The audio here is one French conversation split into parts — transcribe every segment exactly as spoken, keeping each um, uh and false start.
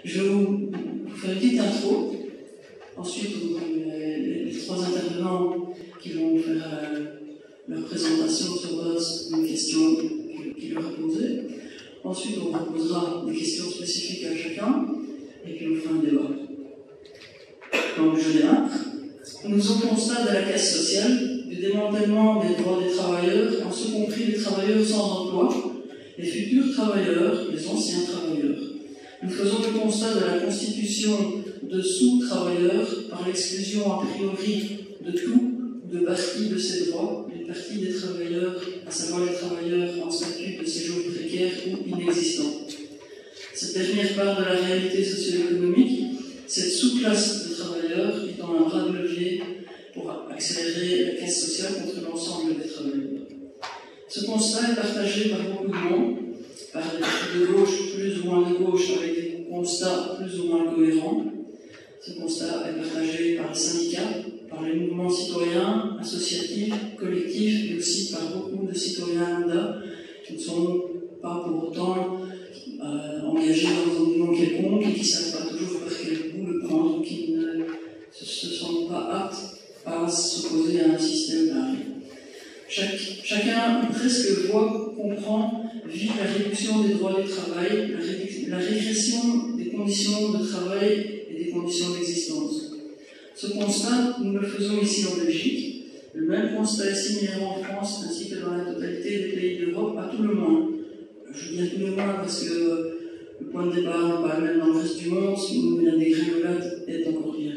Je vais vous faire une petite intro. Ensuite, les, les trois intervenants qui vont faire euh, leur présentation sur base d'une question qui leur est posée. Ensuite, on posera des questions spécifiques à chacun, et puis on fera un débat. Donc, je démarre. Nous faisons constat de la casse sociale, du démantèlement des droits des travailleurs, en ce compris les travailleurs sans emploi, les futurs travailleurs, les anciens travailleurs. Nous faisons le constat de la constitution de sous-travailleurs par l'exclusion a priori de tout, de partie de ces droits, d'une partie des travailleurs, à savoir les travailleurs en statut de séjour précaire ou inexistant. Cette dernière part de la réalité socio-économique, cette sous-classe de travailleurs étant un bras de levier pour accélérer la casse sociale contre l'ensemble des travailleurs. Ce constat est partagé par beaucoup de monde, par des de gauche plus ou moins de gauche avec des constats plus ou moins cohérents. Ce constat est partagé par les syndicats, par les mouvements citoyens, associatifs, collectifs, mais aussi par beaucoup de citoyens lambda qui ne sont pas pour autant euh, engagés dans un mouvement quelconque et qui ne savent pas toujours par quel bout le prendre, qui ne se, se sentent pas aptes à s'opposer à un système pareil. Chaque, chacun presque voit, comprend, vit la réduction des droits du travail, la, ré, la régression des conditions de travail et des conditions d'existence. Ce constat, nous le faisons ici en Belgique. Le même constat est similaire en France ainsi que dans la totalité des pays d'Europe, à tout le moins. Je dis à tout le moins parce que le point de départ n'est pas le même dans le reste du monde, mais la dégringolade est encore pire.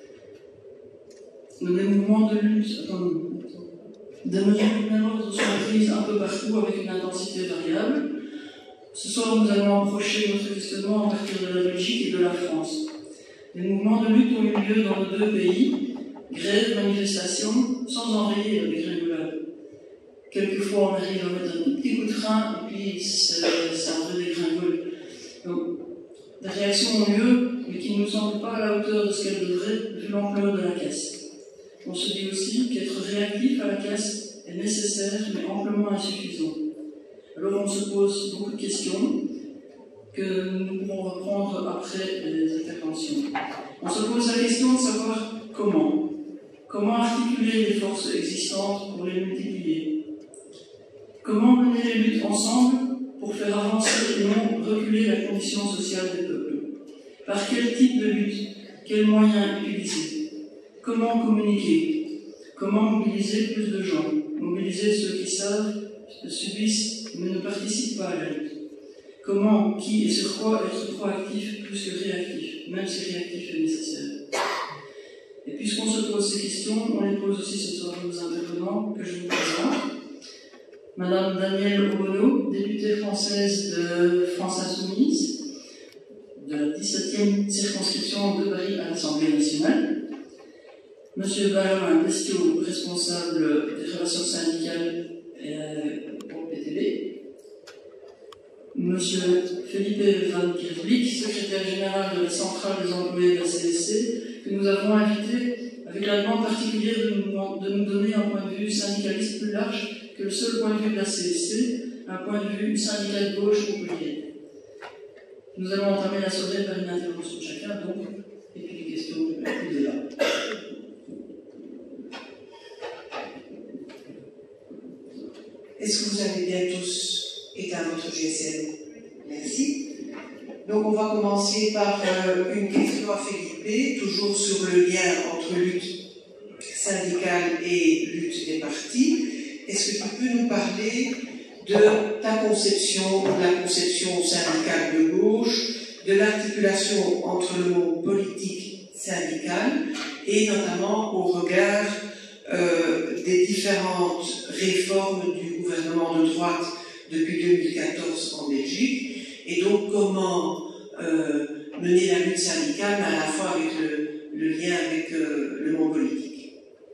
Nos mouvements de lutte, attendez, des mesures de même ordre sont prises un peu partout avec une intensité variable. Ce soir, nous allons approcher notre questionnement à partir de la Belgique et de la France. Les mouvements de lutte ont eu lieu dans nos deux pays, grèves, manifestations, sans enrayer la dégringolade. Quelquefois, on arrive à mettre un tout petit coup de frein et puis ça redégringole. Donc, des réactions ont lieu, mais qui ne nous semblent pas à la hauteur de ce qu'elles devraient, vu l'ampleur de la casse. On se dit aussi qu'être réactif à la casse est nécessaire, mais amplement insuffisant. Alors on se pose beaucoup de questions que nous pourrons reprendre après les interventions. On se pose la question de savoir comment. Comment articuler les forces existantes pour les multiplier? Comment mener les luttes ensemble pour faire avancer et non reculer la condition sociale des peuples? Par quel type de lutte? Quels moyens utiliser? Comment communiquer? Comment mobiliser plus de gens? Mobiliser ceux qui savent, subissent, mais ne participent pas à la lutte. Comment, qui et sur quoi être proactif plus que réactif, même si réactif est nécessaire. Et puisqu'on se pose ces questions, on les pose aussi ce soir aux intervenants que je vous présente. Madame Danielle Obono, députée française de France Insoumise, de la dix-septième circonscription de Paris à l'Assemblée nationale. Monsieur Benjamin Bestiaux, responsable des relations syndicales euh, pour le P T B. Monsieur Philippe Van Kirvlik, secrétaire général de la centrale des employés de la C S C, que nous avons invité avec la demande particulière de nous, de nous donner un point de vue syndicaliste plus large que le seul point de vue de la C S C, un point de vue syndical de gauche ou pluriel. Nous allons entamer la soirée par une intervention de chacun, donc, et puis des questions plus débat. Est-ce que vous avez bien tous éteint votre G S M? Merci. Donc on va commencer par euh, une question à Philippe, toujours sur le lien entre lutte syndicale et lutte des partis. Est-ce que tu peux nous parler de ta conception, de la conception syndicale de gauche, de l'articulation entre le mot politique syndical et notamment au regard euh, des différentes réformes du gouvernement de droite depuis deux mille quatorze en Belgique, et donc comment euh, mener la lutte syndicale, mais à la fois avec le, le lien avec euh, le monde politique.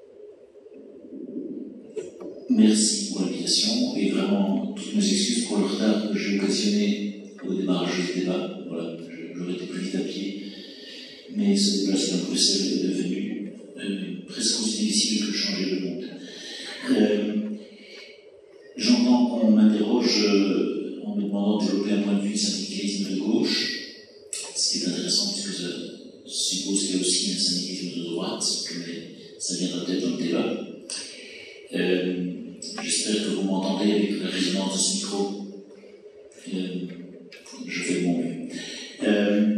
Merci pour l'invitation et vraiment toutes mes excuses pour le retard que j'ai occasionné au démarrage du débat. Voilà, j'aurais été plus vite à pied, mais ce déplacement à Bruxelles est devenu euh, presque aussi difficile que changer de monde. Euh, J'entends qu'on m'interroge euh, en me demandant de développer un point de vue de syndicalisme de gauche. ce qui est intéressant, puisque ça suppose qu'il y a aussi un syndicalisme de droite, mais ça viendra peut-être dans le débat. Euh, J'espère que vous m'entendez avec la résonance de ce micro. Euh, je fais de mon mieux. Euh,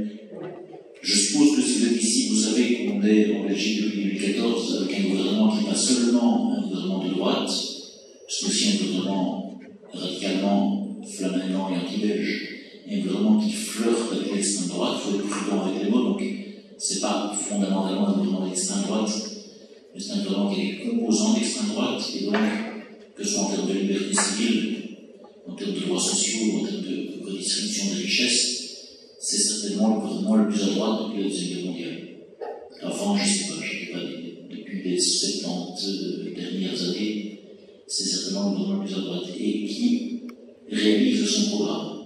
je suppose que si vous êtes ici, vous savez qu'on est en Belgique depuis deux mille quatorze avec un gouvernement qui n'est pas seulement un gouvernement de droite, c'est aussi un gouvernement radicalement flamand et anti-belge, et un gouvernement qui flirte avec l'extrême droite. Il faut être prudent avec les mots, donc c'est pas fondamentalement un gouvernement d'extrême droite, mais c'est un gouvernement qui a des composants d'extrême droite, et donc, que ce soit en termes de liberté civile, en termes de droits sociaux, en termes de redistribution des richesses, c'est certainement le gouvernement le plus à droite depuis la Deuxième Guerre mondiale. Avant, je ne sais pas, je ne sais pas, depuis les soixante-dix dernières années, c'est certainement le gouvernement le plus à droite, et qui réalise son programme.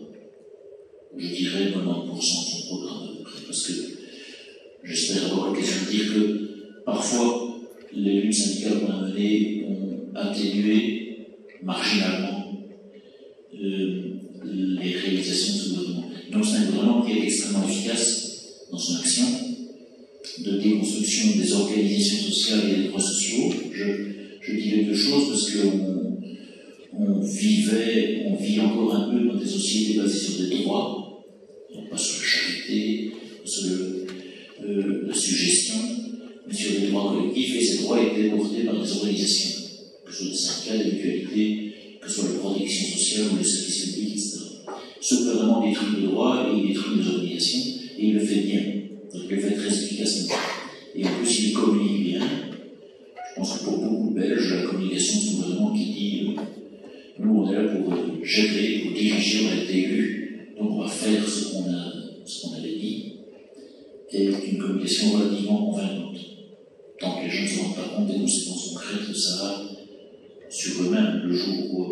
Je dirais quatre-vingt-dix pour cent de son programme à peu près, parce que j'espère avoir l'occasion de dire que parfois, les luttes syndicales qu'on a menées ont atténué marginalement euh, les réalisations de ce gouvernement. Donc c'est un gouvernement qui est extrêmement efficace dans son action de déconstruction des organisations sociales et des droits sociaux. Je, je dis les deux choses parce qu'on on vivait, on vit encore un peu dans des sociétés basées sur des droits, donc pas sur la charité, pas sur le, euh, la suggestion, mais sur des droits collectifs, et ces droits étaient portés par des organisations, que ce soit des syndicats, des mutualités, que ce soit la protection sociale ou le service public, et cetera. Ce gouvernement détruit le droit et il détruit les organisations, et il le fait bien. Donc il le fait très efficacement. Et en plus, il communique bien. Je pense que pour beaucoup de Belges, la communication de ce gouvernement qui dit euh, nous, on est là pour euh, gérer, pour diriger, on a été élus, donc on va faire ce qu'on a, ce qu'on avait dit, est une communication relativement convaincante. Tant que les gens ne se rendent pas compte des conséquences concrètes que ça a sur eux-mêmes le jour où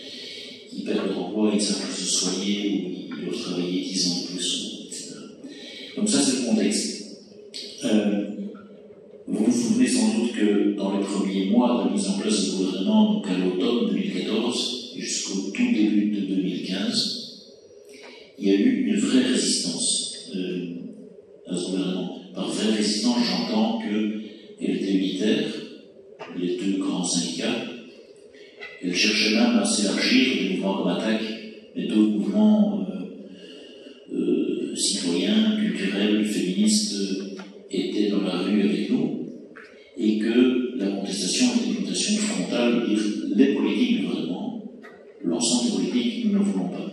ils perdent leur emploi, ils ne savent plus se soigner, ou ils doivent travailler dix ans de plus, et cetera. Donc ça, c'est le contexte. Euh, vous vous souvenez sans doute que dans les premiers mois de mise en place du gouvernement, donc à l'automne deux mille quatorze et jusqu'au tout début de deux mille quinze, il y a eu une vraie résistance euh, à ce gouvernement. Par vraie résistance, j'entends qu'elle était unitaire, les deux grands syndicats. Elle cherchait même à s'élargir des mouvements comme Attaque, mais d'autres mouvements euh, euh, citoyens, culturels, féministes euh, étaient dans la rue avec nous, et que la contestation était une contestation frontale, de dire les politiques du gouvernement, l'ensemble des politiques, nous ne voulons pas.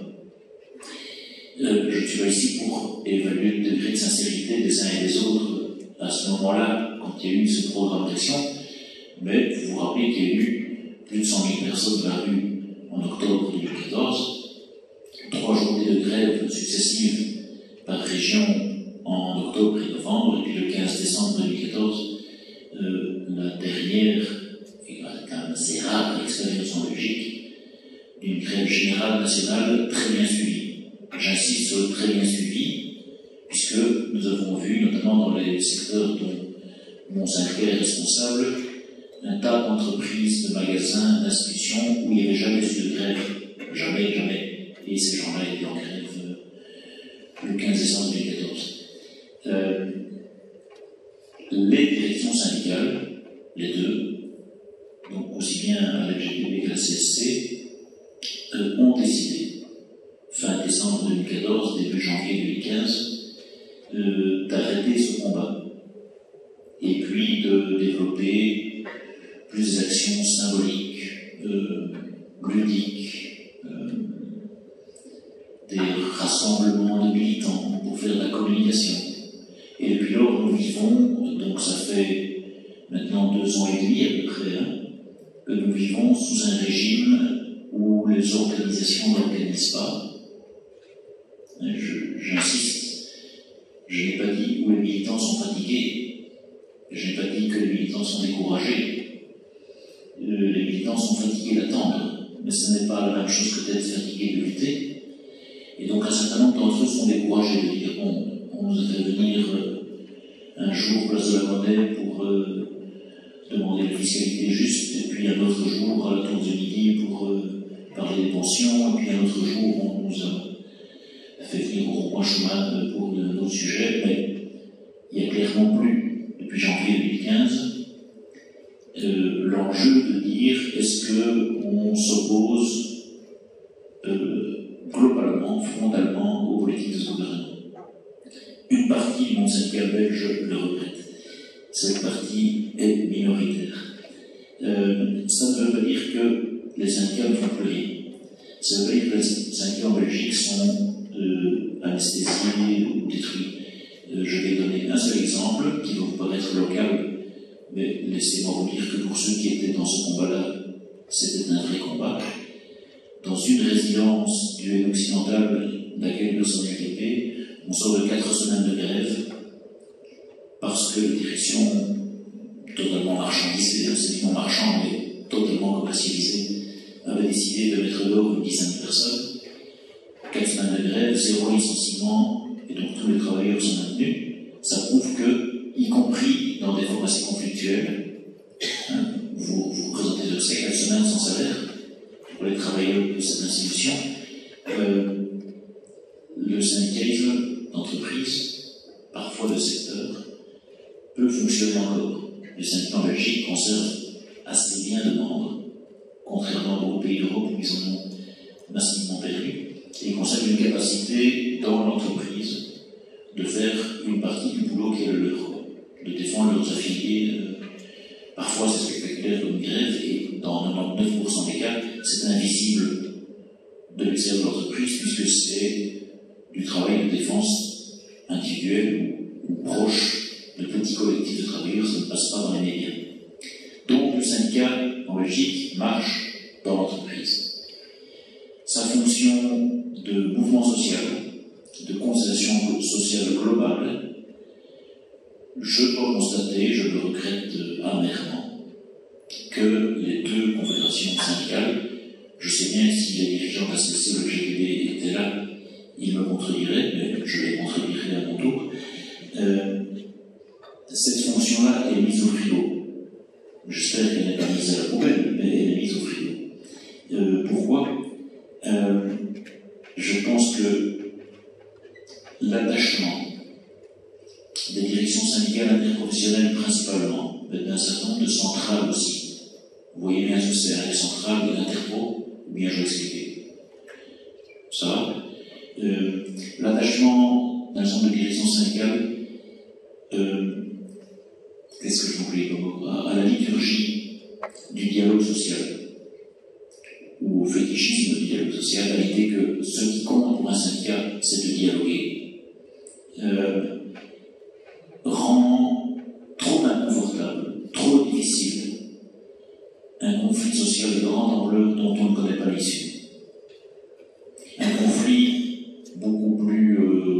Euh, je suis là ici pour évaluer le degré de sincérité des uns et des autres à ce moment-là, quand il y a eu ce programme d'action, mais vous vous rappelez qu'il y a eu plus de cent mille personnes de la rue en octobre deux mille quatorze, trois journées de grève successives par région en octobre et novembre, et puis le quinze décembre deux mille quatorze, euh, la dernière, et quand même assez rare expérience en Belgique, d'une grève générale nationale très bien suivie. J'insiste sur le très bien suivi, puisque nous avons vu, notamment dans les secteurs dont mon syndicat est responsable, un tas d'entreprises, de magasins, d'institutions où il n'y avait jamais eu de grève. Jamais, jamais. Et ces gens-là étaient en grève euh, le quinze décembre deux mille quatorze. Euh, les directions syndicales, les deux, donc aussi bien à la G P B que la C S C, euh, ont décidé, fin décembre deux mille quatorze, début janvier deux mille quinze, euh, d'arrêter ce combat. Et puis de développer plus d'actions symboliques, euh, ludiques, euh, des rassemblements de militants pour faire de la communication. Et depuis lors, nous vivons, donc ça fait maintenant deux ans et demi à peu près, hein, que nous vivons sous un régime où les organisations n'organisent pas. Je, j'insiste, je n'ai pas dit où les militants sont fatigués, je n'ai pas dit que les militants sont découragés. Les militants sont fatigués d'attendre, mais ce n'est pas la même chose que d'être fatigué de lutter. Et donc un certain nombre d'entre eux sont découragés de dire bon, on nous a fait venir un jour place de la Monnaie pour euh, demander la fiscalité juste, et puis un autre jour à la tour de midi pour euh, parler des pensions, et puis un autre jour on nous a fait venir au rond-point Schuman pour un autre sujet. l'enjeu de dire est-ce qu'on s'oppose euh, globalement, frontalement aux politiques de ce gouvernement. Une partie du monde syndical belge le regrette. Cette partie est minoritaire. Euh, ça ne veut pas dire que les syndicats ne font plus rien. Ça veut dire que les syndicats en Belgique sont euh, anesthésiés ou détruits. Euh, je vais donner un seul exemple qui va vous paraître local, mais laissez-moi vous dire que pour ceux qui étaient dans ce combat-là, c'était un vrai combat. Dans une résidence du Haine occidental laquelle nous sommes équipés, on sort de quatre semaines de grève parce que la direction totalement marchandisée, absolument marchand mais totalement commercialisée, avait décidé de mettre dehors une dizaine de personnes. Quatre semaines de grève, zéro licenciement, et donc tous les travailleurs sont maintenus. Ça prouve que, y compris dans des formations conflictuelles, hein, vous, vous présentez de ces quatre semaines sans salaire pour les travailleurs de cette institution, euh, le syndicalisme d'entreprise, parfois de secteur, peut fonctionner encore. Les syndicats en Belgique conservent assez bien de membres, contrairement à beaucoup de pays d'Europe où ils en ont massivement perdu, et ils conservent une capacité dans l'entreprise de faire une partie du boulot qui est le leur, de défendre leurs affiliés. Euh, parfois c'est spectaculaire comme grève, et dans quatre-vingt-dix-neuf pour cent des cas, c'est invisible de l'extérieur de l'entreprise, puisque c'est du travail de défense individuelle ou, ou proche de petits collectifs de travailleurs, ça ne passe pas dans les médias. Donc le syndicat en Belgique marche dans l'entreprise. Sa fonction de mouvement social, de concertation sociale globale, je dois constater, je le regrette amèrement, que les deux confédérations syndicales, je sais bien que si les dirigeants de la C S C, le G D B étaient là, ils me contrediraient, mais je les contredirai à mon tour. Euh, cette fonction-là est mise au frigo. J'espère qu'elle n'est pas mise à la poubelle, mais elle est mise au frigo. Euh, pourquoi euh, Je pense que l'attachement des directions syndicales interprofessionnelles principalement, mais d'un certain nombre de centrales aussi. Vous voyez bien ce que c'est, les centrales de l'interpro, ou bien je vais expliquer. Ça va euh, L'attachement d'un certain nombre de directions syndicales, euh, qu'est-ce que je vous voulais comme mot, à, à la liturgie du dialogue social, ou au fétichisme du dialogue social, à l'idée que ce qui compte pour un syndicat, c'est de dialoguer, euh, rend trop inconfortable, trop difficile un conflit social de grande ampleur dont on ne connaît pas l'issue. Un conflit beaucoup plus euh,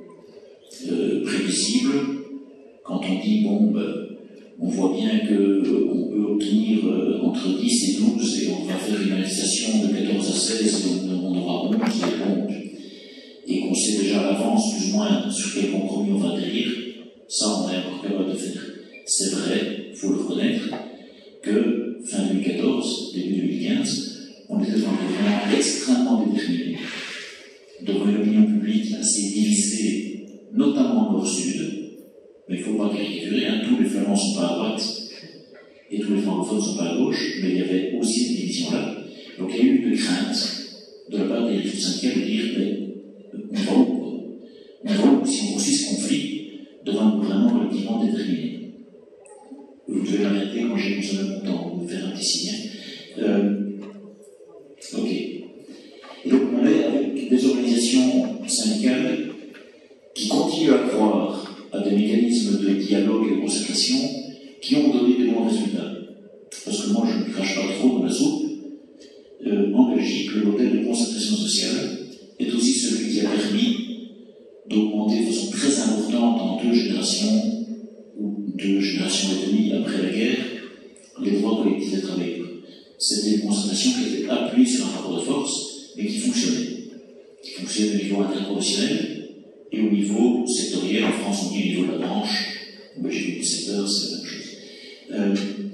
euh, prévisible, quand on dit, bon, ben, on voit bien qu'on euh, peut obtenir euh, entre dix et douze, et on va faire une manifestation de quatorze à seize, et on, on aura onze et onze, et qu'on sait déjà à l'avance, plus ou moins, sur quel compromis on va atterrir. Ça, on est encore capable de faire. C'est vrai, il faut le reconnaître, que fin deux mille quatorze, début deux mille quinze, on était dans un gouvernement extrêmement déterminé, devant une opinion publique assez divisée, notamment nord-sud, mais il ne faut pas caricaturer, hein, tous les Flamands ne sont pas à droite, et tous les francophones ne sont pas à gauche, mais il y avait aussi cette division-là. Donc il y a eu une crainte de la part des directions syndicales de dire, mais on va où, quoi ? On va où si on poursuit ce conflit devant un gouvernement relativement déterminé. Vous devez l'arrêter quand j'ai consommé mon temps, vous faire un petit signe. Euh, ok. Et donc on est avec des organisations syndicales qui continuent à croire à des mécanismes de dialogue et de concertation qui ont donné des bons résultats. Parce que moi je ne crache pas trop dans la soupe. Euh, en Belgique, le modèle de concertation sociale est aussi celui qui a permis d'augmenter de façon très importante en deux générations, ou deux générations et demie après la guerre, les droits collectifs des travailleurs. C'était une concertation qui était appuyée sur un rapport de force, mais qui fonctionnait. Qui fonctionnait au niveau interprofessionnel et au niveau sectoriel. En France, on dit au niveau de la branche. En Belgique, du secteur, c'est la même chose. Euh,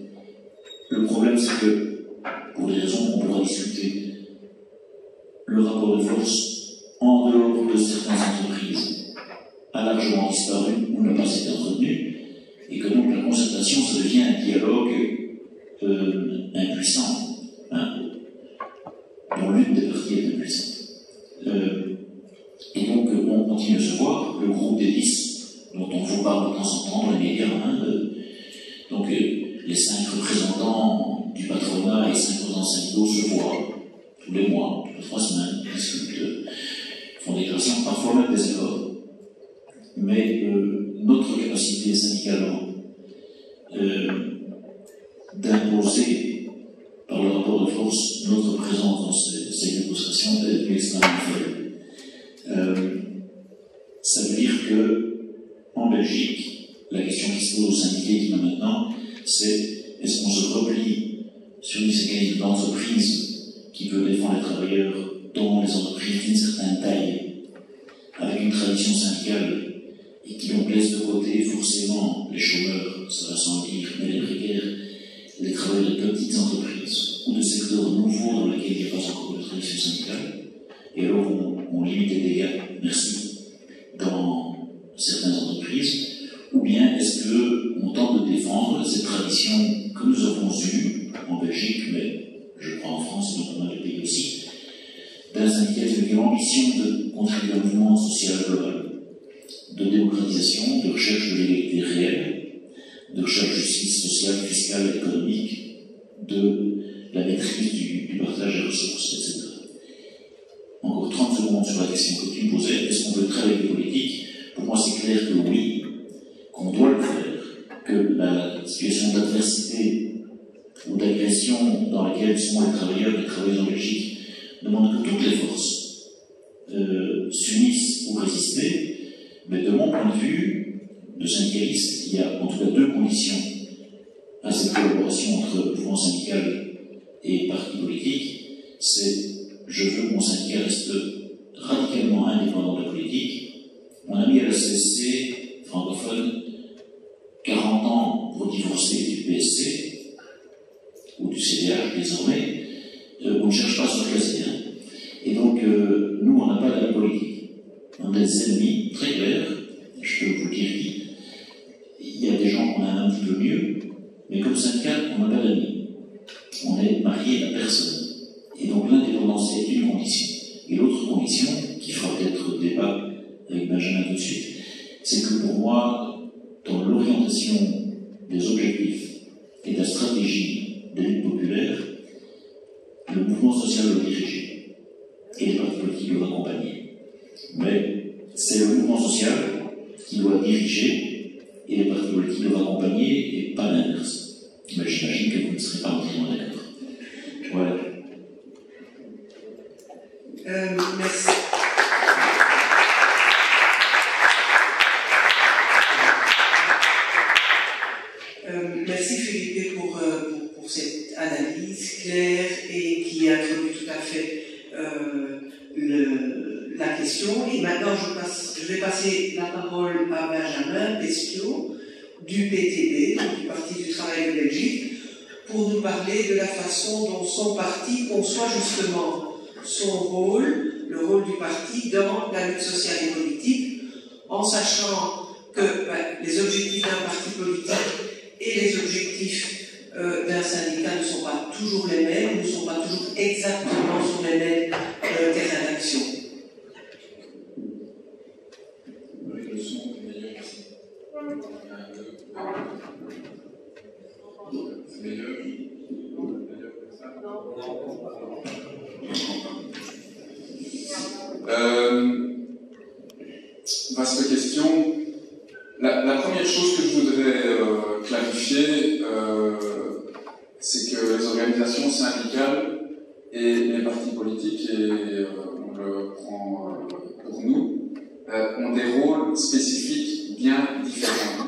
le problème, c'est que, pour des raisons qu'on pourra discuter, le rapport de force, en dehors de certaines entreprises, a largement disparu ou n'a pas été entretenu, et que donc la concertation, ça devient un dialogue euh, impuissant, hein, dont l'une des parties est impuissante. Euh, et donc, on continue de se voir, le groupe des dix, dont on vous parle de temps en temps dans les médias, hein, de, donc euh, les cinq représentants du patronat et cinq représentants syndicaux se voient tous les mois, toutes les trois semaines, discutent, euh, font des déclarations, parfois même des accords. Mais euh, notre capacité syndicalement euh, d'imposer par le rapport de force notre présence dans ces, ces démonstrations est extrêmement faible. Euh, ça veut dire que en Belgique, la question qui se pose aux syndiqués qui va maintenant, c'est est-ce qu'on se replie sur une mécanisme d'entreprise qui veut défendre les travailleurs dans les entreprises d'une certaine taille, avec une tradition syndicale, et qui donc laisse de côté forcément les chômeurs, ça va sans dire, mais les précaires, les travailleurs de petites entreprises ou de secteurs nouveaux dans lesquels il n'y a pas encore de tradition syndicale, et alors on, on limite les dégâts, merci, dans certaines entreprises, ou bien est-ce qu'on tente de défendre cette tradition que nous avons eue en Belgique, mais je crois en France et dans pas mal de pays aussi, d'un syndicat qui a l'ambition de contribuer à un mouvement social global, de démocratisation, de recherche de l'égalité réelle, de recherche de justice sociale, fiscale, économique, de la maîtrise du, du partage des ressources, et cetera. Encore trente secondes sur la question que tu me posais, est-ce qu'on veut travailler avec les politiques? Pour moi, c'est clair que oui, qu'on doit le faire, que la situation d'adversité ou d'agression dans laquelle sont les travailleurs et les travailleuses en Belgique demande que toutes les forces euh, s'unissent pour résister. Mais de mon point de vue, de syndicaliste, il y a en tout cas deux conditions à cette collaboration entre mouvement syndical et parti politique. C'est je veux que mon syndicat reste radicalement indépendant de la politique. On a mis à la C S C francophone quarante ans pour divorcer du P S C ou du C D H désormais. Euh, on ne cherche pas à se classer. Hein. Et donc, euh, nous, on n'a pas d'amis politique. On a des ennemis très clairs, je peux vous le dire qui. Il y a des gens qu'on a un petit peu mieux, mais comme syndicat, on n'a pas d'amis. On est marié à personne. Et donc l'indépendance est une condition. Et l'autre condition, qui fera peut-être débat avec Benjamin tout de suite, c'est que pour moi, dans l'orientation des objectifs et de la stratégie des luttes populaires, le mouvement social doit diriger et les partis politiques doivent accompagner. Mais c'est le mouvement social qui doit diriger et les partis politiques doivent accompagner et pas l'inverse. Mais j'imagine que vous ne serez pas entièrement d'accord. Voilà. Euh, merci. Euh, merci Philippe pour, euh, pour, pour cette analyse claire et qui introduit tout à fait euh, le, la question. Et maintenant, je, passe, je vais passer la parole à Benjamin Pesquiau du P T B, donc du Parti du Travail de Belgique, pour nous parler de la façon dont son parti conçoit justement son rôle, le rôle du parti dans la lutte sociale et politique, en sachant que ben, les objectifs d'un parti politique et les objectifs euh, d'un syndicat ne sont pas toujours les mêmes, ne sont pas toujours exactement sur les mêmes euh, terrains d'action. Le son est meilleur ici. C'est meilleur. Meilleur que ça. Euh, vaste question. La, la première chose que je voudrais euh, clarifier, euh, c'est que les organisations syndicales et les partis politiques, et euh, on le prend euh, pour nous, euh, ont des rôles spécifiques bien différents.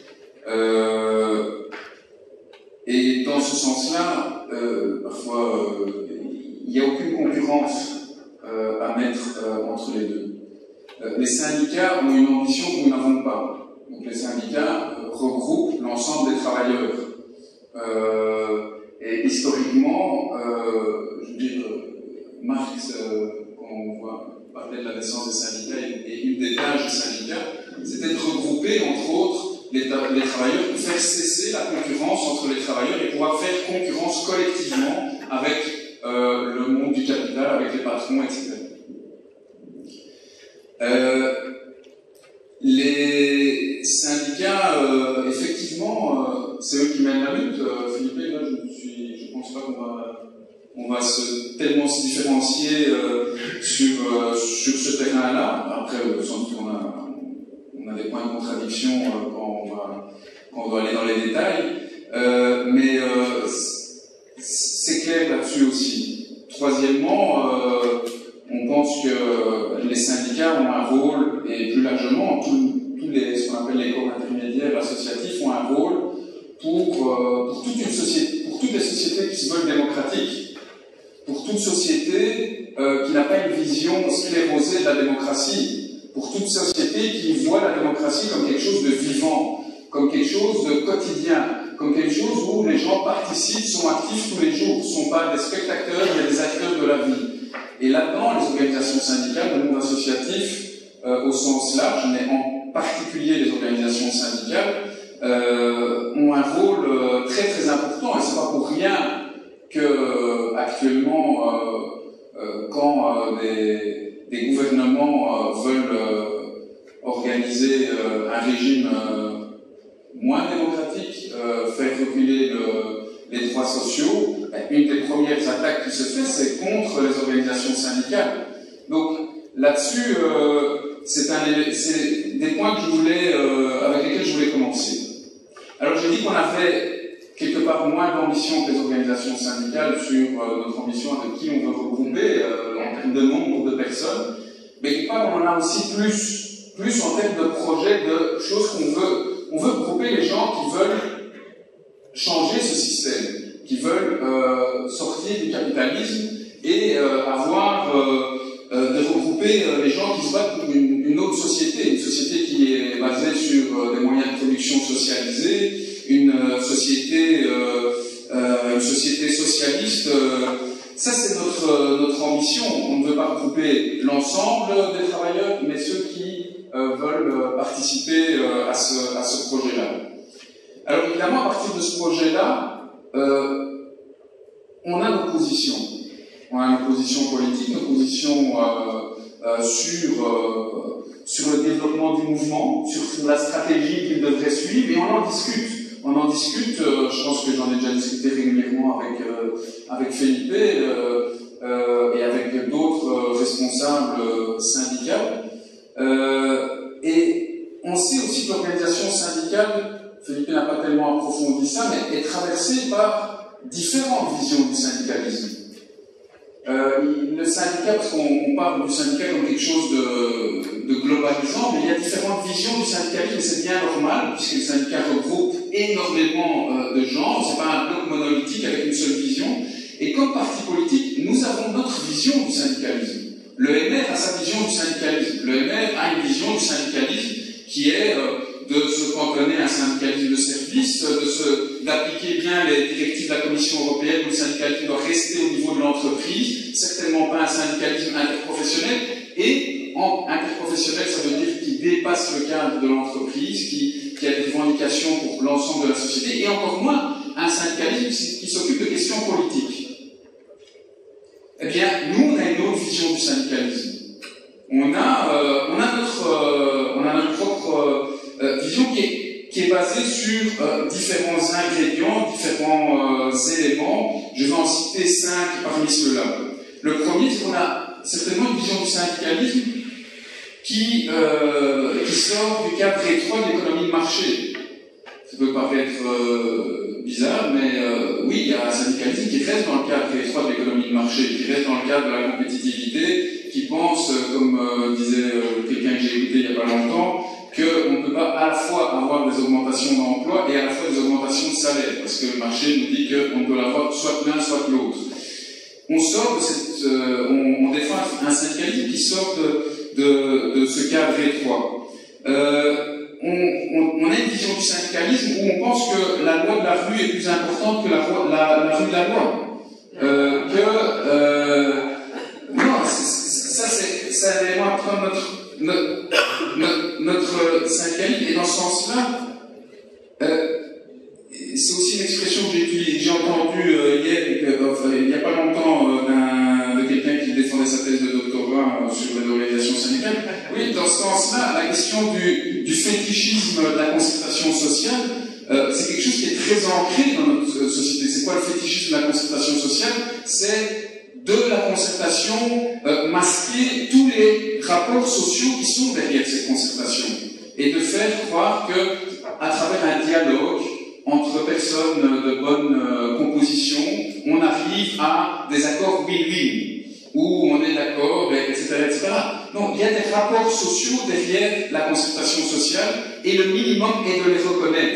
Euh, et dans ce sens-là, euh, parfois, euh, il n'y a aucune concurrence euh, à mettre euh, entre les deux. Euh, les syndicats ont une ambition que nous n'avons pas. Donc les syndicats euh, regroupent l'ensemble des travailleurs. Euh, et historiquement, euh, je veux dire, Marx, euh, quand on voit parler de la naissance des syndicats, et, et une des tâches des syndicats, c'était de regrouper, entre autres, les, les travailleurs, pour faire cesser la concurrence entre les travailleurs et pouvoir faire concurrence collectivement avec euh, le monde du capital, avec les patrons, et cetera. Euh, les syndicats, euh, effectivement, euh, c'est eux qui mènent la lutte. Euh, Philippe, là, je suis, je pense pas qu'on va, on va se, tellement se différencier euh, sur, euh, sur ce terrain-là. Après, sans doute qu'on a, on a des points de contradiction euh, quand, on va, quand on doit aller dans les détails. Euh, mais euh, c'est clair là-dessus aussi. Troisièmement, euh, on pense que les syndicats ont un rôle, et plus largement, tous, tous les, ce qu'on appelle les corps intermédiaires associatifs ont un rôle pour, euh, pour, toute une société, pour toutes les sociétés qui se veulent démocratiques, pour toute société euh, qui n'a pas une vision sclérosée de la démocratie, pour toute société qui voit la démocratie comme quelque chose de vivant, comme quelque chose de quotidien, comme quelque chose où les gens participent, sont actifs tous les jours, ne sont pas des spectateurs, mais des acteurs de la vie. Et là-dedans, les organisations syndicales, le monde associatif, euh, au sens large, mais en particulier les organisations syndicales, euh, ont un rôle euh, très très important. Et c'est pas pour rien que euh, actuellement, euh, euh, quand euh, des, des gouvernements euh, veulent euh, organiser euh, un régime euh, moins démocratique, euh, faire reculer le, les droits sociaux, une des premières attaques qui se fait, c'est contre les organisations syndicales. Donc là-dessus, euh, c'est des points que je voulais, euh, avec lesquels je voulais commencer. Alors j'ai dit qu'on avait quelque part moins d'ambition que les organisations syndicales sur euh, notre ambition avec qui on veut regrouper euh, en termes de nombre de personnes, mais quelque part on en a aussi plus, plus en termes de projets, de choses qu'on veut. On veut grouper les gens qui veulent changer ce système, qui veulent euh, sortir du capitalisme et euh, avoir euh, euh, de regrouper euh, les gens qui se battent pour une, une autre société, une société qui est basée sur euh, des moyens de production socialisés, une euh, société, euh, euh, une société socialiste. Euh, ça, c'est notre euh, notre ambition. On ne veut pas regrouper l'ensemble des travailleurs, mais ceux qui euh, veulent euh, participer euh, à ce à ce projet-là. Alors évidemment, à partir de ce projet-là, euh, on a nos positions. On a nos positions politiques, nos positions euh, euh, sur, euh, sur le développement du mouvement, sur, sur la stratégie qu'il devrait suivre, et on en discute. On en discute, euh, je pense que j'en ai déjà discuté régulièrement avec, euh, avec Felipe euh, euh, et avec d'autres euh, responsables euh, syndicaux. Euh, et on sait aussi que l'organisation syndicale, Felipe n'a pas tellement approfondi ça, mais est traversée par différentes visions du syndicalisme. Euh, le syndicat, parce qu'on parle du syndicat comme quelque chose de, de globalisant, mais il y a différentes visions du syndicalisme, et c'est bien normal, puisque le syndicat regroupe énormément euh, de gens, c'est pas un bloc monolithique avec une seule vision, et comme parti politique, nous avons notre vision du syndicalisme. Le M R a sa vision du syndicalisme. Le M R a une vision du syndicalisme qui est euh, de se cantonner à un syndicalisme de service, de se, d'appliquer bien les directives de la Commission européenne où le syndicalisme doit rester au niveau de l'entreprise, certainement pas un syndicalisme interprofessionnel, et en interprofessionnel, ça veut dire qu'il dépasse le cadre de l'entreprise, qui, qui a des revendications pour l'ensemble de la société, et encore moins un syndicalisme qui, qui s'occupe de questions politiques. Eh bien, nous, on a une autre vision du syndicalisme. On a, euh, on a notre, euh, on a notre propre euh, vision qui est, qui est basée sur euh, différents ingrédients, différents euh, éléments. Je vais en citer cinq parmi ceux-là. Le premier, c'est qu'on a certainement une vision du syndicalisme qui, euh, qui sort du cadre étroit de l'économie de marché. Ça peut paraître euh, bizarre, mais euh, oui, il y a un syndicalisme qui reste dans le cadre étroit de l'économie de marché, qui reste dans le cadre de la compétitivité, qui pense, comme euh, disait euh, quelqu'un que j'ai écouté il n'y a pas longtemps, qu'on ne peut pas à la fois avoir des augmentations d'emploi et à la fois des augmentations de salaire, parce que le marché nous dit qu'on peut l'avoir soit l'un, soit l'autre. On sort de cette, euh, on, on défend un syndicalisme qui sort de, de, de ce cadre étroit. Euh, on, on, on a une vision du syndicalisme où on pense que la loi de la rue est plus importante que la, la, la rue de la loi. Euh, que euh, non, ça c'est un élément important de notre, notre, notre, notre syndicalisme, et dans ce sens-là, Euh, c'est aussi une expression que j'ai utilisée, j'ai entendue euh, hier, euh, enfin, il n'y a pas longtemps, euh, de quelqu'un qui défendait sa thèse de doctorat euh, sur les organisations syndicales. Oui, dans ce sens-là, la question du, du fétichisme de la concertation sociale, euh, c'est quelque chose qui est très ancré dans notre société. C'est quoi le fétichisme de la concertation sociale? C'est de la concertation euh, masquer tous les rapports sociaux qui sont derrière cette concertation. Et de faire croire que, à travers un dialogue entre personnes de bonne euh, composition, on arrive à des accords win-win, où on est d'accord, et cetera, et cetera. Non, il y a des rapports sociaux derrière la concertation sociale, et le minimum est de les reconnaître.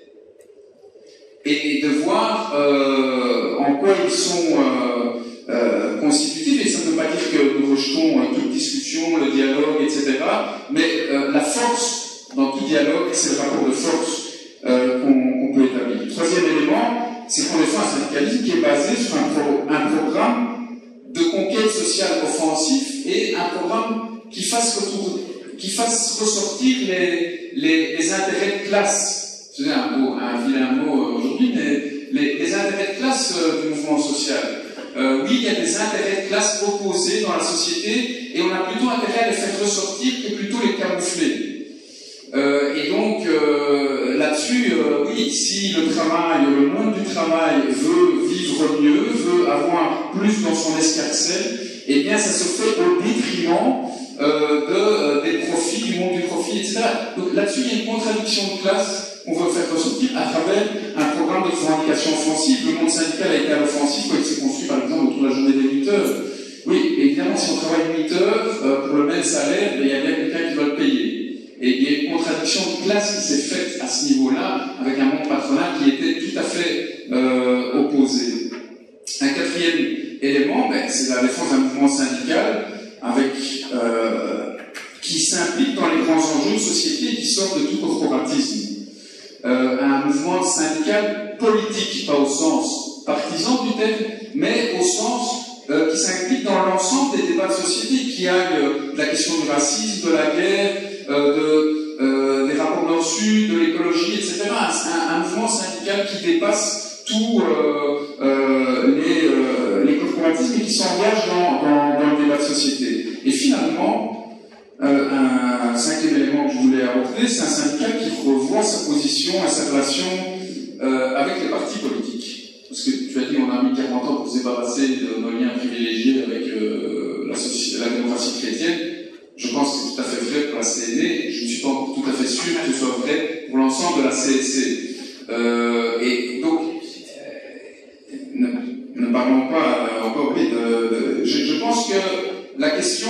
Et de voir euh, en quoi ils sont euh, euh, constitutifs, et ça ne veut pas dire que nous rejetons euh, toute discussion, le dialogue, et cetera, mais euh, la force dans tout dialogue, c'est le rapport de force euh, qu'on qu'on peut établir. Le troisième élément, c'est qu'on défend un syndicalisme qui est basé sur un, pro un programme de conquête sociale offensif et un programme qui fasse, retour, qui fasse ressortir les, les, les intérêts de classe. C'est un, mot, un vilain mot aujourd'hui, mais les, les intérêts de classe euh, du mouvement social. Euh, oui, il y a des intérêts de classe opposés dans la société et on a plutôt intérêt à les faire ressortir que plutôt les camoufler. Euh, et donc, euh, là-dessus, euh, oui, si le travail, le monde du travail veut vivre mieux, veut avoir plus dans son escarcelle, eh bien, ça se fait au détriment euh, de, euh, des profits, du monde du profit, et cetera. Donc là-dessus, il y a une contradiction de classe qu'on veut faire ressortir à travers un programme de revendication offensive. Le monde syndical a été à l'offensive quand il s'est construit, par exemple, autour de la journée des huit heures. Oui, évidemment, si on travaille huit heures euh, pour le même salaire, il y a bien quelqu'un qui va le payer. Et il y a une contradiction de classe qui s'est faite à ce niveau-là, avec un monde patronal qui était tout à fait euh, opposé. Un quatrième élément, ben, c'est la défense d'un mouvement syndical avec, euh, qui s'implique dans les grands enjeux de société et qui sort de tout corporatisme. Euh, un mouvement syndical politique, pas au sens partisan du terme, mais au sens euh, qui s'implique dans l'ensemble des débats de société, qui aille euh, de la question du racisme, de la guerre, euh, de, euh, des rapports nord-sud, de l'écologie, et cetera. Un, un mouvement syndical qui dépasse tous euh, euh, les, euh, les corporatismes et qui s'engage dans, dans, dans le débat de société. Et finalement, euh, un, un cinquième élément que je voulais aborder, c'est un syndicat qui revoit sa position et sa relation euh, avec les partis politiques. Parce que tu as dit on a mis quarante ans pour se débarrasser de nos liens privilégiés avec euh, la, la démocratie chrétienne. Je pense que c'est tout à fait vrai pour la C N D. Je ne suis pas encore tout à fait sûr que ce soit vrai pour l'ensemble de la C S C. Euh, et donc, ne, ne parlons pas euh, encore, oui, de, de, je, je pense que la question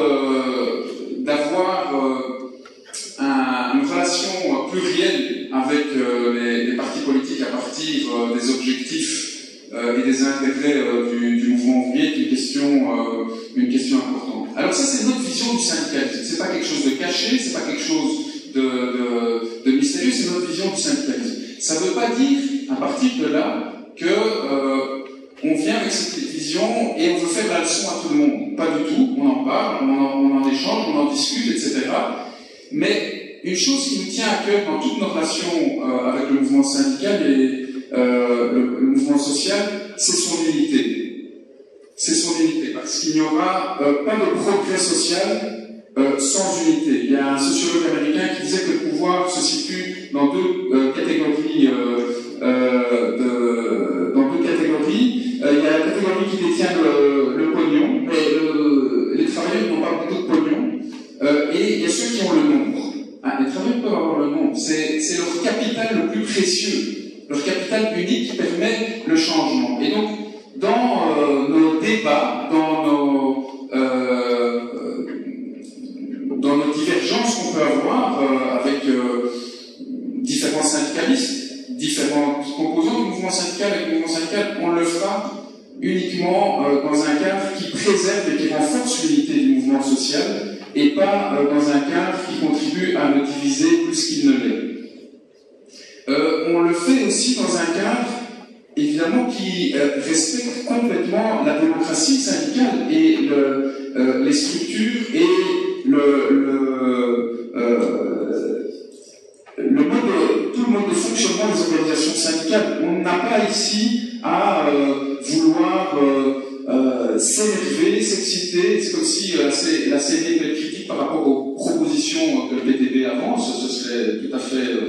d'avoir euh, un, une relation plurielle avec euh, les, les partis politiques à partir euh, des objectifs euh, et des intérêts euh, du, du mouvement ouvrier est une question, euh, une question importante. Alors ça, c'est notre vision du syndicalisme. C'est pas quelque chose de caché, c'est pas quelque chose de, de, de mystérieux, c'est notre vision du syndicalisme. Ça veut pas dire, à partir de là, que euh, on vient avec cette vision et on veut faire la leçon à tout le monde. Pas du tout. On en parle, on en, on en échange, on en discute, et cetera. Mais une chose qui nous tient à cœur dans toutes nos relations euh, avec le mouvement syndical et euh, le, le mouvement social, c'est son unité. C'est son unité, parce qu'il n'y aura euh, pas de progrès social euh, sans unité. Il y a un sociologue américain qui disait que le pouvoir se situe dans deux euh, catégories, euh, euh, de, dans deux catégories. Euh, il y a la catégorie qui détient le, le pognon, mais le, les travailleurs n'ont pas beaucoup de pognon, euh, et il y a ceux qui ont le nombre. Ah, les travailleurs peuvent avoir le nombre, c'est leur capital le plus précieux, leur capital unique qui permet le changement. Et donc, dans euh, nos débats, dans nos, euh, dans nos divergences qu'on peut avoir euh, avec euh, différents syndicalistes, différentes composantes du mouvement syndical, avec le mouvement syndical, on le fera uniquement euh, dans un cadre qui préserve et qui renforce l'unité du mouvement social, et pas euh, dans un cadre qui contribue à le diviser plus qu'il ne l'est. Euh, on le fait aussi dans un cadre, évidemment, qui euh, respecte complètement la démocratie syndicale et le, euh, les structures et le, le, euh, le mode, tout le mode mode de fonctionnement des organisations syndicales. On n'a pas ici à euh, vouloir euh, euh, s'énerver, s'exciter. C'est comme si euh, la C N I peut être critique par rapport aux propositions que le P T B avance. Ce serait tout à fait euh,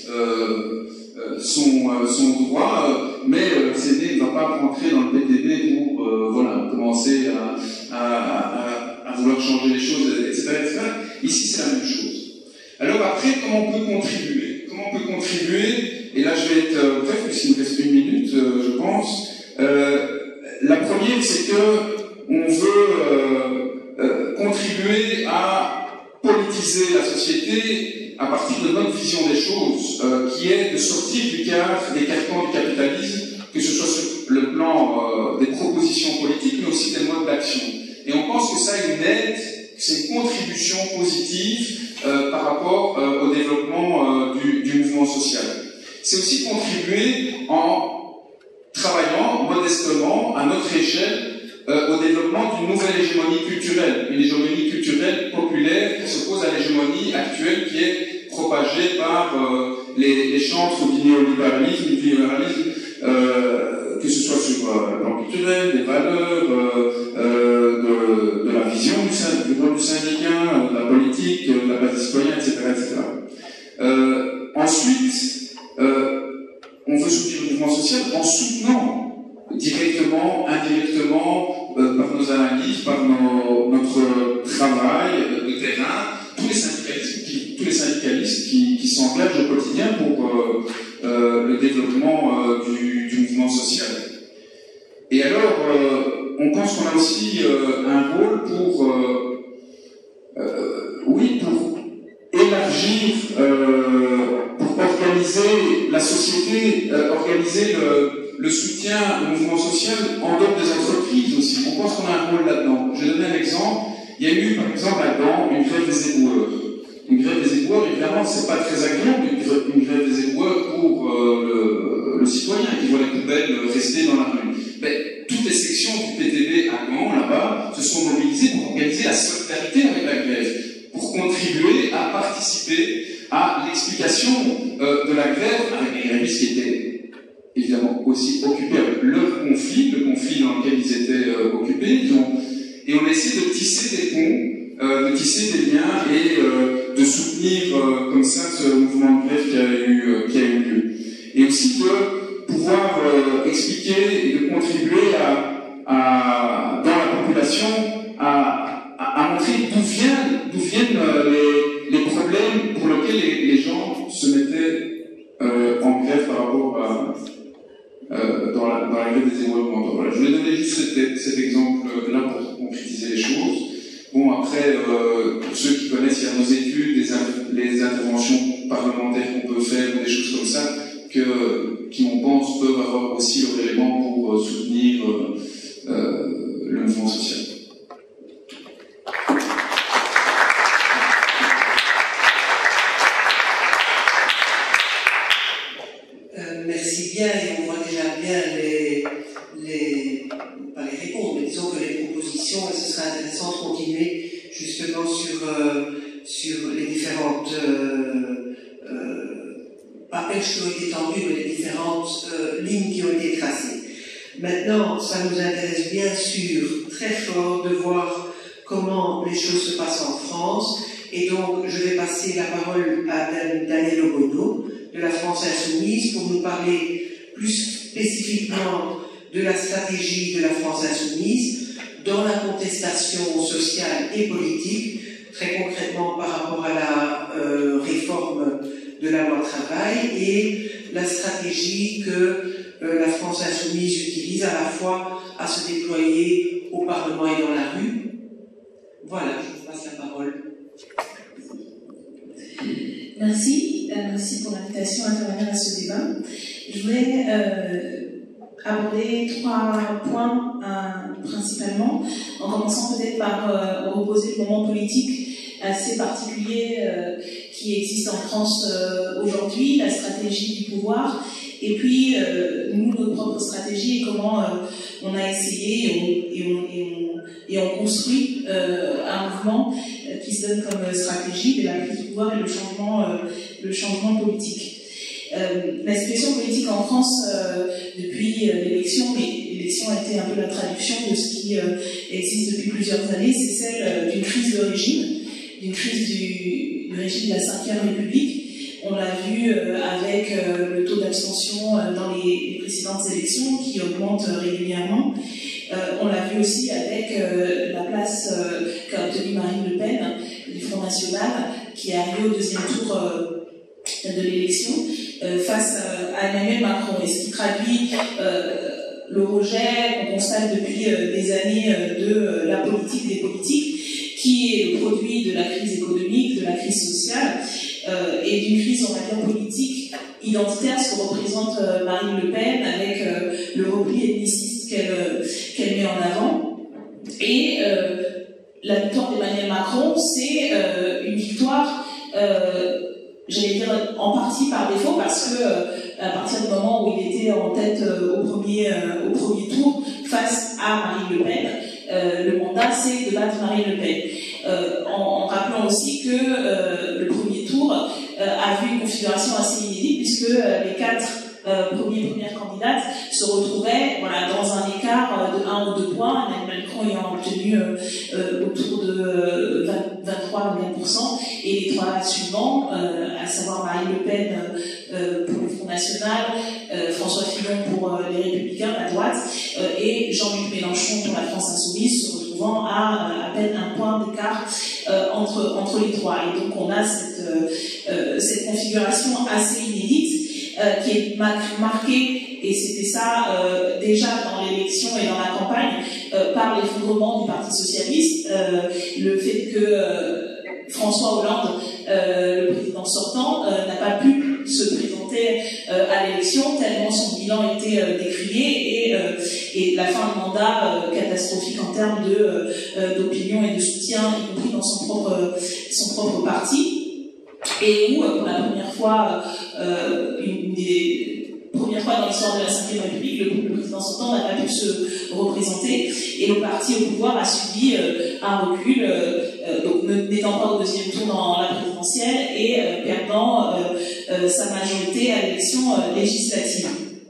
euh, son, euh, son droit, mais euh, le C N I ne va pas rentrer dans le P T B pour euh, voilà, commencer à, à, à, à vouloir changer les choses, et cetera, et cetera. Ici, c'est la même chose. Alors après, comment on peut contribuer Comment on peut contribuer Et là, je vais être euh, bref, puisqu'il me reste une minute, euh, je pense. Euh, la première, c'est que on veut euh, euh, contribuer à politiser la société à partir de notre vision des choses, euh, qui est de sortir du cadre des carcans du capitalisme, que ce soit sur le plan euh, des propositions politiques, mais aussi des modes d'action. Et on pense que ça a une aide, c'est une contribution positive euh, par rapport euh, au développement euh, du, du mouvement social. C'est aussi contribuer en travaillant modestement, à notre échelle, euh, au développement d'une nouvelle hégémonie culturelle, une hégémonie culturelle populaire qui s'oppose à l'hégémonie actuelle qui est propagée par euh, les, les chantres du néolibéralisme, du libéralisme, euh, que ce soit sur euh, le plan culturel, des valeurs, euh, euh, de, de la vision du, du rôle du syndicat, de la politique, de la base des citoyens, et cetera, et cetera. Euh, ensuite, euh, on veut soutenir le mouvement social en soutenant directement, indirectement, euh, par nos analyses, par nos, notre travail de terrain, tous les syndicalistes qui, tous les syndicalistes qui, qui s'engagent au quotidien pour euh, euh, le développement euh, du, du mouvement social. Et alors, euh, on pense qu'on a aussi euh, un rôle pour, euh, euh, oui, pour élargir, euh, pour organiser la société, euh, organiser le le soutien au mouvement social en dehors des entreprises aussi. On pense qu'on a un rôle là-dedans. Je vais donner un exemple. Il y a eu, par exemple, là-dedans, une grève des éboueurs. Une grève des éboueurs, évidemment, c'est pas très agréable, une grève, une grève des éboueurs pour euh, le, le citoyen qui voit les poubelles rester dans la rue. Mais toutes les sections du P T B à Gand, là-bas, se sont mobilisées pour organiser la solidarité avec la grève, pour contribuer à participer à l'explication euh, de la grève avec les grévistes qui étaient évidemment aussi occupés avec leur conflit, le conflit dans lequel ils étaient euh, occupés, ils ont, et on a essayé de tisser des ponts, euh, de tisser des liens et euh, de soutenir euh, comme ça ce mouvement de grève qui a eu, euh, qui a eu lieu. Et aussi de pouvoir euh, expliquer et de contribuer à, à, dans la population à, à, à montrer d'où viennent, d'où viennent euh, les, les problèmes pour lesquels les, les gens se mettaient euh, en grève par rapport à Euh, dans, la, dans la grève des éboueurs. Voilà, je vais donner juste cet, cet exemple-là pour concrétiser les choses. Bon, après, euh, pour ceux qui connaissent, il y a nos études, les, les interventions parlementaires qu'on peut faire, ou des choses comme ça, que, qui, on pense, peuvent avoir aussi leur élément pour euh, soutenir euh, euh, le mouvement social. Merci bien, et on voit déjà bien les, les, pas les réponses, mais disons que les propositions, et ce sera intéressant de continuer justement sur, euh, sur les différentes, euh, euh, pas perches qui ont été tendues, mais les différentes euh, lignes qui ont été tracées. Maintenant, ça nous intéresse bien sûr très fort de voir comment les choses se passent en France, et donc je vais passer la parole à Daniel Obono, de la France Insoumise, pour nous parler plus spécifiquement de la stratégie de la France Insoumise dans la contestation sociale et politique, très concrètement par rapport à la euh, réforme de la loi travail et la stratégie que euh, la France Insoumise utilise à la fois à se déployer au Parlement et dans la rue. Voilà, je vous passe la parole. Merci, euh, merci pour l'invitation à intervenir à ce débat. Je voudrais euh, aborder trois points euh, principalement, en commençant peut-être par euh, reposer le moment politique assez particulier euh, qui existe en France euh, aujourd'hui, la stratégie du pouvoir, et puis euh, nous, notre propre stratégie, et comment euh, on a essayé et on, et on, et on, et on construit euh, un mouvement qui se donne comme stratégie de la prise du pouvoir et le changement, euh, le changement politique. Euh, la situation politique en France euh, depuis euh, l'élection, mais l'élection a été un peu la traduction de ce qui euh, existe depuis plusieurs années, c'est celle euh, d'une crise de régime, d'une crise du, du régime de la cinquième République. On l'a vu euh, avec euh, le taux d'abstention euh, dans les, les précédentes élections qui augmente euh, régulièrement. Euh, on l'a vu aussi avec euh, la place euh, qu'a obtenue Marine Le Pen du Front National, qui est arrivée au deuxième tour euh, de l'élection euh, face euh, à Emmanuel Macron, et ce qui traduit euh, le rejet qu'on constate depuis euh, des années euh, de euh, la politique des politiques, qui est le produit de la crise économique, de la crise sociale euh, et d'une crise, on va dire, politique identitaire, ce que représente euh, Marine Le Pen avec euh, le repli ethniciste qu'elle euh, qu'elle met en avant. Et euh, la victoire d'Emmanuel Macron, c'est euh, une victoire euh, j'allais dire en partie par défaut, parce que euh, à partir du moment où il était en tête euh, au, premier, euh, au premier tour face à Marine Le Pen, euh, le mandat c'est de battre Marine Le Pen. Euh, en, en rappelant aussi que euh, le premier tour euh, a vu une configuration assez inédite, puisque euh, les quatre euh, premiers premières candidates se retrouvaient voilà, dans un écart de un ou deux points, Emmanuel Macron ayant obtenu euh, euh, autour de euh, vingt-trois à vingt-quatre pour cent, et les trois suivants, euh, à savoir Marine Le Pen euh, pour le Front National, euh, François Fillon pour euh, les Républicains, la droite, euh, et Jean-Luc Mélenchon pour la France Insoumise, se retrouvant à à peine un point d'écart euh, entre, entre les trois. Et donc on a cette, euh, cette configuration assez inédite euh, qui est marquée, et c'était ça euh, déjà dans l'élection et dans la campagne, euh, par l'effondrement du Parti Socialiste, euh, le fait que euh, François Hollande, euh, le président sortant, euh, n'a pas pu se présenter euh, à l'élection tellement son bilan était euh, décrié, et, euh, et la fin de mandat euh, catastrophique en termes de, euh, d'opinion et de soutien, y compris dans son propre, son propre parti, et où, euh, pour la première fois, euh, une des première fois dans l'histoire de la cinquième République, le, le président sortant n'a pas pu se représenter, et le parti au pouvoir a subi euh, un recul, euh, euh, donc n'étant pas au deuxième tour dans la présidentielle et euh, perdant euh, euh, sa majorité à l'élection euh, législative.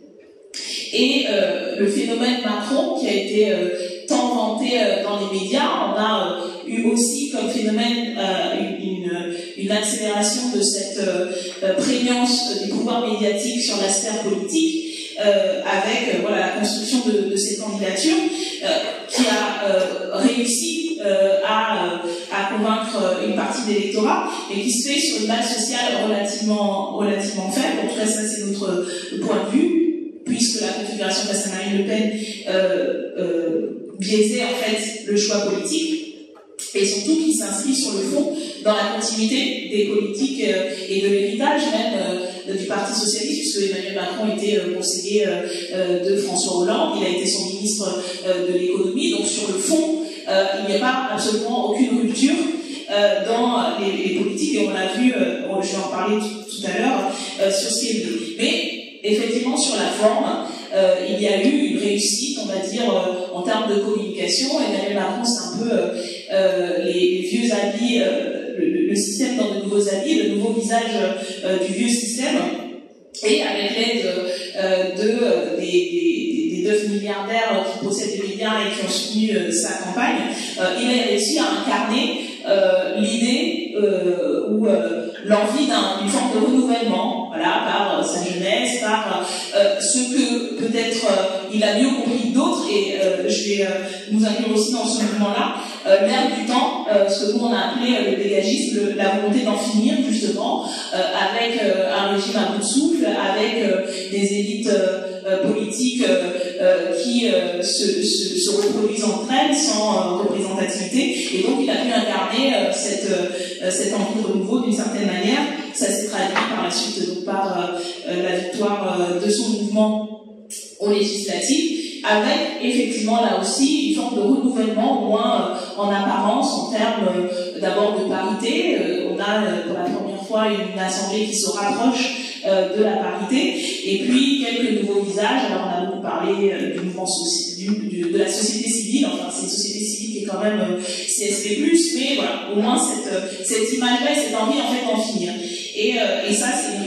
Et euh, le phénomène Macron, qui a été euh, tant vanté euh, dans les médias, on a euh, eu aussi comme phénomène euh, une, une, une accélération de cette euh, prégnance du pouvoir médiatique sur la sphère politique, euh, avec euh, voilà, la construction de, de cette candidature euh, qui a euh, réussi euh, à, à convaincre une partie de l'électorat, mais qui se fait sur une base sociale relativement, relativement faible. En tout cas, ça c'est notre point de vue, puisque la configuration face à Marine Le Pen euh, euh, biaisait en fait le choix politique, et surtout qui s'inscrit sur le fond dans la continuité des politiques euh, et de l'héritage même euh, du Parti Socialiste, puisque Emmanuel Macron était euh, conseiller euh, de François Hollande, il a été son ministre euh, de l'économie, donc sur le fond, euh, il n'y a pas absolument aucune rupture euh, dans les, les politiques, et on l'a vu, euh, je vais en parler tout, tout à l'heure, euh, sur ce qui est venu. Mais effectivement, sur la forme, euh, il y a eu une réussite, on va dire, euh, en termes de communication. Emmanuel Macron, c'est un peu euh, euh, les, les vieux habits, euh, le, le système dans de nouveaux habits, le nouveau visage euh, du vieux système. Et avec l'aide euh, de, euh, des, des, des neuf milliardaires qui possèdent des milliards et qui ont soutenu euh, sa campagne, euh, il a réussi à incarner euh, l'idée euh, ou euh, l'envie d'une forme de renouvellement, voilà, par euh, sa jeunesse, par euh, ce que peut-être euh, il a mieux compris d'autres, et euh, je vais euh, nous inclure aussi dans ce mouvement-là, euh, l'ère du temps, euh, ce que nous on a appelé euh, le dégagisme, le, la volonté d'en finir justement, euh, avec euh, un régime à bout de souffle, avec euh, des élites euh, euh, politiques euh, euh, qui euh, se, se, se reproduisent entre elles sans euh, représentativité, et donc il a pu incarner euh, cette, euh, cette envie de renouveau d'une certaine manière. Ça s'est traduit par la suite donc, par euh, la victoire euh, de son mouvement aux législatives, avec effectivement là aussi une forme de renouvellement, au moins euh, en apparence, en termes euh, d'abord de parité. Euh, on a euh, pour la première fois une assemblée qui se rapproche euh, de la parité, et puis quelques nouveaux visages. Alors on a beaucoup parlé euh, du mouvement soci- du, du, de la société civile, enfin c'est une société civile qui est quand même euh, C S P plus, mais voilà, au moins cette, cette image-là et cette envie en fait d'en finir. Et, euh, et ça c'est une réussite qui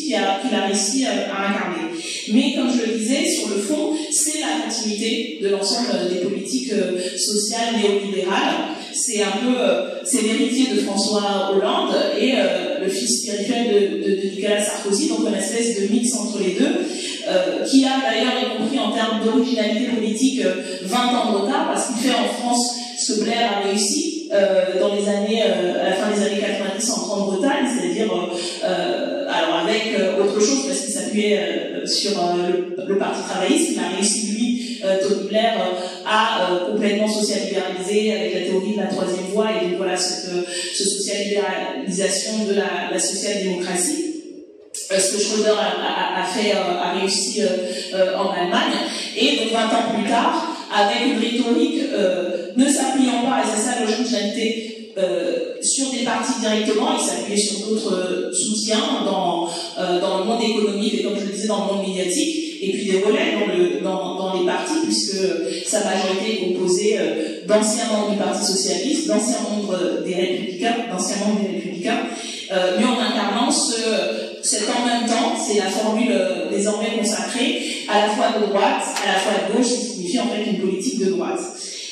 qu'il a, qu'il a réussi à incarner. Mais comme je le disais, sur le fond, c'est la continuité de l'ensemble des politiques sociales néolibérales. C'est un peu, c'est l'héritier de François Hollande et euh, le fils spirituel de, de, de Nicolas Sarkozy, donc une espèce de mix entre les deux, euh, qui a d'ailleurs, y compris en termes d'originalité politique, vingt ans de retard, parce qu'il fait en France ce que Blair a réussi euh, dans les années, euh, à la fin des années quatre-vingt-dix en grande Bretagne, c'est-à-dire euh, alors avec euh, autre chose, parce qu'il s'appuyait euh, sur euh, le, le Parti travailliste. Il a réussi, lui, euh, Tony Blair, euh, à euh, complètement social-libéraliser avec la théorie de la troisième voie, et donc voilà cette, euh, cette social-libéralisation de la, la social-démocratie. Euh, ce que Schröder a, a, a fait, euh, a réussi euh, euh, en Allemagne, et donc vingt ans plus tard, avec une rhétorique euh, ne s'appuyant pas, et c'est ça l'originalité, euh, sur des partis directement, il s'appuyait sur d'autres euh, soutiens dans, euh, dans le monde économique et, comme je le disais, dans le monde médiatique, et puis des relais dans, le, dans, dans les partis, puisque sa majorité est composée euh, d'anciens membres du Parti socialiste, d'anciens membres des Républicains, d'anciens membres des Républicains, euh, mais en incarnant ce, cet en même temps, c'est la formule euh, désormais consacrée, à la fois de droite, à la fois de gauche, qui signifie en fait une politique de droite.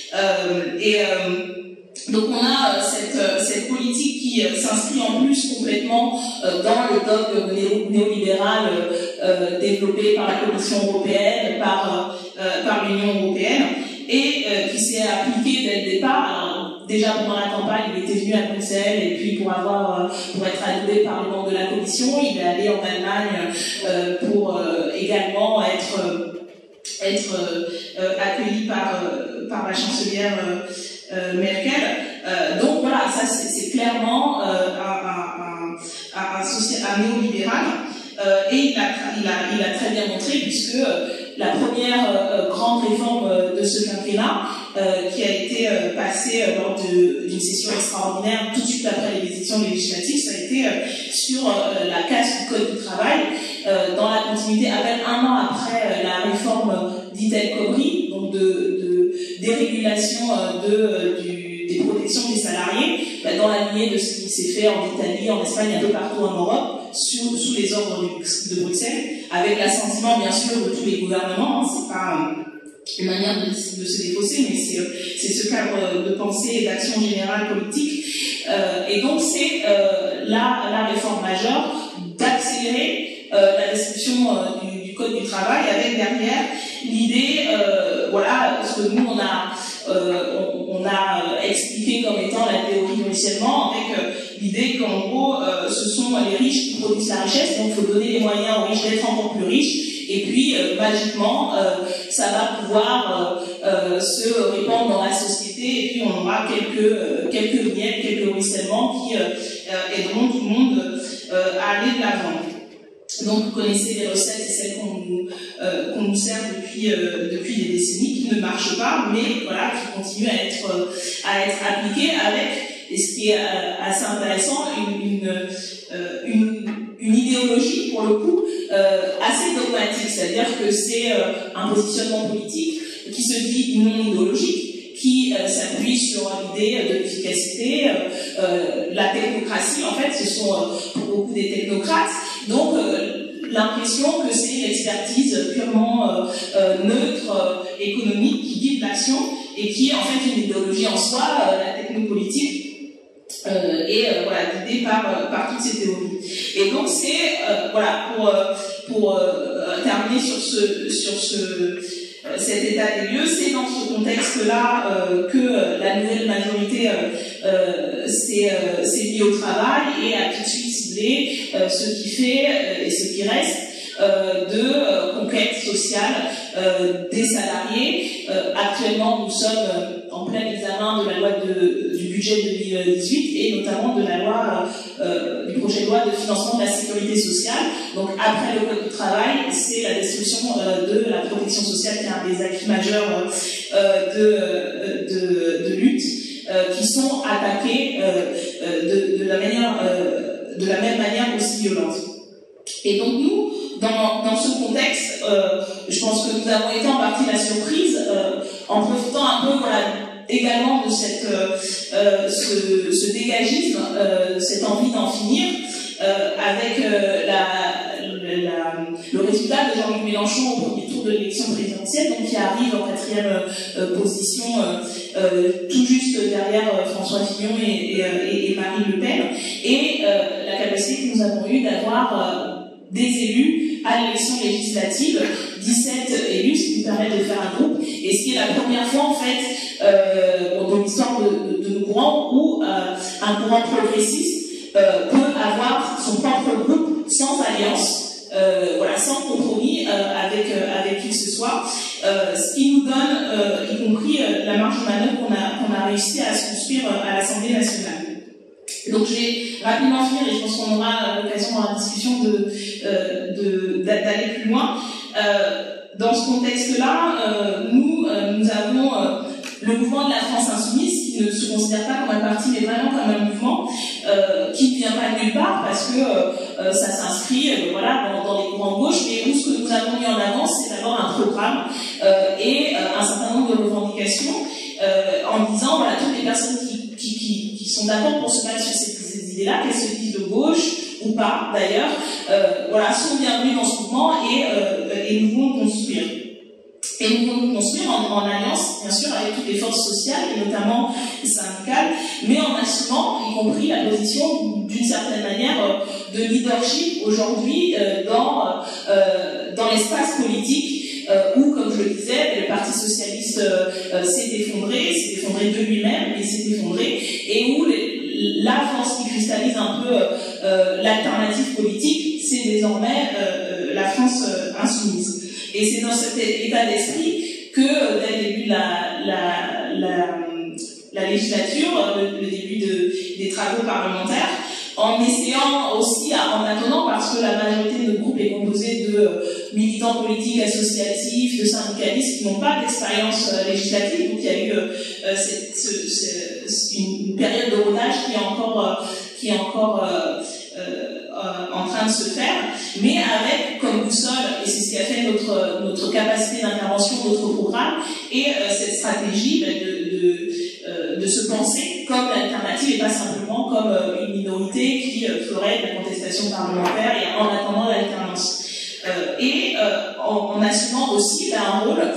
Euh, et euh, donc on a cette, cette politique qui euh, s'inscrit en plus complètement euh, dans le dogme néo néolibéral euh, développé par la Commission européenne, par, euh, par l'Union européenne, et euh, qui s'est appliqué dès le départ. Alors, déjà pendant la campagne, il était venu à Bruxelles, et puis pour avoir, euh, pour être adoubé par les membres de la Commission, il est allé en Allemagne euh, pour euh, également être euh, être euh, accueilli par euh, par la chancelière euh, euh, Merkel. Euh, donc voilà, ça c'est clairement euh, un, un, un, un, social, un néolibéral, euh, et il a, il, a, il a très bien montré, puisque euh, la première euh, grande réforme euh, de ce quinquennat, euh, qui a été euh, passée euh, lors d'une session extraordinaire tout de suite après les élections législatives, ça a été euh, sur euh, la casse du Code du travail, euh, dans la continuité, à peine un an après euh, la réforme dite El Khomri, donc de, de dérégulation euh, de, euh, du, des protections des salariés, bah, dans la lignée de ce qui s'est fait en Italie, en Espagne, un peu partout en Europe, sous, sous les ordres de, de Bruxelles, avec l'assentiment bien sûr de tous les gouvernements. Hein, c'est pas euh, une manière de, de se défausser, mais c'est ce cadre de pensée et d'action générale politique. Euh, et donc c'est euh, la, la réforme majeure d'accélérer euh, la destruction euh, du, du Code du travail, avec derrière l'idée, euh, voilà, ce que nous on a, euh, on, on a expliqué comme étant la théorie du ruissellement, avec euh, l'idée qu'en gros, euh, ce sont les riches qui produisent la richesse, donc il faut donner les moyens aux riches d'être encore plus riches, et puis euh, magiquement, euh, ça va pouvoir euh, euh, se répandre dans la société, et puis on aura quelques euh, quelques miettes, quelques ruissellements qui euh, euh, aideront tout le monde euh, à aller de l'avant. Donc vous connaissez les recettes, c'est celles qu'on nous, euh, qu'on nous sert depuis euh, depuis des décennies, qui ne marchent pas, mais voilà, qui continuent à être euh, à être appliquées avec, et ce qui est euh, assez intéressant, une une, euh, une une idéologie pour le coup euh, assez dogmatique, c'est-à-dire que c'est euh, un positionnement politique qui se dit non idéologique, qui euh, s'appuie sur l'idée de l'efficacité, euh, euh, la technocratie. En fait, ce sont euh, pour beaucoup des technocrates, donc euh, l'impression que c'est l'expertise purement euh, euh, neutre, euh, économique, qui guide l'action, et qui est en fait une idéologie en soi, euh, la technopolitique, euh, et euh, voilà, guidée par, euh, par toutes ces théories. Et donc c'est, euh, voilà, pour, euh, pour euh, terminer sur ce, sur ce cet état des lieux, c'est dans ce contexte-là euh, que euh, la nouvelle majorité euh, euh, s'est euh, liée au travail et a tout de suite ciblé euh, ce qui fait euh, et ce qui reste euh, de euh, conquête sociale euh, des salariés. Euh, actuellement, nous sommes euh, en plein examen de la loi de, du budget deux mille dix-huit et notamment de la loi euh, du projet de loi de financement de la sécurité sociale. Donc après le code du travail, c'est la destruction euh, de la protection sociale qui est un des acquis majeurs euh, de, de, de lutte, euh, qui sont attaqués euh, de, de la manière, euh, de la même manière aussi violente. Et donc nous, dans, dans ce contexte, euh, je pense que nous avons été en partie la surprise, euh, en profitant un peu, voilà, également de cette, euh, ce, ce dégagisme, euh, cette envie d'en finir, euh, avec euh, la, Mélenchon au premier tour de l'élection présidentielle, donc qui arrive en quatrième euh, position, euh, euh, tout juste derrière euh, François Fillon et, et, et, et Marine Le Pen, et euh, la capacité que nous avons eue d'avoir euh, des élus à l'élection législative, dix-sept élus, ce qui nous permet de faire un groupe, et ce qui est la première fois en fait euh, dans l'histoire de, de, de nos courants où euh, un courant progressiste euh, peut avoir son propre groupe sans alliance. Euh, voilà, sans compromis euh, avec euh, avec qui que ce soit, euh, ce qui nous donne, euh, y compris euh, la marge de manœuvre qu'on a qu'on a réussi à se construire euh, à l'Assemblée nationale. Donc je vais rapidement finir et je pense qu'on aura l'occasion dans la discussion de euh, de d'aller plus loin. Euh, dans ce contexte-là, euh, nous euh, nous avons euh, le mouvement de la France insoumise, qui ne se considère pas comme un parti, mais vraiment comme un mouvement euh, qui ne vient pas de nulle part, parce que euh, ça s'inscrit euh, voilà, dans, dans les courants de gauche, mais où ce que nous avons mis en avant, c'est d'abord un programme euh, et euh, un certain nombre de revendications, euh, en disant, voilà, toutes les personnes qui, qui, qui, qui sont d'accord pour se battre sur ces, ces idées-là, qu'elles se disent de gauche ou pas, d'ailleurs, euh, voilà, sont bienvenues dans ce mouvement et, euh, et nous voulons construire. Et nous voulons nous construire en, en alliance, bien sûr, avec toutes les forces sociales, et notamment syndicales, mais en assumant, y compris la position, d'une certaine manière, de leadership aujourd'hui euh, dans, euh, dans l'espace politique, euh, où, comme je le disais, le Parti socialiste euh, s'est effondré, s'est effondré de lui-même, mais s'est effondré, et où les, la force qui cristallise un peu euh, l'alternative politique, c'est désormais euh, la France euh, insoumise. Et c'est dans cet état d'esprit que, euh, dès le début de la, la, la, la législature, le, le début de, des travaux parlementaires, en essayant aussi, en attendant, parce que la majorité de notre groupe est composée de euh, militants politiques, associatifs, de syndicalistes qui n'ont pas d'expérience euh, législative, donc il y a eu euh, cette, ce, ce, une, une période de rodage qui est encore, euh, qui est encore euh, euh, en train de se faire, mais avec comme boussole, et c'est ce qui a fait notre, notre capacité d'intervention, notre programme, et euh, cette stratégie de, de, euh, de se penser comme l'alternative et pas simplement comme euh, une minorité qui euh, ferait de la contestation parlementaire et en attendant l'alternance. Euh, et euh, en, en assumant aussi là, un rôle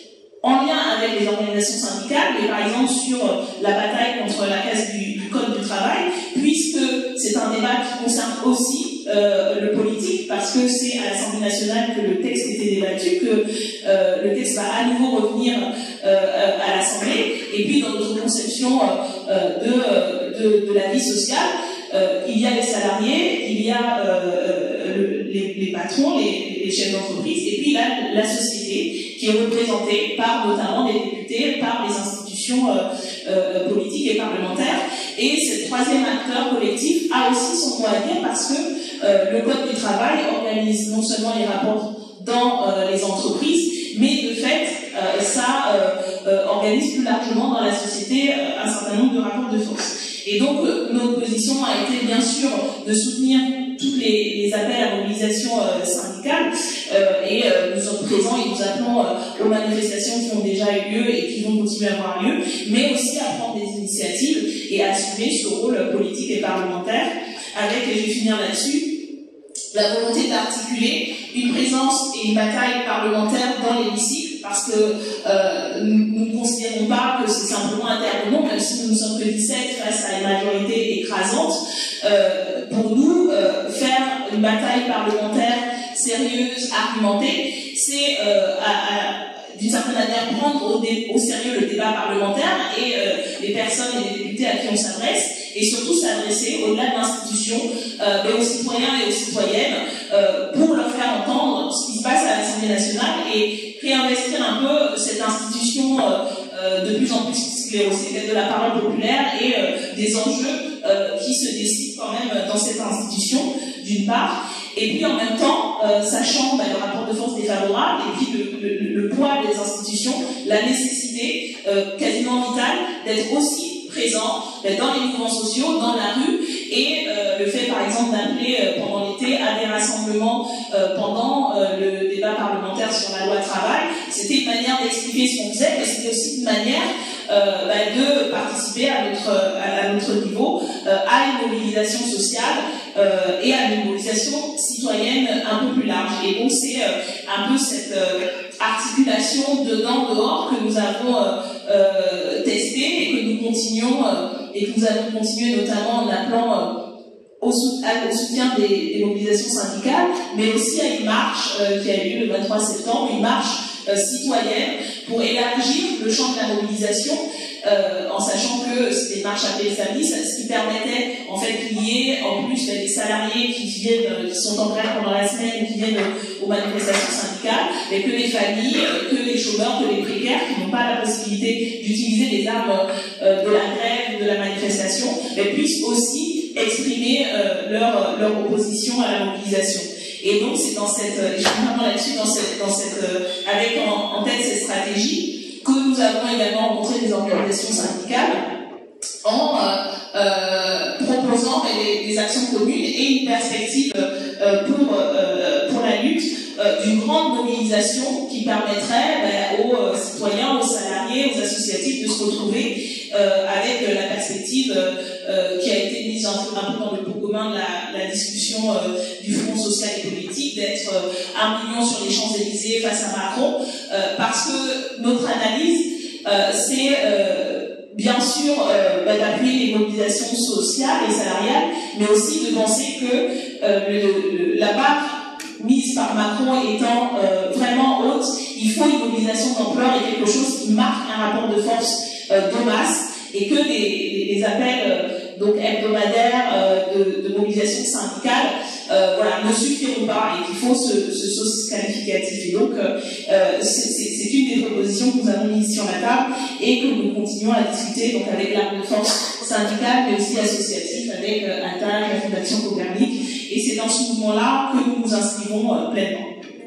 en lien avec les organisations syndicales, mais par exemple sur la bataille contre la casse du, du code du travail, puisque c'est un débat qui concerne aussi euh, le politique, parce que c'est à l'Assemblée nationale que le texte était débattu, que euh, le texte va à nouveau revenir euh, à l'Assemblée, et puis dans notre conception euh, de, de, de la vie sociale, euh, il y a les salariés, il y a euh, le, les, les patrons, les, les chefs d'entreprise, et puis là, la société, qui est représentée par notamment des députés, par les institutions euh, euh, politiques et parlementaires. Et ce troisième acteur collectif a aussi son mot à dire parce que euh, le Code du travail organise non seulement les rapports dans euh, les entreprises, mais de fait, euh, ça euh, euh, organise plus largement dans la société euh, un certain nombre de rapports de force. Et donc, euh, notre position a été bien sûr de soutenir tous les, les appels à mobilisation euh, syndicale euh, et euh, nous sommes présents et nous appelons euh, aux manifestations qui ont déjà eu lieu et qui vont continuer à avoir lieu, mais aussi à prendre des initiatives et à assumer ce rôle politique et parlementaire avec, et je vais finir là-dessus, la volonté d'articuler une présence et une bataille parlementaire dans l'hémicycle, parce que euh, nous ne considérons pas que c'est simplement un terme de nom, même si nous ne sommes que dix-sept face à une majorité écrasante. Euh, pour nous, euh, faire une bataille parlementaire sérieuse, argumentée, c'est euh, d'une certaine manière prendre au, dé, au sérieux le débat parlementaire et euh, les personnes et les députés à qui on s'adresse, et surtout s'adresser au-delà de l'institution, euh, mais aux citoyens et aux citoyennes, euh, pour leur faire entendre ce qui se passe à l'Assemblée nationale et réinvestir un peu cette institution euh, euh, de plus en plus sclérosée de la parole populaire et euh, des enjeux euh, qui se décident quand même dans cette institution, d'une part, et puis en même temps, euh, sachant bah, le rapport de force défavorable et puis le, le, le poids des institutions, la nécessité euh, quasiment vitale d'être aussi présent dans les mouvements sociaux, dans la rue, et euh, le fait par exemple d'appeler euh, pendant l'été à des rassemblements euh, pendant euh, le débat parlementaire sur la loi travail, c'était une manière d'expliquer ce qu'on faisait, mais c'était aussi une manière euh, bah, de participer à notre, à, à notre niveau euh, à une mobilisation sociale euh, et à une mobilisation citoyenne un peu plus large. Et donc c'est euh, un peu cette euh, articulation dedans-dehors que nous avons euh, euh, testée et que nous continuons euh, et que nous avons continué notamment en appelant euh, Au, au soutien des, des mobilisations syndicales, mais aussi à une marche euh, qui a eu lieu le vingt-trois septembre, une marche euh, citoyenne pour élargir le champ de la mobilisation, euh, en sachant que c'était une marche appelée samedi, ce qui permettait en fait qu'il y ait en plus des salariés qui viennent, qui sont en grève pendant la semaine, qui viennent aux manifestations syndicales, mais que les familles, que les chômeurs, que les précaires qui n'ont pas la possibilité d'utiliser les armes euh, de la grève, de la manifestation, mais puissent aussi exprimer euh, leur, leur opposition à la mobilisation. Et donc c'est dans cette, je suis vraiment là-dessus, dans cette, dans cette, euh, avec en, en tête cette stratégie que nous avons également rencontré des organisations syndicales en euh, euh, proposant des, des actions communes et une perspective euh, pour, euh, pour la lutte euh, d'une grande mobilisation qui permettrait ben, aux euh, citoyens, aux salariés, aux associatifs de se retrouver euh, avec euh, la perspective euh, euh, qui a été mise un, un peu dans le pot commun de la, la discussion euh, du Front social et politique, d'être euh, un million sur les Champs-Élysées face à Macron, euh, parce que notre analyse, euh, c'est euh, bien sûr euh, bah, d'appuyer les mobilisations sociales et salariales, mais aussi de penser que euh, le, le, la barre mise par Macron étant euh, vraiment haute, il faut une mobilisation d'ampleur et quelque chose qui marque un rapport de force euh, de masse, et que les, les, les appels euh, donc hebdomadaires euh, de, de mobilisation syndicale euh, voilà, ne suffiront pas et qu'il faut ce, ce sauce qualificatif. Et donc euh, c'est une des propositions que nous avons mises sur la table et que nous continuons à discuter donc avec l'arme de force syndicale mais aussi associative avec euh, A T A C, la Fondation Copernic, et c'est dans ce mouvement-là que nous nous inscrivons euh, pleinement.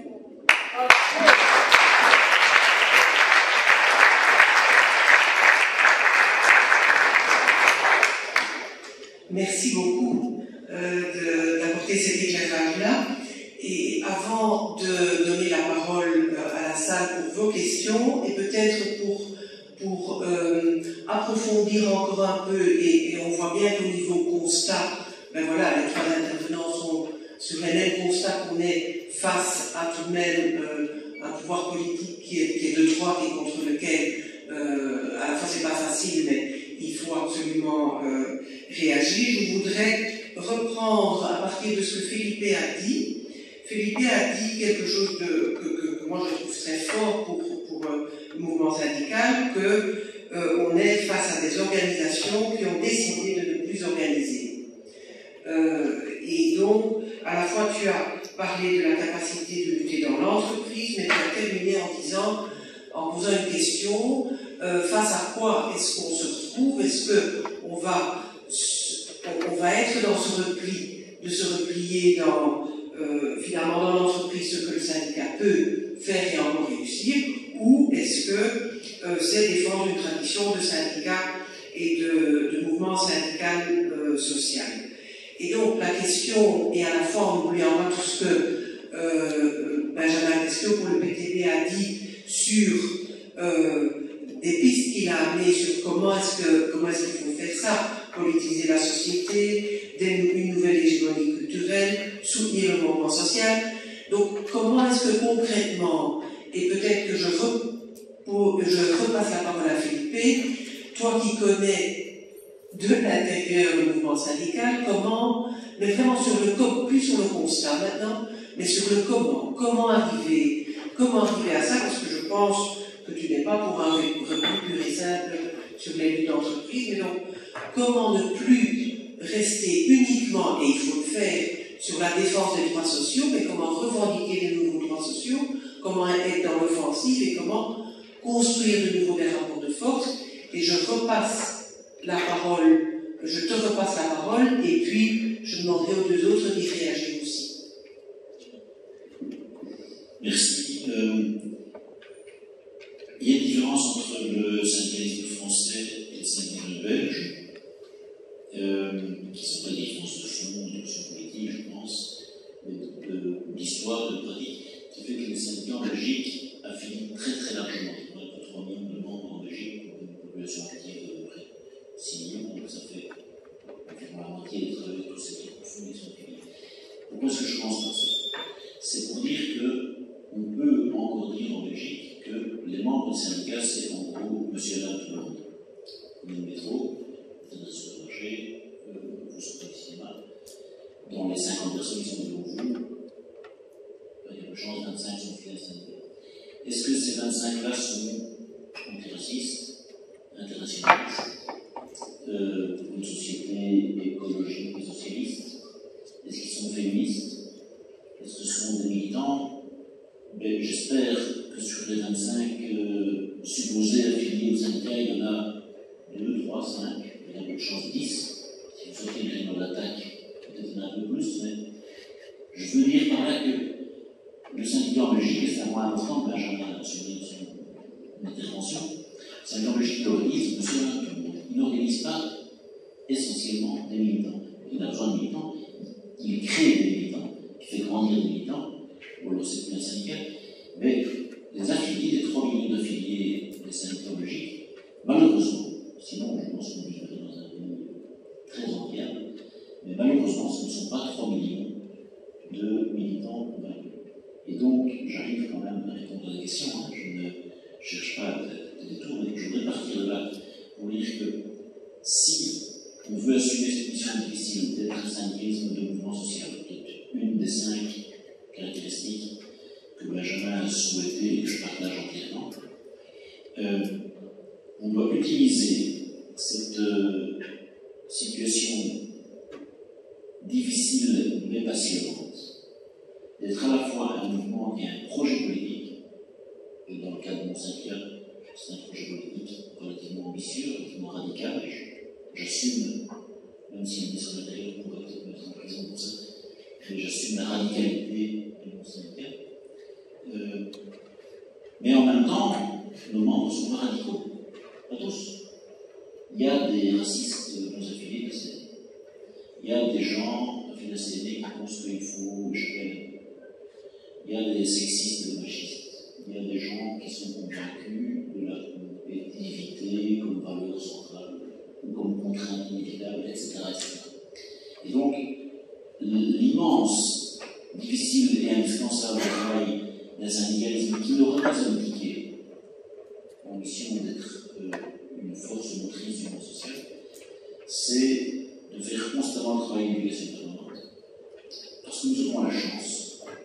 Merci beaucoup euh, d'apporter cet éclairage-là. Et avant de donner la parole à la salle pour vos questions, et peut-être pour, pour euh, approfondir encore un peu, et, et on voit bien qu'au niveau constat, ben voilà, les trois intervenants sont sur les mêmes constats qu'on est face à tout de même euh, un pouvoir politique qui est, qui est de droite et contre lequel, euh, à la fois c'est pas facile, mais il faut absolument euh, réagir. Je voudrais reprendre à partir de ce que Felipe a dit. Felipe a dit quelque chose de, que, que, que moi je trouve très fort pour, pour, pour euh, le mouvement syndical, qu'on euh, est face à des organisations qui ont décidé de ne plus organiser. Euh, et donc, à la fois tu as parlé de la capacité de lutter dans l'entreprise, mais tu as terminé en disant, en posant une question, euh, face à quoi est-ce qu'on se retrouve? Est-ce qu'on va, on, on va être dans ce repli, de se replier dans, euh, finalement dans l'entreprise, ce que le syndicat peut faire et encore réussir, ou est-ce que euh, c'est défendre une tradition de syndicat et de, de mouvement syndical euh, social? Et donc la question, et à la fois en n'oubliant pas tout ce que euh, Benjamin Question pour le P T B a dit sur euh, des pistes qu'il a amenées sur comment est-ce que comment est-ce qu'il faut faire ça, politiser la société, une nouvelle hégémonie culturelle, soutenir le mouvement social. Donc comment est-ce que concrètement, et peut-être que je, re, pour, je repasse la parole à Felipe, toi qui connais de l'intérieur le mouvement syndical, comment, mais vraiment sur le plus sur le constat maintenant, mais sur le comment, comment arriver, comment arriver à ça, parce que je pense que tu n'es pas pour un repli pur et simple sur les luttes d'entreprise, mais donc comment ne plus rester uniquement, et il faut le faire, sur la défense des droits sociaux, mais comment revendiquer de nouveaux droits sociaux, comment être dans l'offensive et comment construire de nouveau des rapports de force. Et je repasse la parole, je te repasse la parole, et puis je demanderai aux deux autres d'y réagir aussi. Merci. Euh, il y a une différence entre le syndicalisme français et le syndicalisme belge, euh, qui ne sont pas des différences de fond, des notions politiques, je pense, mais d'histoire, de, de pratique, qui fait que les syndicats en Belgique affilient très très largement. On n'a pas trois millions de membres en Belgique pour une population active de près de six millions, donc ça fait environ la moitié des travailleurs, tous ceux qui font, ils sont affiliés. Pourquoi est-ce que je pense par ça? C'est pour dire qu'on peut encore dire en Belgique que les membres du syndicat, c'est en gros monsieur et madame tout le monde. Vous venez de métro, vous êtes un supermarché, euh, vous sortez du cinéma. Dans les cinquante personnes qui sont devant vous, il y a une chance, vingt-cinq sont affiliés à un syndicat. Est-ce que ces vingt-cinq-là sont antiracistes, internationalistes, euh, une société écologique et socialiste? Est-ce qu'ils sont féministes? Est-ce que ce sont des militants? Ben, j'espère que sur les vingt-cinq euh, supposés affiliés au syndicat, il y en a deux, trois, cinq, il y a peu de chance dix. Si vous sautez le créneau d'attaque, peut-être il y en a un peu plus, mais je veux dire par là que le syndicat en Belgique, et c'est un point important que Benjamin a souligné dans son intervention, le syndicat en Belgique organise monsieur tout le monde. Il n'organise pas essentiellement des militants. Il a besoin de militants, il crée des militants, il fait grandir des militants, ou alors c'est plus un syndicat, mais les affiliés, les trois millions d'affiliés des syndicats en Belgique, malheureusement, sinon je pense qu'on vivrait dans un pays très enviable, mais malheureusement ce ne sont pas trois millions de militants convaincus. Et donc, j'arrive quand même à répondre à la question, hein. Je ne cherche pas à des détours, mais je voudrais partir de là pour dire que si on veut assumer cette mission difficile d'être un syndicalisme de mouvement social, qui est une des cinq caractéristiques que Benjamin a souhaité et que je partage entièrement, euh, on doit utiliser cette euh, situation difficile mais passionnante d'être à la fois un mouvement et un projet politique, et dans le cas de mon syndicat, c'est un projet politique relativement ambitieux, relativement radical, et j'assume, même si le ministre de l'Intérieur pourrait peut-être me mettre en prison pour ça, mais j'assume la radicalité de mon syndicat. Euh, mais en même temps, nos membres ne sont pas radicaux, pas tous. Il y a des racistes non affiliés, il y a des gens affiliés à C D qui pensent qu'il faut échapper. Il y a des sexistes et machistes. Il y a des gens qui sont convaincus de la compétitivité comme valeur centrale ou comme contrainte inévitable, et cetera, et cetera. Et donc, l'immense, difficile et indispensable travail d'un syndicalisme qui n'aurait pas abdiqué en mission d'être euh, une force motrice du mouvement social, c'est de faire constamment le travail d'éducation permanente. Parce que nous avons la chance,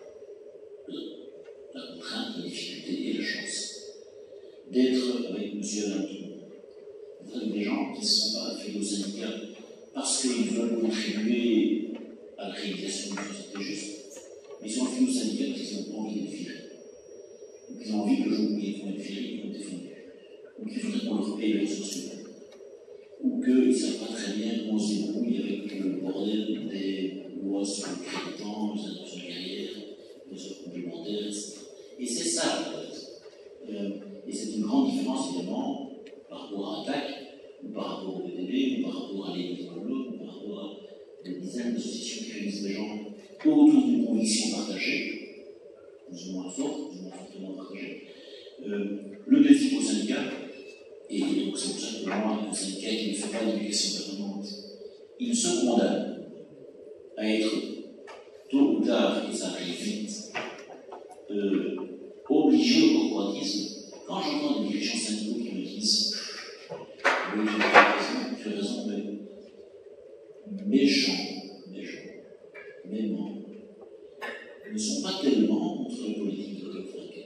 la contrainte, la difficulté et la chance d'être avec monsieur et madame tout le monde. Avec des gens qui ne sont pas affiliés au syndicat parce qu'ils veulent contribuer à la réalisation d'une société juste, mais ils sont affiliés au syndicat parce qu'ils ont envie d'être virés. Donc ils ont envie que le jour où ils vont être virés, ils vont être défendus. Ou qu'ils voudraient qu'on leur paye les ressources humaines. Ou qu'ils ne savent pas très bien comment on se débrouille avec le bordel des lois sur le créditant, les interruptions de carrière, les heures complémentaires, et cetera. Et c'est ça, en fait. Euh, et c'est une grande différence, évidemment, par rapport à Attac, ou par rapport au P T B, ou par rapport à l'Élite ou par rapport à des dizaines d'associations qui réunissent des gens autour d'une conviction partagée, plus ou moins forte, plus ou moins fortement partagée. Euh, le défi pour le syndicat, et donc c'est pour ça que pour moi, un syndicat qui ne fait pas d'éducation permanente, il se condamne à être tôt ou tard, et ça arrive vite, euh, obligé au corporatisme. Quand j'entends des dirigeants syndicaux qui me disent oui, tu as raison, tu as raison, mais mes gens, mes gens, mes membres ne sont pas tellement contre les politiques de Tocqueville.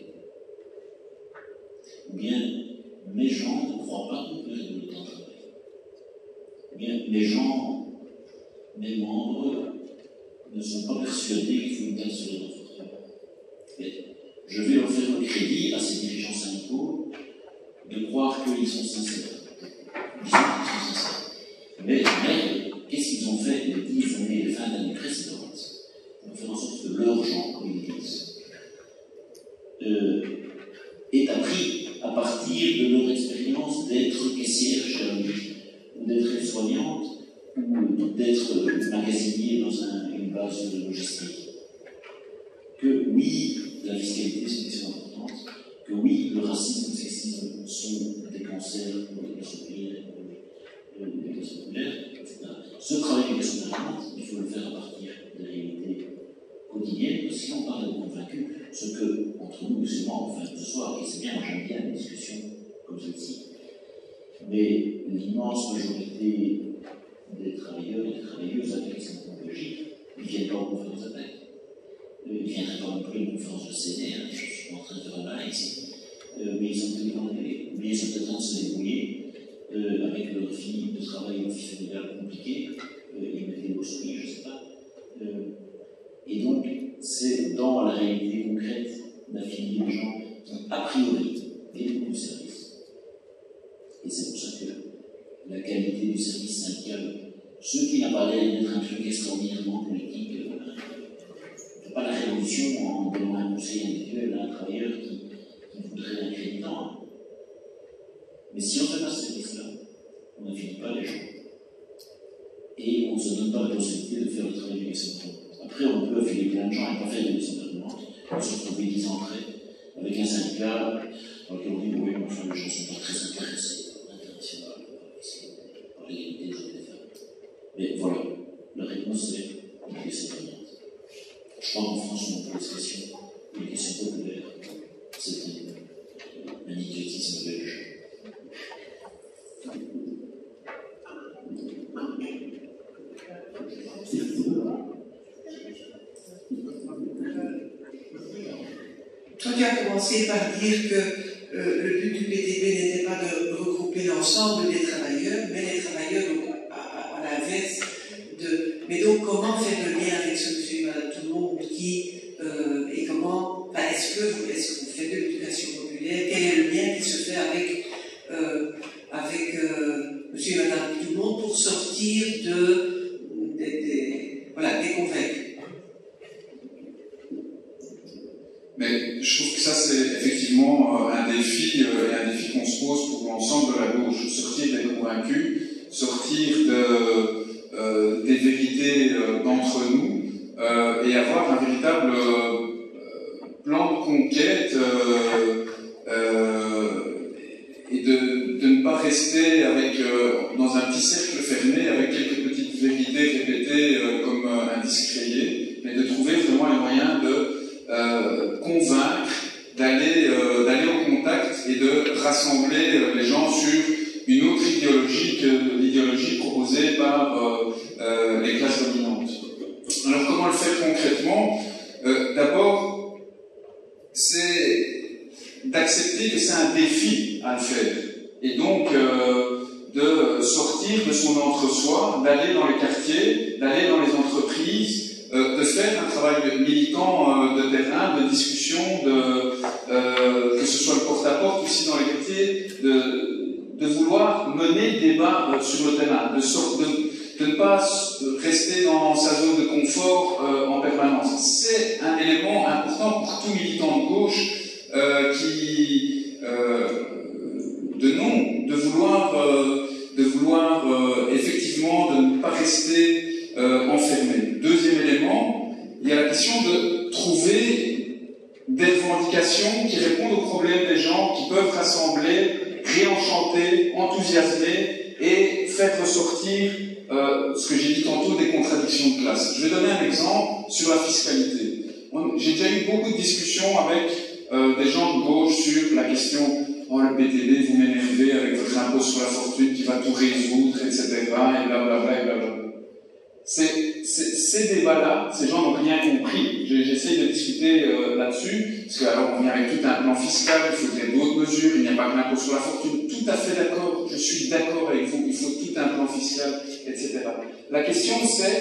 Ou bien mes gens ne croient pas qu'on peut réduire le temps de travail. Ou bien mes gens, mes membres ne sont pas persuadés qu'il faut une taxe sur les entreprises. Mais je vais leur faire le crédit à ces dirigeants syndicaux de croire qu'ils sont sincères. Ils sont, ils sont sincères. Mais, mais qu'est-ce qu'ils ont fait les dix années, les vingt années précédentes pour faire en sorte que leurs gens, comme ils disent, euh, aient appris à partir de leur expérience d'être caissière chez un ou d'être soignante, ou d'être magasinier dans un, une base de logistique. Que oui, la fiscalité c'est une question importante, que oui, le racisme et le sexisme sont des cancers pour les classes ouvrières et pour les classes populaires, et cetera. Ce travail des classes permanentes, il faut le faire à partir des réalités quotidiennes, parce que si on parle de convaincus, ce que, entre nous, musulmans, enfin ce soir, et c'est bien, moi j'aime bien une discussion comme celle-ci, mais l'immense majorité des travailleurs et des travailleuses avec les technologies, ils ne viennent pas aux conférences de tête. Ils ne viendraient pas non plus à une conférence de C N R, hein, je suis pas en train de faire un malin ici, euh, mais ils ont peut-être mais ils ont peut-être en train de se débrouiller euh, avec leur vie de travail, leur vie familiale compliquée, euh, ils mettent des beaux sourires, je ne sais pas. Euh, et donc, c'est dans la réalité concrète d'affilier les gens qui, a priori, viennent beaucoup de service. Et c'est pour ça que la qualité du service syndical, ce qui n'a pas l'air d'être un truc extraordinairement politique, euh, ne fait pas la révolution en donnant un conseil individuel à un travailleur qui, qui voudrait un créditant. Mais si on ne fait pas ce service-là, on n'affilie pas les gens. Et on ne se donne pas la possibilité de faire le travail du médecin. Après, on peut affiler plein de gens et pas faire des médecins permanentes. On se retrouve dix ans après avec un syndicat dans lequel on dit oui, mais enfin, les gens ne sont pas très intéressés par l'international, par l'égalité des hommes et des femmes. Mais voilà, la réponse c'est une question permanente. Je crois qu'en France, on a pour l'expression une question populaire. C'est un, un idiotisme belge. Toi, tu as commencé par dire que euh, le but du P T B n'était pas de regrouper l'ensemble des travailleurs, mais les travailleurs, donc, à, à, à l'inverse. De... Mais donc, comment faire le lien avec ce monsieur et madame tout le monde qui, euh, et comment, enfin, est-ce que, vous, est-ce que vous faites de l'éducation populaire? Quel est le lien qui se fait avec, euh, avec euh, monsieur et madame tout le monde pour sortir de, des, des, voilà, des convaincus? Mais je trouve que ça, c'est effectivement un défi, euh, un défi qu'on se pose pour l'ensemble de la gauche. Sortir des convaincus, sortir de, euh, des vérités euh, d'entre nous euh, et avoir un véritable euh, plan de conquête euh, euh, et de, de ne pas rester avec, euh, dans un petit cercle fermé avec quelques petites vérités répétées euh, comme euh, un disque rayé, mais de trouver vraiment les moyens de Euh, convaincre, d'aller euh, d'aller au contact et de rassembler euh, les gens sur une autre idéologie que l'idéologie proposée par euh, euh, les classes dominantes. Alors comment le faire concrètement? euh, D'abord, c'est d'accepter que c'est un défi à le faire. Et donc, euh, de sortir de son entre-soi, d'aller dans les quartiers, d'aller dans les entreprises, Euh, de faire un travail militant euh, de terrain, de discussion, de, euh, que ce soit le porte-à-porte aussi dans les quartiers, de, de vouloir mener le débat euh, sur le terrain, de, de, de ne pas rester dans sa zone de confort euh, en permanence. C'est un élément important pour tout militant de gauche euh, qui, euh, de non, de vouloir, euh, de vouloir euh, effectivement de ne pas rester Euh, enfermé. Deuxième élément, il y a la question de trouver des revendications qui répondent aux problèmes des gens, qui peuvent rassembler, réenchanter, enthousiasmer et faire ressortir euh, ce que j'ai dit tantôt des contradictions de classe. Je vais donner un exemple sur la fiscalité. J'ai déjà eu beaucoup de discussions avec euh, des gens de gauche sur la question « Oh, le P T B, vous m'énervez avec votre impôt sur la fortune qui va tout résoudre, et cetera » et blablabla, et blablabla. Ces, ces, ces débats-là, ces gens n'ont rien compris. J'essaie de discuter euh, là-dessus, parce qu'alors on vient avec tout un plan fiscal, il faudrait d'autres mesures, il n'y a pas que l'impôt sur la fortune. Tout à fait d'accord, je suis d'accord avec vous, il faut tout un plan fiscal, et cetera. La question c'est,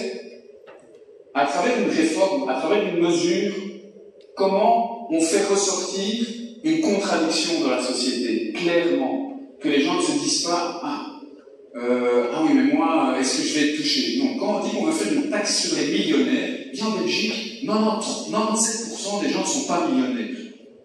à travers une réforme, à travers une mesure, comment on fait ressortir une contradiction dans la société, clairement, que les gens ne se disent pas « Ah, Euh, ah oui, mais moi, est-ce que je vais être touché? » Non, quand on dit qu'on veut faire une taxe sur les millionnaires, bien en Belgique, quatre-vingt-dix-sept pour cent des gens ne sont pas millionnaires.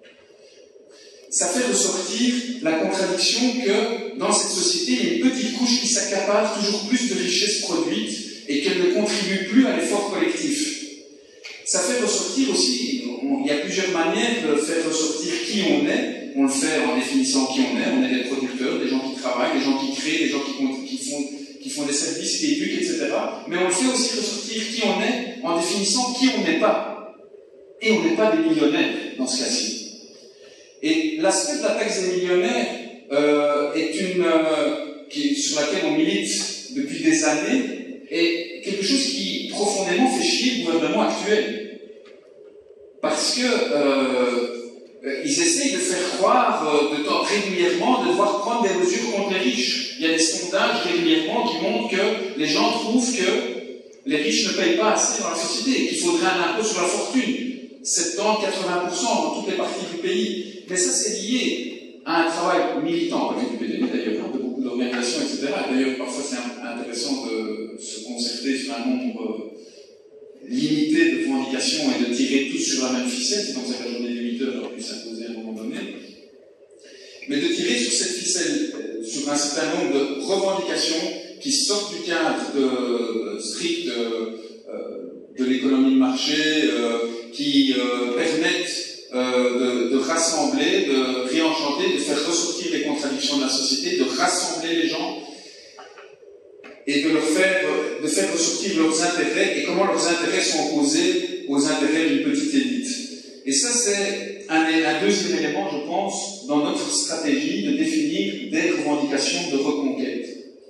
Ça fait ressortir la contradiction que dans cette société, il y a une petite couche qui s'accapare toujours plus de richesses produites et qu'elle ne contribue plus à l'effort collectif. Ça fait ressortir aussi, on, il y a plusieurs manières de faire ressortir qui on est. on le fait en définissant qui on est. On est des producteurs, des gens qui travaillent, des gens qui créent, des gens qui, qui, font, qui font des services, qui éduquent, et cetera. Mais on le fait aussi ressortir qui on est en définissant qui on n'est pas. Et on n'est pas des millionnaires dans ce cas-ci. Et l'aspect de la taxe des millionnaires euh, est une euh, qui, sur laquelle on milite depuis des années, est quelque chose qui profondément fait chier le gouvernement actuel. Parce que euh, ils essayent de faire croire euh, de temps, régulièrement de devoir prendre des mesures contre les riches. Il y a des sondages régulièrement qui montrent que les gens trouvent que les riches ne payent pas assez dans la société et qu'il faudrait un impôt sur la fortune. soixante à quatre-vingts pour cent dans toutes les parties du pays. Mais ça, c'est lié à un travail militant, avec du P D D d'ailleurs, de beaucoup d'organisations, et cetera. D'ailleurs, parfois, c'est intéressant de se concerter sur un nombre limité de revendications et de tirer tous sur la même ficelle. C'est comme ça que la journée des huit heures aurait pu s'imposer à un moment donné. Mais de tirer sur cette ficelle, sur un certain nombre de revendications qui sortent du cadre de, strict de, de l'économie de marché, euh, qui euh, permettent euh, de, de rassembler, de réenchanter, de faire ressortir les contradictions de la société, de rassembler les gens et de leur faire, de faire ressortir leurs intérêts et comment leurs intérêts sont opposés aux intérêts d'une petite élite. Et ça, c'est un, un deuxième élément, je pense, dans notre stratégie de définir des revendications de reconquête.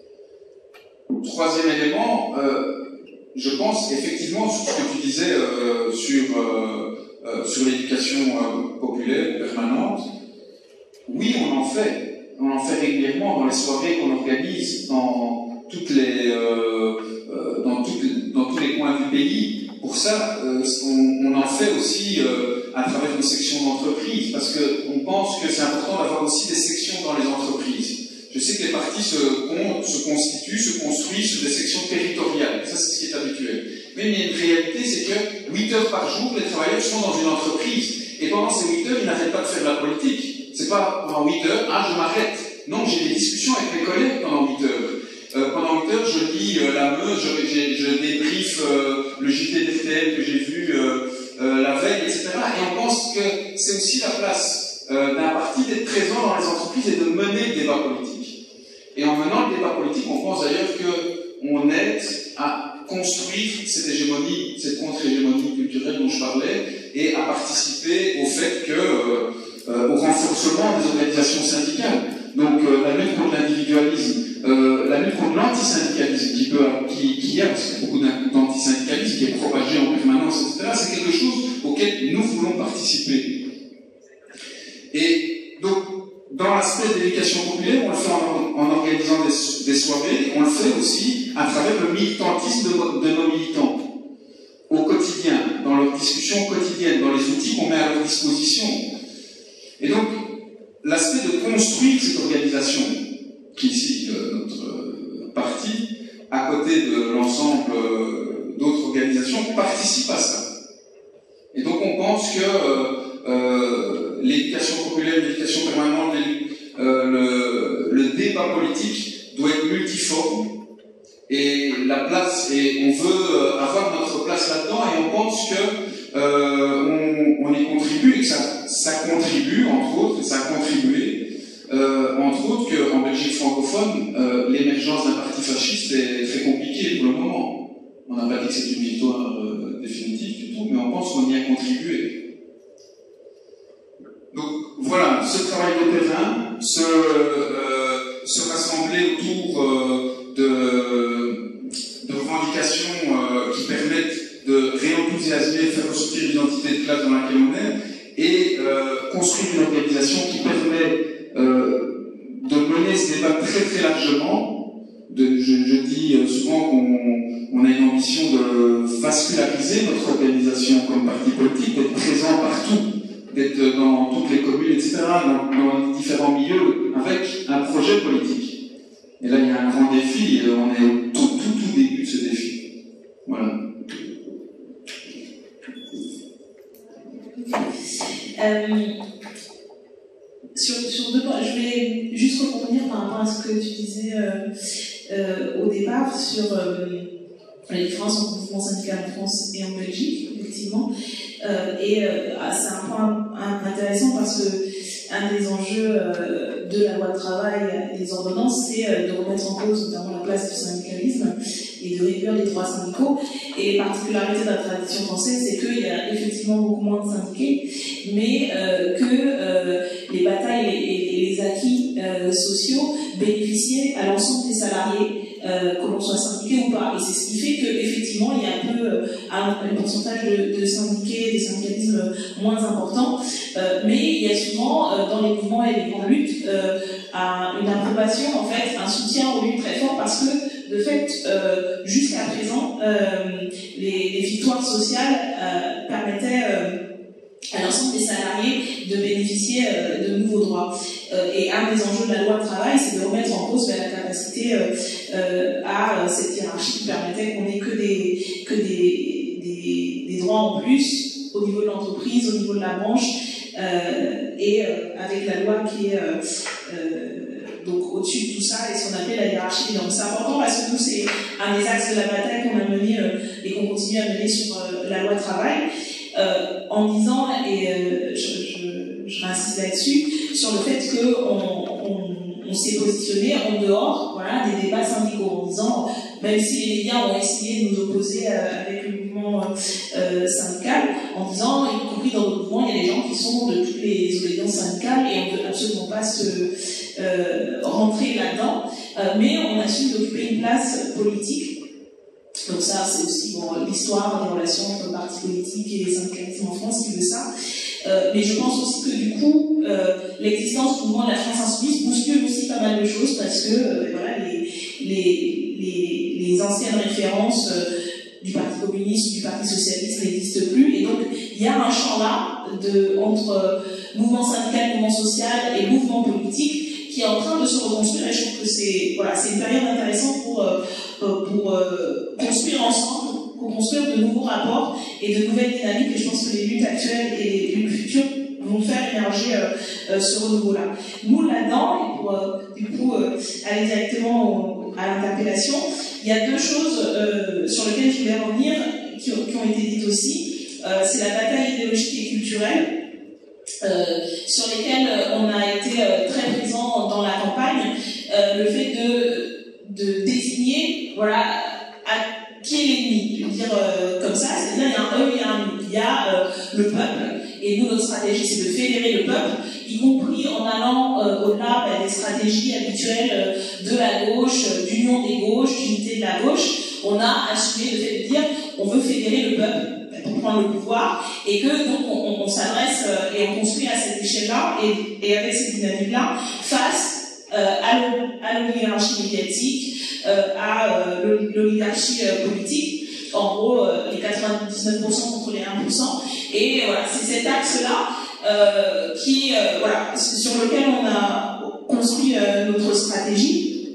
Troisième élément, euh, je pense effectivement sur ce que tu disais euh, sur, euh, euh, sur l'éducation euh, populaire permanente. Oui, on en fait. On en fait régulièrement dans les soirées qu'on organise dans, toutes les, euh, euh, dans, toutes, dans tous les coins du pays. Pour ça, euh, on, on en fait aussi euh, à travers nos sections d'entreprise, parce qu'on pense que c'est important d'avoir aussi des sections dans les entreprises. Je sais que les partis se, se constituent, se construisent sur des sections territoriales. Ça, c'est ce qui est habituel. Mais il y a une réalité, c'est que huit heures par jour, les travailleurs sont dans une entreprise. Et pendant ces huit heures, ils n'arrêtent pas de faire de la politique. C'est pas pendant huit heures, ah, je m'arrête. Non, j'ai des discussions avec mes collègues pendant huit heures. Euh, pendant huit heures, je lis euh, la Meuse, je, je, je débriefe euh, le J T d'R T L que j'ai vu euh, euh, la veille, et cetera. Et on pense que c'est aussi la place euh, d'un parti d'être présent dans les entreprises et de mener le débat politique. Et en menant le débat politique, on pense d'ailleurs qu'on aide à construire cette hégémonie, cette contre-hégémonie culturelle dont je parlais, et à participer au fait que, euh, euh, au renforcement des organisations syndicales. Donc euh, la lutte contre l'individualisme, euh, la lutte contre l'antisyndicalisme qui peut, qui, qui y a, parce qu'il y a beaucoup d'antisyndicalisme qui est propagé en permanence, et cetera. C'est quelque chose auquel nous voulons participer. Et donc, dans l'aspect de l'éducation populaire, on le fait en, en organisant des, des soirées, on le fait aussi à travers le militantisme de, de nos militants, au quotidien, dans leurs discussions quotidiennes, dans les outils qu'on met à leur disposition. Et donc, l'aspect de construire cette organisation, qui est ici euh, notre euh, parti, à côté de l'ensemble euh, d'autres organisations, participe à ça. Et donc on pense que euh, euh, l'éducation populaire, l'éducation permanente, euh, le, le débat politique doit être multiforme. Et la place, et on veut avoir notre place là-dedans, et on pense que euh, on, on y contribue, et que ça, ça contribue, entre autres, et ça a contribué, euh, entre autres, qu'en Belgique francophone, euh, l'émergence d'un parti fasciste est très compliquée pour le moment. On n'a pas dit que c'est une victoire euh, définitive du tout, mais on pense qu'on y a contribué. Donc voilà, ce travail de terrain, se, euh, se rassembler autour euh, de, de revendications euh, qui permettent de réenthousiasmer, faire ressortir l'identité de classe dans laquelle on est, et euh, construire une organisation qui permet euh, de mener ce débat très très largement. De, je, je dis souvent qu'on on a une ambition de vasculariser notre organisation comme parti politique, d'être présent partout, d'être dans toutes les communes, et cetera, dans, dans différents milieux, avec un projet politique. Et là, il y a un grand défi, et on est au tout, tout, tout début de ce défi. Voilà. Euh, sur, sur deux points, je vais juste rebondir par rapport à ce que tu disais euh, euh, au départ sur euh, la différence entre le mouvement syndical en France et en Belgique, effectivement. Euh, et euh, c'est un point intéressant parce que un des enjeux euh, de la loi de travail et des ordonnances, c'est euh, de remettre en cause notamment la place du syndicalisme et de réduire les droits syndicaux. Et les particularités de la tradition française, c'est qu'il y a effectivement beaucoup moins de syndiqués, mais euh, que euh, les batailles et, et les acquis euh, sociaux bénéficiaient à l'ensemble des salariés, euh, que l'on soit syndiqué ou pas. Et c'est ce qui fait qu'effectivement, il y a un peu euh, un, un pourcentage de, de syndiqués, des syndicalismes moins importants, euh, mais il y a souvent euh, dans les mouvements et les grandes luttes euh, un, une approbation, en fait, un soutien aux luttes très fort, parce que de fait, euh, jusqu'à présent, euh, les, les victoires sociales euh, permettaient euh, à l'ensemble des salariés de bénéficier euh, de nouveaux droits. Euh, et un des enjeux de la loi de travail, c'est de remettre en cause ben, la capacité euh, euh, à euh, cette hiérarchie qui permettait qu'on ait que des que des, des, des droits en plus au niveau de l'entreprise, au niveau de la branche, euh, et euh, avec la loi qui est euh, euh, donc au-dessus de tout ça, et ce qu'on appelle la hiérarchie. Donc c'est important parce que nous, c'est un des axes de la bataille qu'on a mené euh, et qu'on continue à mener sur euh, la loi de travail, euh, en disant, et euh, je, je, je réinsiste là-dessus, sur le fait qu'on on, on s'est positionné en dehors, voilà, des débats syndicaux, en disant, même si les médias ont essayé de nous opposer euh, avec le mouvement euh, syndical, en disant, y compris dans le mouvement, il y a des gens qui sont de toutes les obédiences syndicales et on ne veut absolument pas se euh, rentrer là-dedans, euh, mais on assume d'occuper une place politique. Donc ça, c'est aussi bon, l'histoire des relations entre partis politiques et les syndicalismes en France qui veut ça. Euh, mais je pense aussi que du coup, euh, l'existence du mouvement de la France Insoumise bouscule aussi pas mal de choses, parce que euh, voilà, les, les, les, les anciennes références euh, du Parti communiste, du Parti socialiste n'existent plus, et donc il y a un champ là de, entre euh, mouvement syndical, mouvement social et mouvement politique qui est en train de se reconstruire, et je trouve que c'est voilà, c'est une période intéressante pour, euh, pour euh, construire ensemble, pour construire de nouveaux rapports et de nouvelles dynamiques, et je pense que les luttes actuelles et les luttes futures vont faire émerger euh, euh, ce renouveau-là. Nous, là-dedans, et pour euh, du coup euh, aller directement au, à l'interpellation, il y a deux choses euh, sur lesquelles je voulais revenir, qui, qui ont été dites aussi. Euh, c'est la bataille idéologique et culturelle, Euh, sur lesquels on a été euh, très présent dans la campagne, euh, le fait de, de désigner, voilà, à qui est l'ennemi, je veux dire euh, comme ça, c'est-à-dire il y a un eux, il y a un nous, il y a euh, le peuple, et nous notre stratégie c'est de fédérer le peuple, y compris en allant euh, au-delà bah, des stratégies habituelles euh, de la gauche, euh, d'union des gauches, d'unité de la gauche. On a assumé le fait de dire on veut fédérer le peuple pour prendre le pouvoir, et que donc on, on, on s'adresse euh, et on construit à cette échelle-là et, et avec cette dynamique-là face euh, à l'oligarchie médiatique, euh, à euh, l'oligarchie euh, politique, en gros euh, les quatre-vingt-dix-neuf pour cent contre les un pour cent, et voilà, c'est cet axe-là euh, qui euh, voilà, sur lequel on a construit euh, notre stratégie,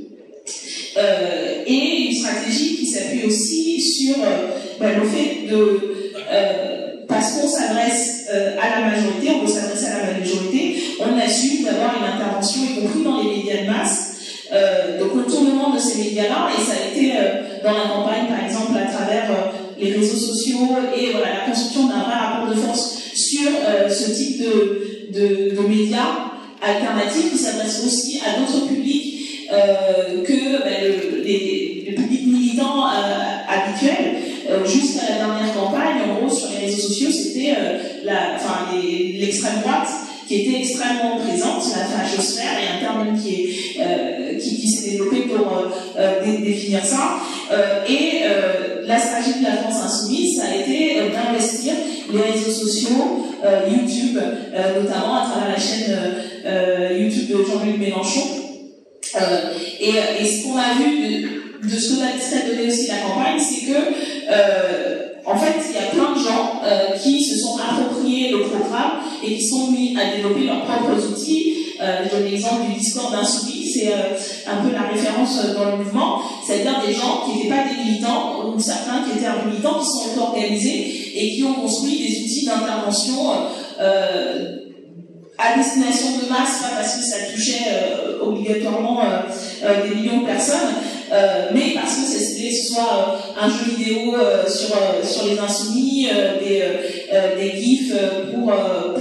euh, et une stratégie qui s'appuie aussi sur euh, bah, le fait de Euh, parce qu'on s'adresse euh, à la majorité, on veut s'adresser à la majorité, on assume d'avoir une intervention, y compris dans les médias de masse. Euh, donc le tournement de ces médias-là, et ça a été euh, dans la campagne, par exemple, à travers euh, les réseaux sociaux et voilà, la construction d'un vrai rapport de force sur euh, ce type de, de, de médias alternatifs qui s'adressent aussi à d'autres publics euh, que ben, le, les, les publics militants euh, habituels. Euh, jusqu'à la dernière campagne, en gros, sur les réseaux sociaux, c'était euh, la, enfin, l'extrême droite qui était extrêmement présente, la fachosphère, et un terme qui est euh, qui, qui s'est développé pour euh, euh, définir ça. Euh, et euh, la stratégie de la France Insoumise, ça a été euh, d'investir les réseaux sociaux, euh, YouTube, euh, notamment à travers la chaîne euh, YouTube de Jean-Luc Mélenchon. Euh, et, et ce qu'on a vu de, de ce que ça a donné aussi la campagne, c'est que euh, en fait, il y a plein de gens euh, qui se sont appropriés le programme et qui sont mis à développer leurs propres outils. Euh, je donne l'exemple du Discord insoumis, c'est euh, un peu la référence dans le mouvement, c'est-à-dire des gens qui n'étaient pas des militants, ou certains qui étaient un militants, qui sont auto-organisés et qui ont construit des outils d'intervention euh, à destination de masse, pas parce que ça touchait euh, obligatoirement euh, euh, des millions de personnes, euh, mais parce que c'était soit euh, un jeu vidéo euh, sur, euh, sur les insoumis, euh, des, euh, des gifs pour, euh, pour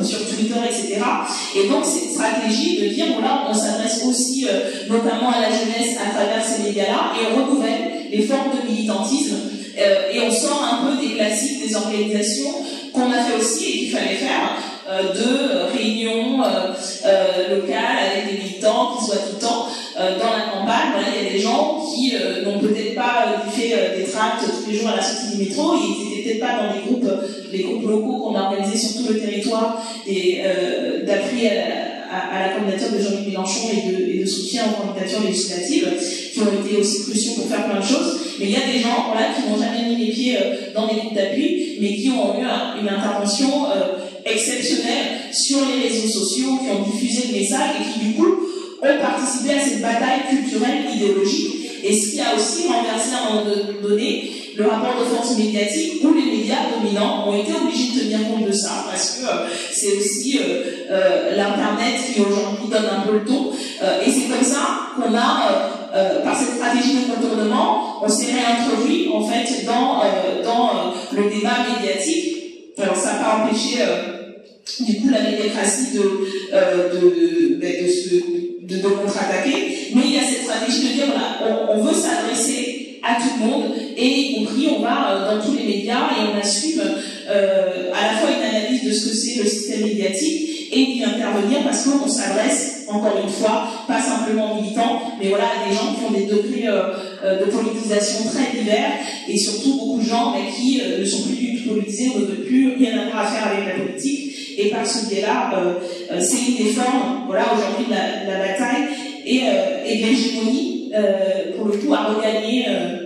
sur Twitter, et cetera. Et donc cette stratégie de dire, voilà, on s'adresse aussi euh, notamment à la jeunesse à travers ces médias-là, et on renouvelle les formes de militantisme, euh, et on sort un peu des classiques des organisations qu'on a fait aussi et qu'il fallait faire, euh, de réunions euh, euh, locales avec des militants qui soient tout le temps euh, dans la campagne. Voilà, il y a des gens qui euh, n'ont peut-être pas euh, fait euh, des tracts tous les jours à la sortie du métro, ils n'étaient peut-être pas dans des groupes, les groupes locaux qu'on a organisés sur tout le territoire et euh, d'appui à, à, à la candidature de Jean-Luc Mélenchon et de, et de soutien aux candidatures législatives, qui ont été aussi cruciaux pour faire plein de choses. Mais il y a des gens, voilà, qui n'ont jamais mis les pieds euh, dans des groupes d'appui, mais qui ont eu un, une intervention euh, exceptionnelle sur les réseaux sociaux, qui ont diffusé le message et qui du coup ont participé à cette bataille culturelle idéologique. Et ce qui a aussi renversé à un moment donné le rapport de force médiatique où les médias dominants ont été obligés de tenir compte de ça, parce que euh, c'est aussi euh, euh, l'internet qui aujourd'hui donne un peu le ton, euh, et c'est comme ça qu'on a euh, euh, par cette stratégie de contournement, on s'est réintroduit en fait dans, euh, dans euh, le débat médiatique. Alors ça n'a pas empêché euh, du coup la médiacratie de, euh, de, de, de, se, de, de contre-attaquer, mais il y a cette stratégie de dire voilà, on, on veut s'adresser à tout le monde, et y compris on va euh, dans tous les médias et on assume euh, à la fois une analyse de ce que c'est le système médiatique et d'y intervenir parce qu'on s'adresse, encore une fois, pas simplement aux militants, mais voilà, à des gens qui ont des degrés euh, de politisation très divers, et surtout beaucoup de gens mais qui euh, ne sont plus du tout politisés, ne veulent plus rien avoir à faire avec la politique, et par ce biais-là, euh, euh, c'est une des formes, voilà, aujourd'hui de la, la bataille et, euh, et de l'hégémonie, euh, pour le coup, à regagner euh,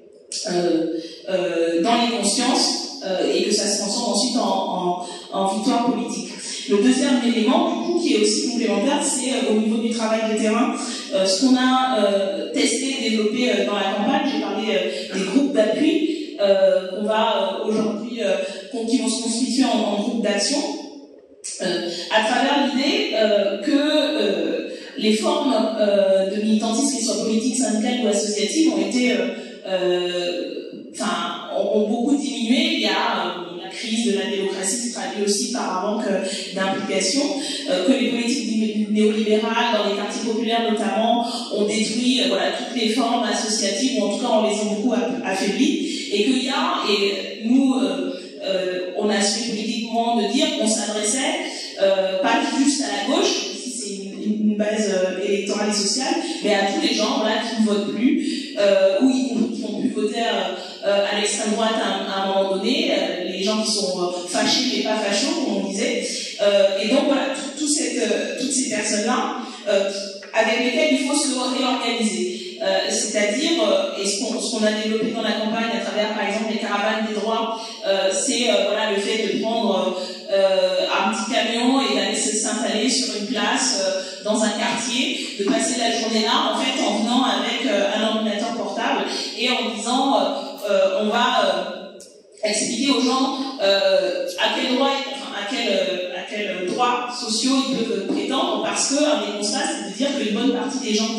euh, euh, dans les consciences, euh, et que ça se transforme ensuite en, en, en victoire politique. Le deuxième élément, du coup, qui est aussi complémentaire, c'est euh, au niveau du travail de terrain. Euh, ce qu'on a euh, testé et développé euh, dans la campagne, j'ai parlé euh, des groupes d'appui euh, qu'on va euh, aujourd'hui, euh, qui vont se constituer en, en groupes d'action, euh, à travers l'idée euh, que euh, les formes euh, de militantisme, qu'ils soient politiques, syndicales ou associatives, ont été, euh, euh, enfin, ont, ont beaucoup diminué. Il y a euh, la crise de la démocratie se traduit aussi par un manque d'implication, euh, que les politiques néolibérales dans les quartiers populaires notamment ont détruit euh, voilà, toutes les formes associatives, ou en tout cas on les a beaucoup affaiblis, et qu'il y a, et nous euh, euh, on a su politiquement de dire qu'on s'adressait euh, pas juste à la gauche, une base euh, électorale et sociale, mais à tous les gens voilà, qui ne votent plus, euh, ou qui n'ont plus voté euh, à l'extrême droite à, à un moment donné, euh, les gens qui sont euh, fâchés mais pas fachos, comme on disait. Euh, et donc voilà, tout, tout cette, euh, toutes ces personnes-là, euh, avec lesquelles il faut se réorganiser. Euh, C'est-à-dire, euh, et ce qu'on ce qu'on a développé dans la campagne à travers, par exemple, les caravanes des droits, euh, c'est euh, voilà, le fait de prendre euh, un petit camion et d'aller s'installer sur une place euh, dans un quartier, de passer la journée là, en fait, en venant avec euh, un ordinateur portable et en disant, euh, euh, on va euh, expliquer aux gens euh, à quel droit, enfin, à quel, à quels droits sociaux ils peuvent prétendre, parce que un des constats, c'est de dire qu'une bonne partie des gens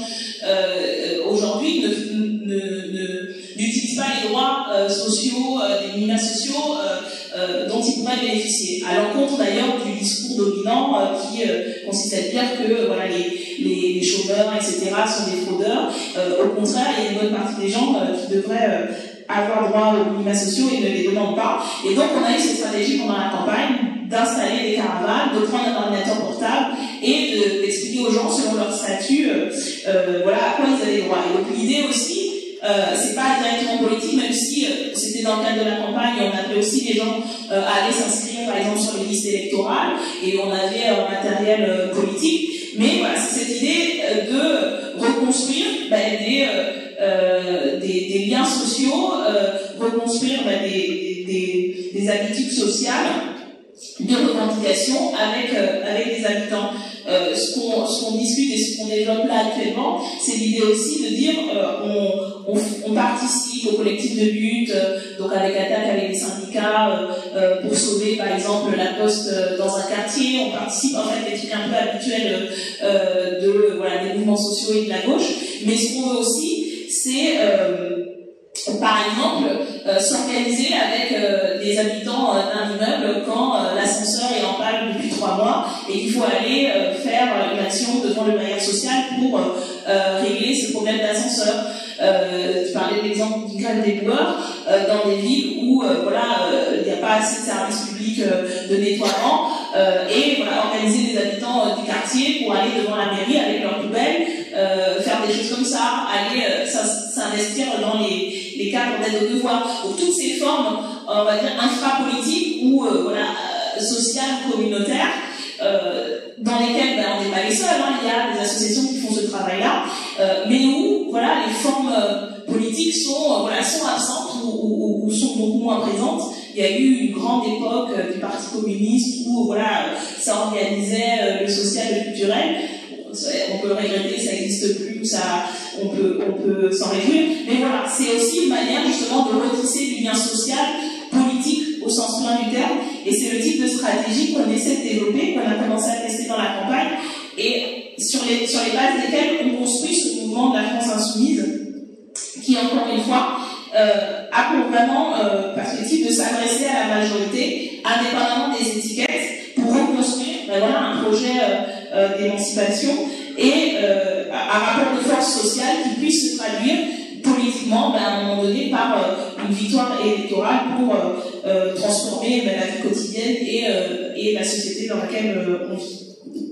euh, aujourd'hui ne, ne, ne, n'utilisent pas les droits euh, sociaux, euh, des minima sociaux euh, euh, dont ils pourraient bénéficier. À l'encontre d'ailleurs du discours dominant euh, qui euh, consiste à dire que euh, voilà, les, les, les chômeurs, et cetera sont des fraudeurs. Euh, au contraire, il y a une bonne partie des gens euh, qui devraient euh, avoir droit aux minima sociaux et ne les demandent pas. Et donc on a eu cette stratégie pendant la campagne d'installer des caravanes, de prendre un ordinateur portable et de, d'expliquer aux gens selon leur statut euh, euh, voilà, à quoi ils avaient droit. Et donc l'idée aussi, Euh, c'est pas directement politique, même si euh, c'était dans le cadre de la campagne, on appelait aussi les gens euh, à aller s'inscrire par exemple sur les listes électorales, et on avait un matériel euh, politique, mais voilà, c'est cette idée euh, de reconstruire bah, des, euh, euh, des, des liens sociaux, euh, reconstruire bah, des, des, des habitudes sociales de revendication avec, euh, avec les habitants. Euh, ce qu'on ce qu'on discute et ce qu'on développe là actuellement, c'est l'idée aussi de dire euh, on, on, on participe au collectif de lutte, euh, donc avec attaque avec les syndicats euh, euh, pour sauver par exemple la poste euh, dans un quartier, on participe en fait à des trucs un peu habituels euh, de voilà des mouvements sociaux et de la gauche, mais ce qu'on veut aussi c'est euh, par exemple, euh, s'organiser avec euh, des habitants euh, d'un immeuble quand euh, l'ascenseur est en panne depuis trois mois et qu'il faut aller euh, faire une action devant le bailleur social pour euh, régler ce problème d'ascenseur. Euh, tu parlais de l'exemple du grève des boueurs euh, dans des villes où euh, voilà il euh, n'y a pas assez de services publics euh, de nettoiement euh, et voilà, organiser les habitants euh, du quartier pour aller devant la mairie avec leurs poubelles, euh, faire des choses comme ça, aller euh, s'investir dans les les cadres d'aide aux devoirs. Donc toutes ces formes, on va dire, infrapolitiques ou euh, voilà, euh, sociales, communautaires, euh, dans lesquelles ben, on n'est pas les seuls, hein, il y a des associations qui font ce travail-là, euh, mais où voilà, les formes euh, politiques sont, euh, voilà, sont absentes ou, ou, ou sont beaucoup moins présentes. Il y a eu une grande époque euh, du Parti communiste où voilà, ça organisait euh, le social et le culturel. On peut le regretter, ça n'existe plus, ça, on peut, on peut s'en réjouir. Mais voilà, c'est aussi une manière justement de retisser du lien social, politique au sens plein du terme. Et c'est le type de stratégie qu'on essaie de développer, qu'on a commencé à tester dans la campagne, et sur les, sur les bases desquelles on construit ce mouvement de la France insoumise, qui encore une fois euh, a pour vraiment euh, perspective de s'adresser à la majorité, indépendamment des étiquettes, pour reconstruire ben voilà, un projet euh, euh, d'émancipation et euh, un rapport de force sociale qui puisse se traduire politiquement ben, à un moment donné par euh, une victoire électorale pour euh, euh, transformer ben, la vie quotidienne et, euh, et la société dans laquelle euh, on vit.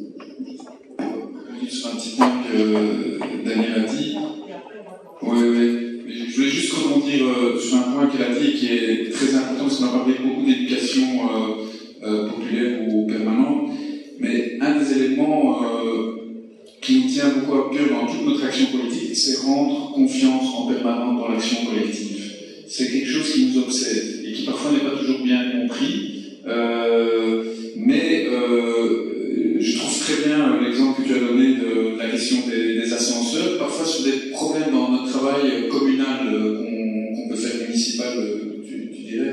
Sur un petit point que Daniel a dit. Oui, oui. Je voulais juste rebondir euh, sur un point qu'elle a dit et qui est très important parce qu'on a parlé beaucoup d'éducation euh, euh, populaire ou permanente. Mais un des éléments euh, qui nous tient beaucoup à cœur dans toute notre action politique, c'est rendre confiance en permanence dans l'action collective. C'est quelque chose qui nous obsède et qui parfois n'est pas toujours bien compris. Euh, mais euh, je trouve très bien l'exemple que tu as donné de la question des, des ascenseurs. Parfois sur des problèmes dans notre travail communal euh, qu'on qu'on peut faire municipal, tu, tu dirais.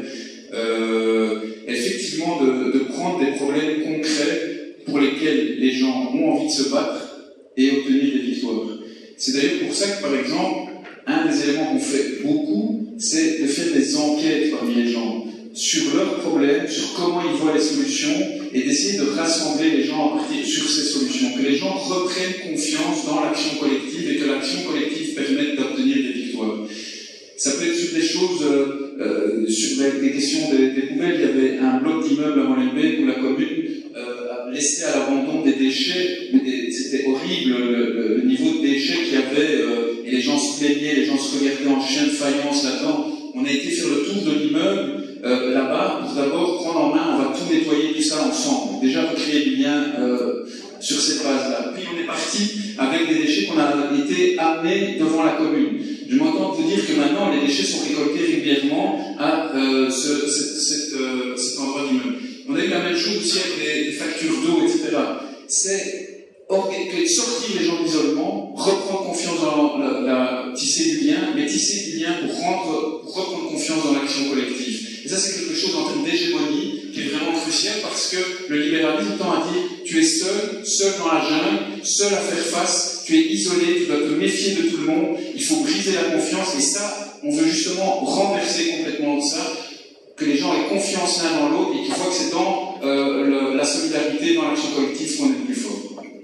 Euh, effectivement, de, de prendre des problèmes concrets pour lesquels les gens ont envie de se battre et obtenir des victoires. C'est d'ailleurs pour ça que, par exemple, un des éléments qu'on fait beaucoup, c'est de faire des enquêtes parmi les gens sur leurs problèmes, sur comment ils voient les solutions, et d'essayer de rassembler les gens à partir sur ces solutions, que les gens reprennent confiance dans l'action collective et que l'action collective permette d'obtenir des victoires. Ça peut être sur des choses, euh, euh, sur des, des questions des, des poubelles. Il y avait un bloc d'immeubles à Molenbeek où la commune euh, laissait à l'abandon des déchets, mais c'était horrible le, le, le niveau de déchets qu'il y avait, euh, et les gens se plaignaient, les gens se regardaient en chien de faïence là-dedans. On a été faire le tour de l'immeuble euh, là-bas pour d'abord prendre en main, on va tout nettoyer, tout ça ensemble. Déjà recréer du lien euh, sur cette base-là. Puis on est parti avec des déchets qu'on a été amenés devant la commune. Je m'entends te dire que maintenant les déchets sont récoltés régulièrement à euh, ce, cette, cette, euh, cet endroit d'immeuble. On a eu la même chose aussi avec des, des factures d'eau, et cetera. C'est sortir les gens de l'isolement, reprendre confiance dans la, la, la, tisser du lien, mais tisser du lien pour, rendre, pour reprendre confiance dans l'action collective. Et ça, c'est quelque chose en termes d'hégémonie qui est vraiment crucial parce que le libéralisme tend à dire tu es seul, seul dans la jungle, seul à faire face, tu es isolé, tu dois te méfier de tout le monde, il faut briser la confiance, et ça, on veut justement renverser complètement ça, que les gens aient confiance l'un dans l'autre et qu'ils voient que c'est dans euh, le, la solidarité, dans l'action collective qu'on est le plus fort.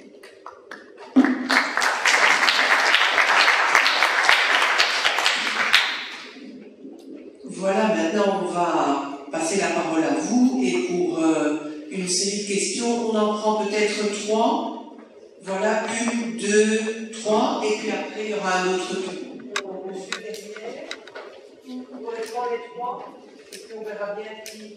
Voilà, maintenant on va passer la parole à vous, et pour euh, une série de questions, on en prend peut-être trois. Voilà, une, deux, trois, et puis après il y aura un autre tour. Monsieur Derrière, on les prend les trois, et puis on verra bien qui.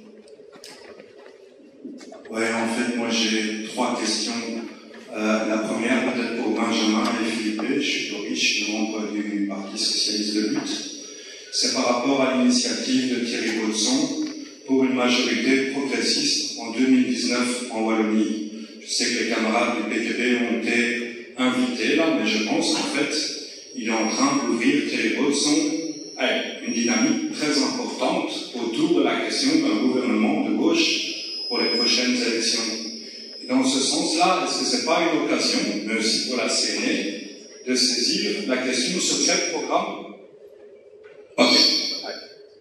Ouais, en fait, moi j'ai trois questions. Euh, la première, peut-être pour Benjamin et Philippe, je suis Doris, je suis membre du Parti Socialiste de Lutte. C'est par rapport à l'initiative de Thierry Baudson pour une majorité progressiste en deux mille dix-neuf en Wallonie. Je sais que les camarades du P T B ont été invités là, mais je pense qu'en fait, il est en train d'ouvrir Thierry Baudson à une dynamique très importante autour de la question d'un gouvernement de gauche pour les prochaines élections. Et dans ce sens-là, est-ce que ce n'est pas une occasion, mais aussi pour la C N E, de saisir la question sur quel programme? Ok.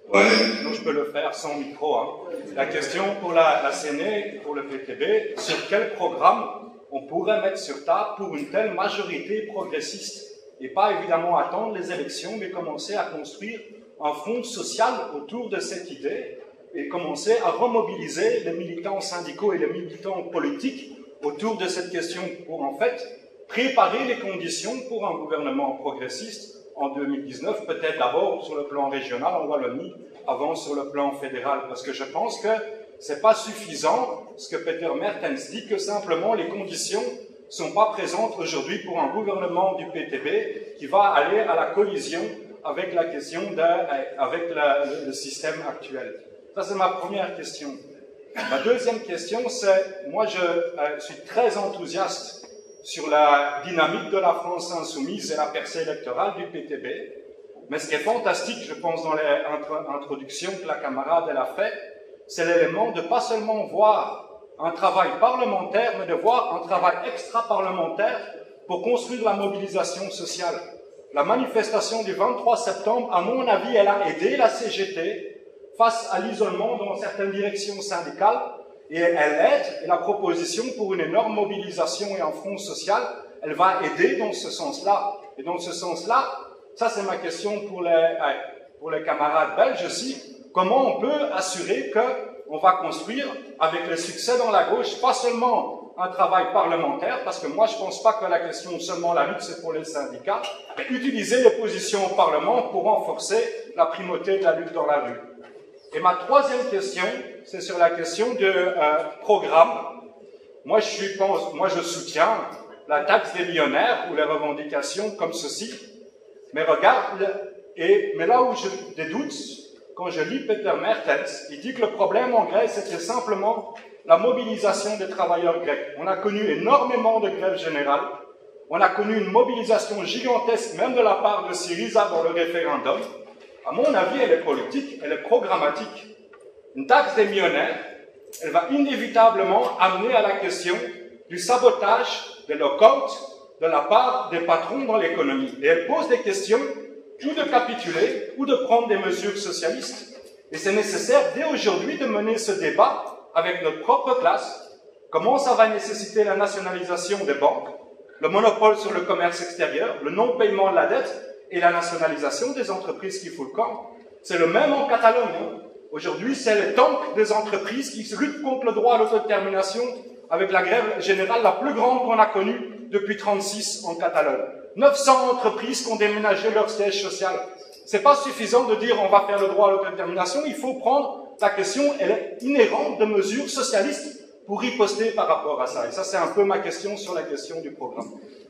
Ouais, donc je peux le faire sans micro. Hein. La question pour la, la C N E et pour le P T B, sur quel programme on pourrait mettre sur table pour une telle majorité progressiste et pas évidemment attendre les élections, mais commencer à construire un front social autour de cette idée et commencer à remobiliser les militants syndicaux et les militants politiques autour de cette question pour en fait préparer les conditions pour un gouvernement progressiste en deux mille dix-neuf, peut-être d'abord sur le plan régional en Wallonie, avant sur le plan fédéral, parce que je pense que c'est pas suffisant ce que Peter Mertens dit, que simplement les conditions sont pas présentes aujourd'hui pour un gouvernement du P T B qui va aller à la collision avec la question de, avec la, le système actuel. Ça, c'est ma première question. Ma deuxième question, c'est, moi, je euh, suis très enthousiaste sur la dynamique de la France insoumise et la percée électorale du P T B. Mais ce qui est fantastique, je pense, dans l'introduction que la camarade elle a fait, c'est l'élément de pas seulement voir un travail parlementaire, mais de voir un travail extra-parlementaire pour construire la mobilisation sociale. La manifestation du vingt-trois septembre, à mon avis, elle a aidé la C G T face à l'isolement dans certaines directions syndicales, et elle aide, et la proposition pour une énorme mobilisation et un front social, elle va aider dans ce sens-là. Et dans ce sens-là, ça c'est ma question pour les, pour les camarades belges aussi, comment on peut assurer qu'on va construire, avec le succès dans la gauche, pas seulement un travail parlementaire, parce que moi je ne pense pas que la question seulement la lutte c'est pour les syndicats, mais utiliser les positions au Parlement pour renforcer la primauté de la lutte dans la rue. Et ma troisième question, c'est sur la question de euh, programme. Moi je, suis, pense, moi, je soutiens la taxe des millionnaires ou les revendications comme ceci. Mais regarde, et, mais là où j'ai des doutes, quand je lis Peter Mertens, il dit que le problème en Grèce, c'était simplement la mobilisation des travailleurs grecs. On a connu énormément de grèves générales. On a connu une mobilisation gigantesque, même de la part de Syriza dans le référendum. À mon avis, elle est politique, elle est programmatique. Une taxe des millionnaires, elle va inévitablement amener à la question du sabotage des lock-out de la part des patrons dans l'économie. Et elle pose des questions, ou de capituler, ou de prendre des mesures socialistes. Et c'est nécessaire dès aujourd'hui de mener ce débat avec notre propre classe. Comment ça va nécessiter la nationalisation des banques, le monopole sur le commerce extérieur, le non-paiement de la dette, et la nationalisation des entreprises qui foutent le camp. C'est le même en Catalogne. Hein. Aujourd'hui, c'est le tank des entreprises qui se luttent contre le droit à l'autodétermination avec la grève générale la plus grande qu'on a connue depuis mille neuf cent trente-six en Catalogne. neuf cents entreprises qui ont déménagé leur siège social. C'est pas suffisant de dire on va faire le droit à l'autodétermination, il faut prendre la question, elle est inhérente de mesures socialistes pour riposter par rapport à ça. Et ça, c'est un peu ma question sur la question du programme.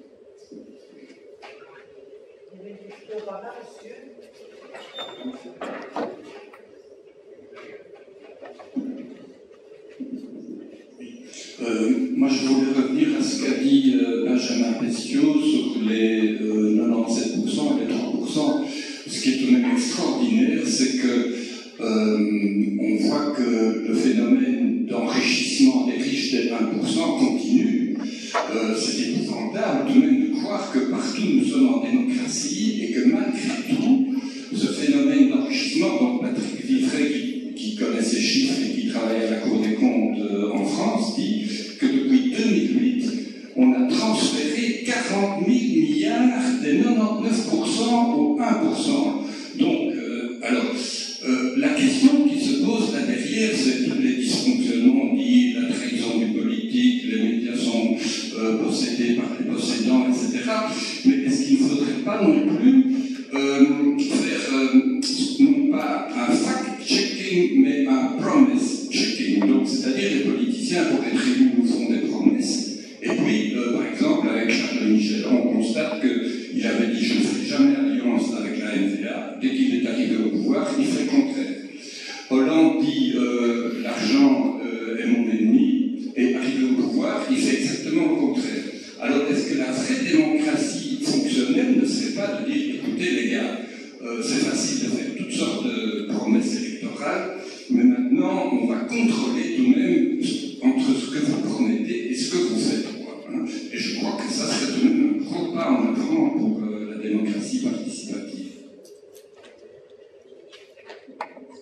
Euh, moi, je voulais revenir à ce qu'a dit euh, Benjamin Pestiot sur les euh, quatre-vingt-dix-sept pour cent et les trois pour cent. Ce qui est tout de même extraordinaire, c'est que euh, on voit que le phénomène d'enrichissement des riches des un pour cent continue. Euh, c'est épouvantable tout de même de croire que partout nous sommes en démocratie et que malgré tout, ce phénomène d'enrichissement, donc Patrick Vivray, qui, qui connaît ces chiffres et qui travaille à la Cour des comptes euh, en France, dit que depuis deux mille huit, on a transféré quarante mille milliards des quatre-vingt-dix-neuf pour cent au un pour cent. Donc, euh, alors, euh, la question qui se pose là derrière, c'est tous les dysfonctionnements liés à la trahison du politique, les médias sont euh, possédés par les possédants, et cetera. Mais est-ce qu'il ne faudrait pas non plus euh, faire euh, non pas un fact-checking, mais un promise-checking? Donc, c'est-à-dire les politiciens, pour être élus, nous font des promesses. Et puis, euh, par exemple, avec Charles Michel, on constate qu'il avait dit « je ne ferai jamais alliance avec la N V A ». Dès qu'il est arrivé au pouvoir, il fait le contraire. Hollande dit euh, « l'argent euh, est mon ennemi », et arrivé au pouvoir, il fait exactement le contraire. Alors, est-ce que la vraie démocratie fonctionnelle ne serait pas de dire « écoutez les gars, euh, c'est facile de faire toutes sortes de promesses électorales, mais maintenant, on va contrôler tout de même entre ce que vous promettez et ce que vous faites. » Et je crois que ça serait tout de même un gros pas en avant pour euh, la démocratie participative.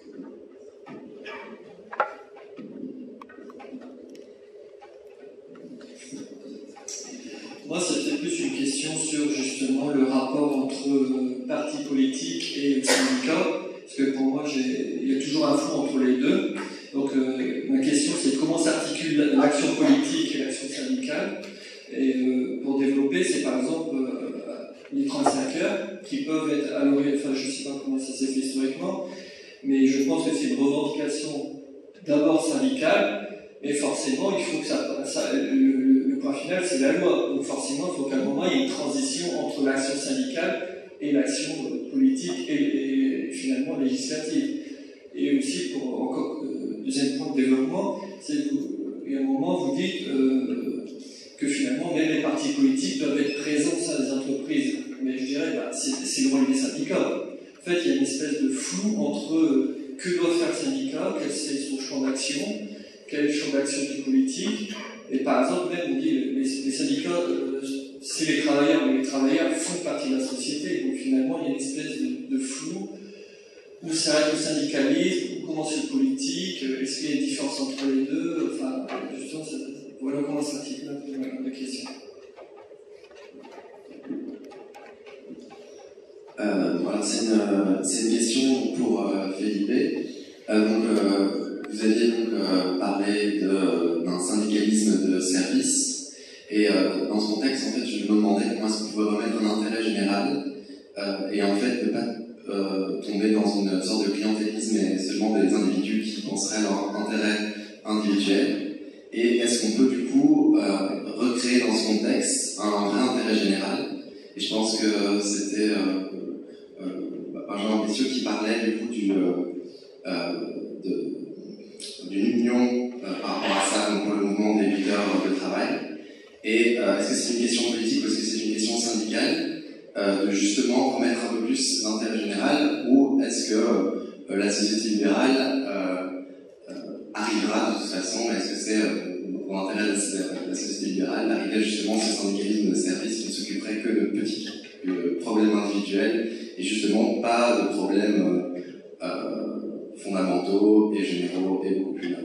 Moi, c'était plus une question sur justement le rapport entre euh, partis politiques et syndicats, parce que pour moi, il y a toujours un flou entre les deux. Donc, euh, ma question, c'est comment s'articule l'action politique et l'action syndicale. Et euh, pour développer, c'est par exemple euh, les trente-cinq heures qui peuvent être allouées, enfin, je ne sais pas comment ça s'est fait historiquement, mais je pense que c'est une revendication d'abord syndicale, mais forcément, il faut que ça, ça le, le, le point final, c'est la loi. Donc forcément, il faut qu'à un moment, il y ait une transition entre l'action syndicale et l'action politique et, et, et finalement législative. Et aussi, pour encore, euh, deuxième point de développement, c'est qu'à un moment, vous dites euh, que finalement, même les partis politiques doivent être présents au sein des entreprises. Mais je dirais, bah, c'est le rôle des syndicats. En fait, il y a une espèce de flou entre euh, que doit faire le syndicat, quel c'est son champ d'action, quel est le champ d'action du politique. Et par exemple, même, on dit, les, les syndicats, euh, c'est les travailleurs, mais les travailleurs font partie de la société. Donc finalement, il y a une espèce de, de flou. Où s'arrête le syndicalisme, où commence le politique, est-ce qu'il y a une différence entre les deux? Enfin, justement, ça, voilà comment s'articule un peu la question. Euh, voilà, c'est une, une question pour euh, Felipe. Euh, donc, euh, vous aviez donc euh, parlé d'un syndicalisme de service, et euh, dans ce contexte, en fait, je me demandais comment est-ce qu'on pouvait remettre un intérêt général, euh, et en fait, ne pas euh, tomber dans une sorte de clientélisme et seulement des individus qui penseraient à leur intérêt individuel. Et est-ce qu'on peut du coup euh, recréer dans ce contexte un vrai intérêt général? Et je pense que c'était euh, euh, Benjamin Pessiot qui parlait du coup d'une euh, union euh, par rapport à ça, donc pour le mouvement des huit heures de travail. Et euh, est-ce que c'est une question politique ou est-ce que c'est une question syndicale euh, de justement remettre un peu plus d'intérêt général, ou est-ce que euh, la société libérale euh, euh, arrivera de toute façon? Est-ce que c'est euh, dans l'intérêt de la société libérale d'arriver justement à ce syndicalisme de service qui ne s'occuperait que de petits de problèmes individuels et justement pas de problèmes euh, fondamentaux et généraux et beaucoup plus larges?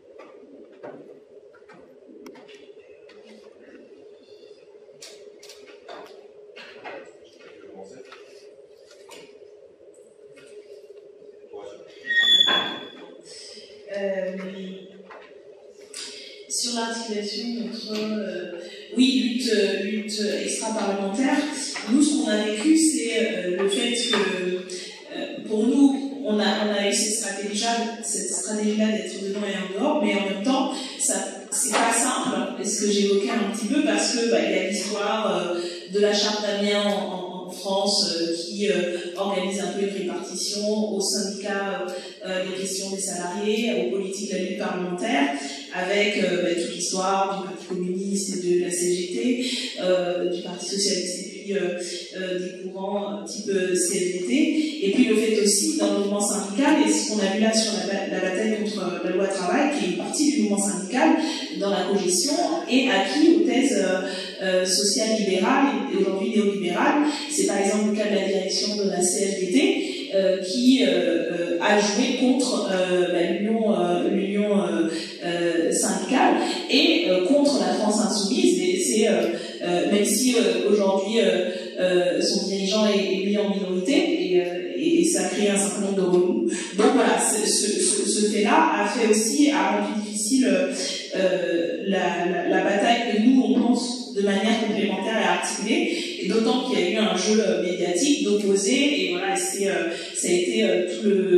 Euh, sur l'articulation entre euh, oui, lutte, lutte extra-parlementaire, nous ce qu'on a vécu c'est euh, le fait que euh, pour nous on a, on a eu cette stratégie-là cette stratégie d'être dedans et en dehors, mais en même temps ça c'est pas simple, ce que j'évoquais un petit peu, parce que bah, il y a l'histoire euh, de la charte d'Amiens en, en, en France euh, qui euh, organise un peu une répartition aux syndicats, euh, les questions des salariés, aux politiques de la lutte parlementaire, avec euh, bah, toute l'histoire du Parti communiste et de la C G T, euh, du Parti socialiste et puis euh, euh, des courants type C F D T, et puis le fait aussi dans le mouvement syndical, et ce qu'on a vu là sur la, la bataille contre la loi travail, qui est une partie du mouvement syndical dans la cogestion, et acquis aux thèses euh, euh, sociales libérales et aujourd'hui néolibérales. C'est par exemple le cas de la direction de la C F D T, Euh, qui euh, euh, a joué contre euh, bah, l'union euh, l'union euh, euh, syndicale et euh, contre la France insoumise. Et c'est euh, euh, même si euh, aujourd'hui euh, euh, son dirigeant est, est mis en minorité, et, euh, et, et ça a créé un certain nombre de remous. Donc voilà, ce, ce, ce fait-là a fait aussi a rendu difficile euh, la, la, la bataille que nous on pense de manière complémentaire et articulée, et d'autant qu'il y a eu un jeu médiatique d'opposer, et voilà, c'est, euh, ça a été euh, tout le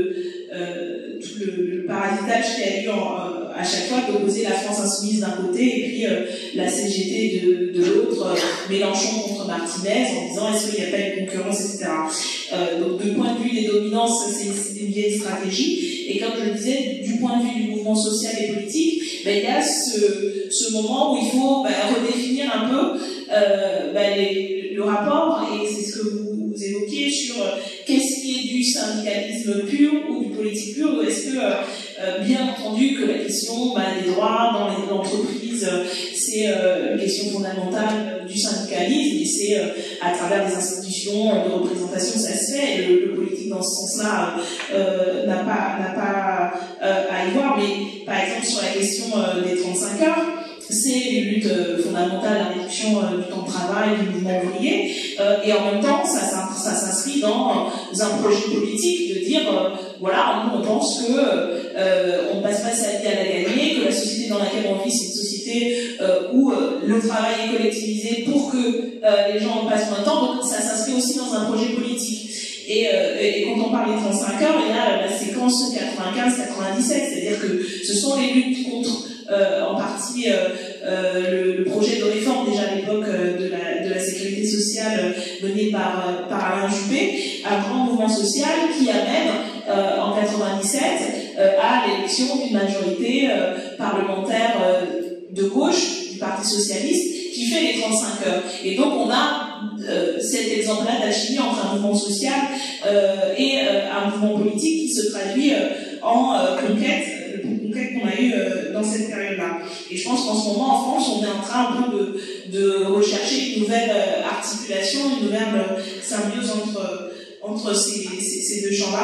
euh, tout le, le parasitage qu'il y a eu en, euh, à chaque fois d'opposer la France insoumise d'un côté et puis euh, la C G T de, de l'autre, euh, Mélenchon contre Martinez, en disant est-ce qu'il n'y a pas une concurrence, et cetera. Euh, donc de point de vue des dominances, c'est des vieilles stratégies, et comme je le disais, du point de vue du mouvement social et politique, ben, il y a ce, ce moment où il faut ben, redéfinir un peu euh, ben, les, le rapport, et c'est ce que vous, vous évoquiez sur euh, qu'est-ce qui est du syndicalisme pur ou du politique pur, ou est-ce que euh, bien entendu que la question ben, des droits dans les entreprises, euh, c'est euh, une question fondamentale du syndicalisme, et c'est euh, à travers des institutions de représentation ça se fait, et le, le politique dans ce sens-là euh, n'a pas, n'a pas euh, à y voir. Mais par exemple sur la question euh, des trente-cinq heures, c'est une lutte fondamentale, la réduction du temps de travail, du mouvement ouvrier, euh, et en même temps, ça, ça, ça s'inscrit dans un projet politique de dire, euh, voilà, nous on pense que euh, on ne passe pas sa vie à la gagner, que la société dans laquelle on vit, c'est une société euh, où euh, le travail est collectivisé pour que euh, les gens passent moins de temps, donc ça s'inscrit aussi dans un projet politique. Et, euh, et quand on parle des trente-cinq heures, il y a la séquence quatre-vingt-quinze quatre-vingt-dix-sept, c'est-à-dire que ce sont les luttes contre Euh, en partie euh, euh, le, le projet de réforme déjà à l'époque euh, de, la, de la sécurité sociale euh, mené par, euh, par Alain Juppé, un grand mouvement social qui amène euh, en quatre-vingt-dix-sept euh, à l'élection d'une majorité euh, parlementaire euh, de gauche du Parti socialiste qui fait les trente-cinq heures. Et donc on a euh, cet exemple-là d'alchimie entre un mouvement social euh, et euh, un mouvement politique qui se traduit euh, en euh, conquête qu'on a eu euh, dans cette période-là. Et je pense qu'en ce moment, en France, on est en train un peu de, de rechercher une nouvelle euh, articulation, une nouvelle euh, symbiose entre, entre ces, ces, ces deux champs-là.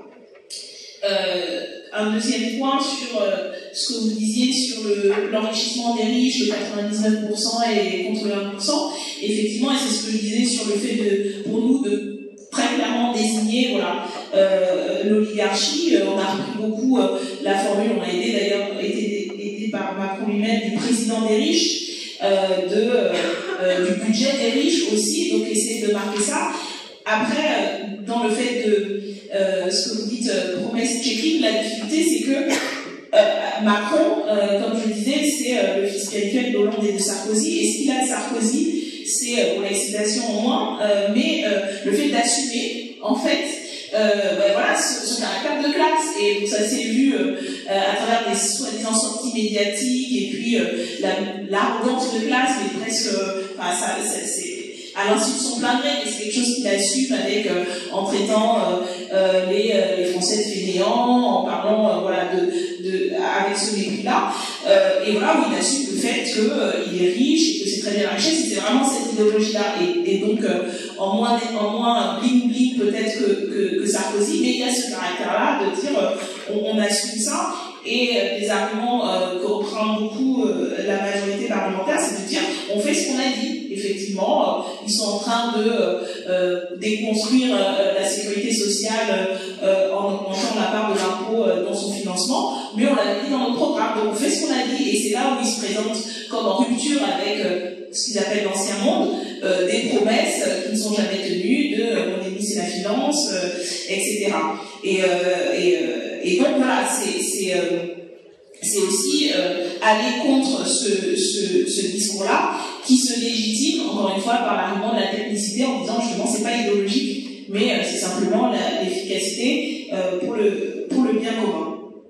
Euh, un deuxième point sur euh, ce que vous disiez sur le, l'enrichissement des riches, le quatre-vingt-dix-neuf pour cent et contre le un pour cent. Effectivement, et c'est ce que je disais sur le fait de, pour nous, de très clairement désigner, voilà, euh, l'oligarchie. Euh, on a repris beaucoup euh, la formule, on a aidé d'ailleurs, été aidé par Macron lui-même, du président des riches, euh, de, euh, du budget des riches aussi, donc essayer de marquer ça. Après, euh, dans le fait de euh, ce que vous dites, euh, promesse checking, la difficulté c'est que euh, Macron, euh, comme je le disais, c'est euh, le fils spirituel d'Hollande et de Sarkozy, et ce qu'il a de Sarkozy, c'est euh, pour l'excitation au moins, euh, mais euh, le fait d'assumer, en fait, euh, ben voilà, ce, ce caractère de classe. Et ça s'est vu euh, à travers des soi-disant sorties médiatiques, et puis euh, la, l'arrogance de classe, mais presque, euh, enfin, ça, ça, c'est à l'insu de son plein gré, mais c'est quelque chose qu'il assume avec, euh, en traitant euh, euh, les, euh, les Français de fainéants, en parlant, euh, voilà, de, de, avec ce mépris-là. Euh, et voilà, où il assume le fait qu'il euh, est riche et que c'est très bien la richesse, c'est vraiment cette idéologie-là. Et, et donc, euh, en moins, en moins bling-bling peut-être que, que, que Sarkozy, mais il y a ce caractère-là de dire euh, on, on assume ça. Et euh, les arguments euh, que reprend beaucoup euh, la majorité parlementaire, c'est de dire on fait ce qu'on a dit. Effectivement, euh, ils sont en train de euh, déconstruire euh, la sécurité sociale euh, en augmentant la part de l'impôt euh, dans son financement, mais on l'a dit dans notre programme, donc on fait ce qu'on a dit, et c'est là où ils se présentent comme en rupture avec euh, ce qu'ils appellent l'ancien monde, euh, des promesses euh, qui ne sont jamais tenues, de euh, mon ennemi c'est la finance, euh, et cetera. Et, euh, et, euh, et donc voilà, c'est... c'est euh, c'est aussi euh, aller contre ce, ce, ce discours-là qui se légitime, encore une fois, par l'argument de la technicité en disant justement c'est pas idéologique, mais euh, c'est simplement la, l'efficacité euh, pour, le, pour le bien commun.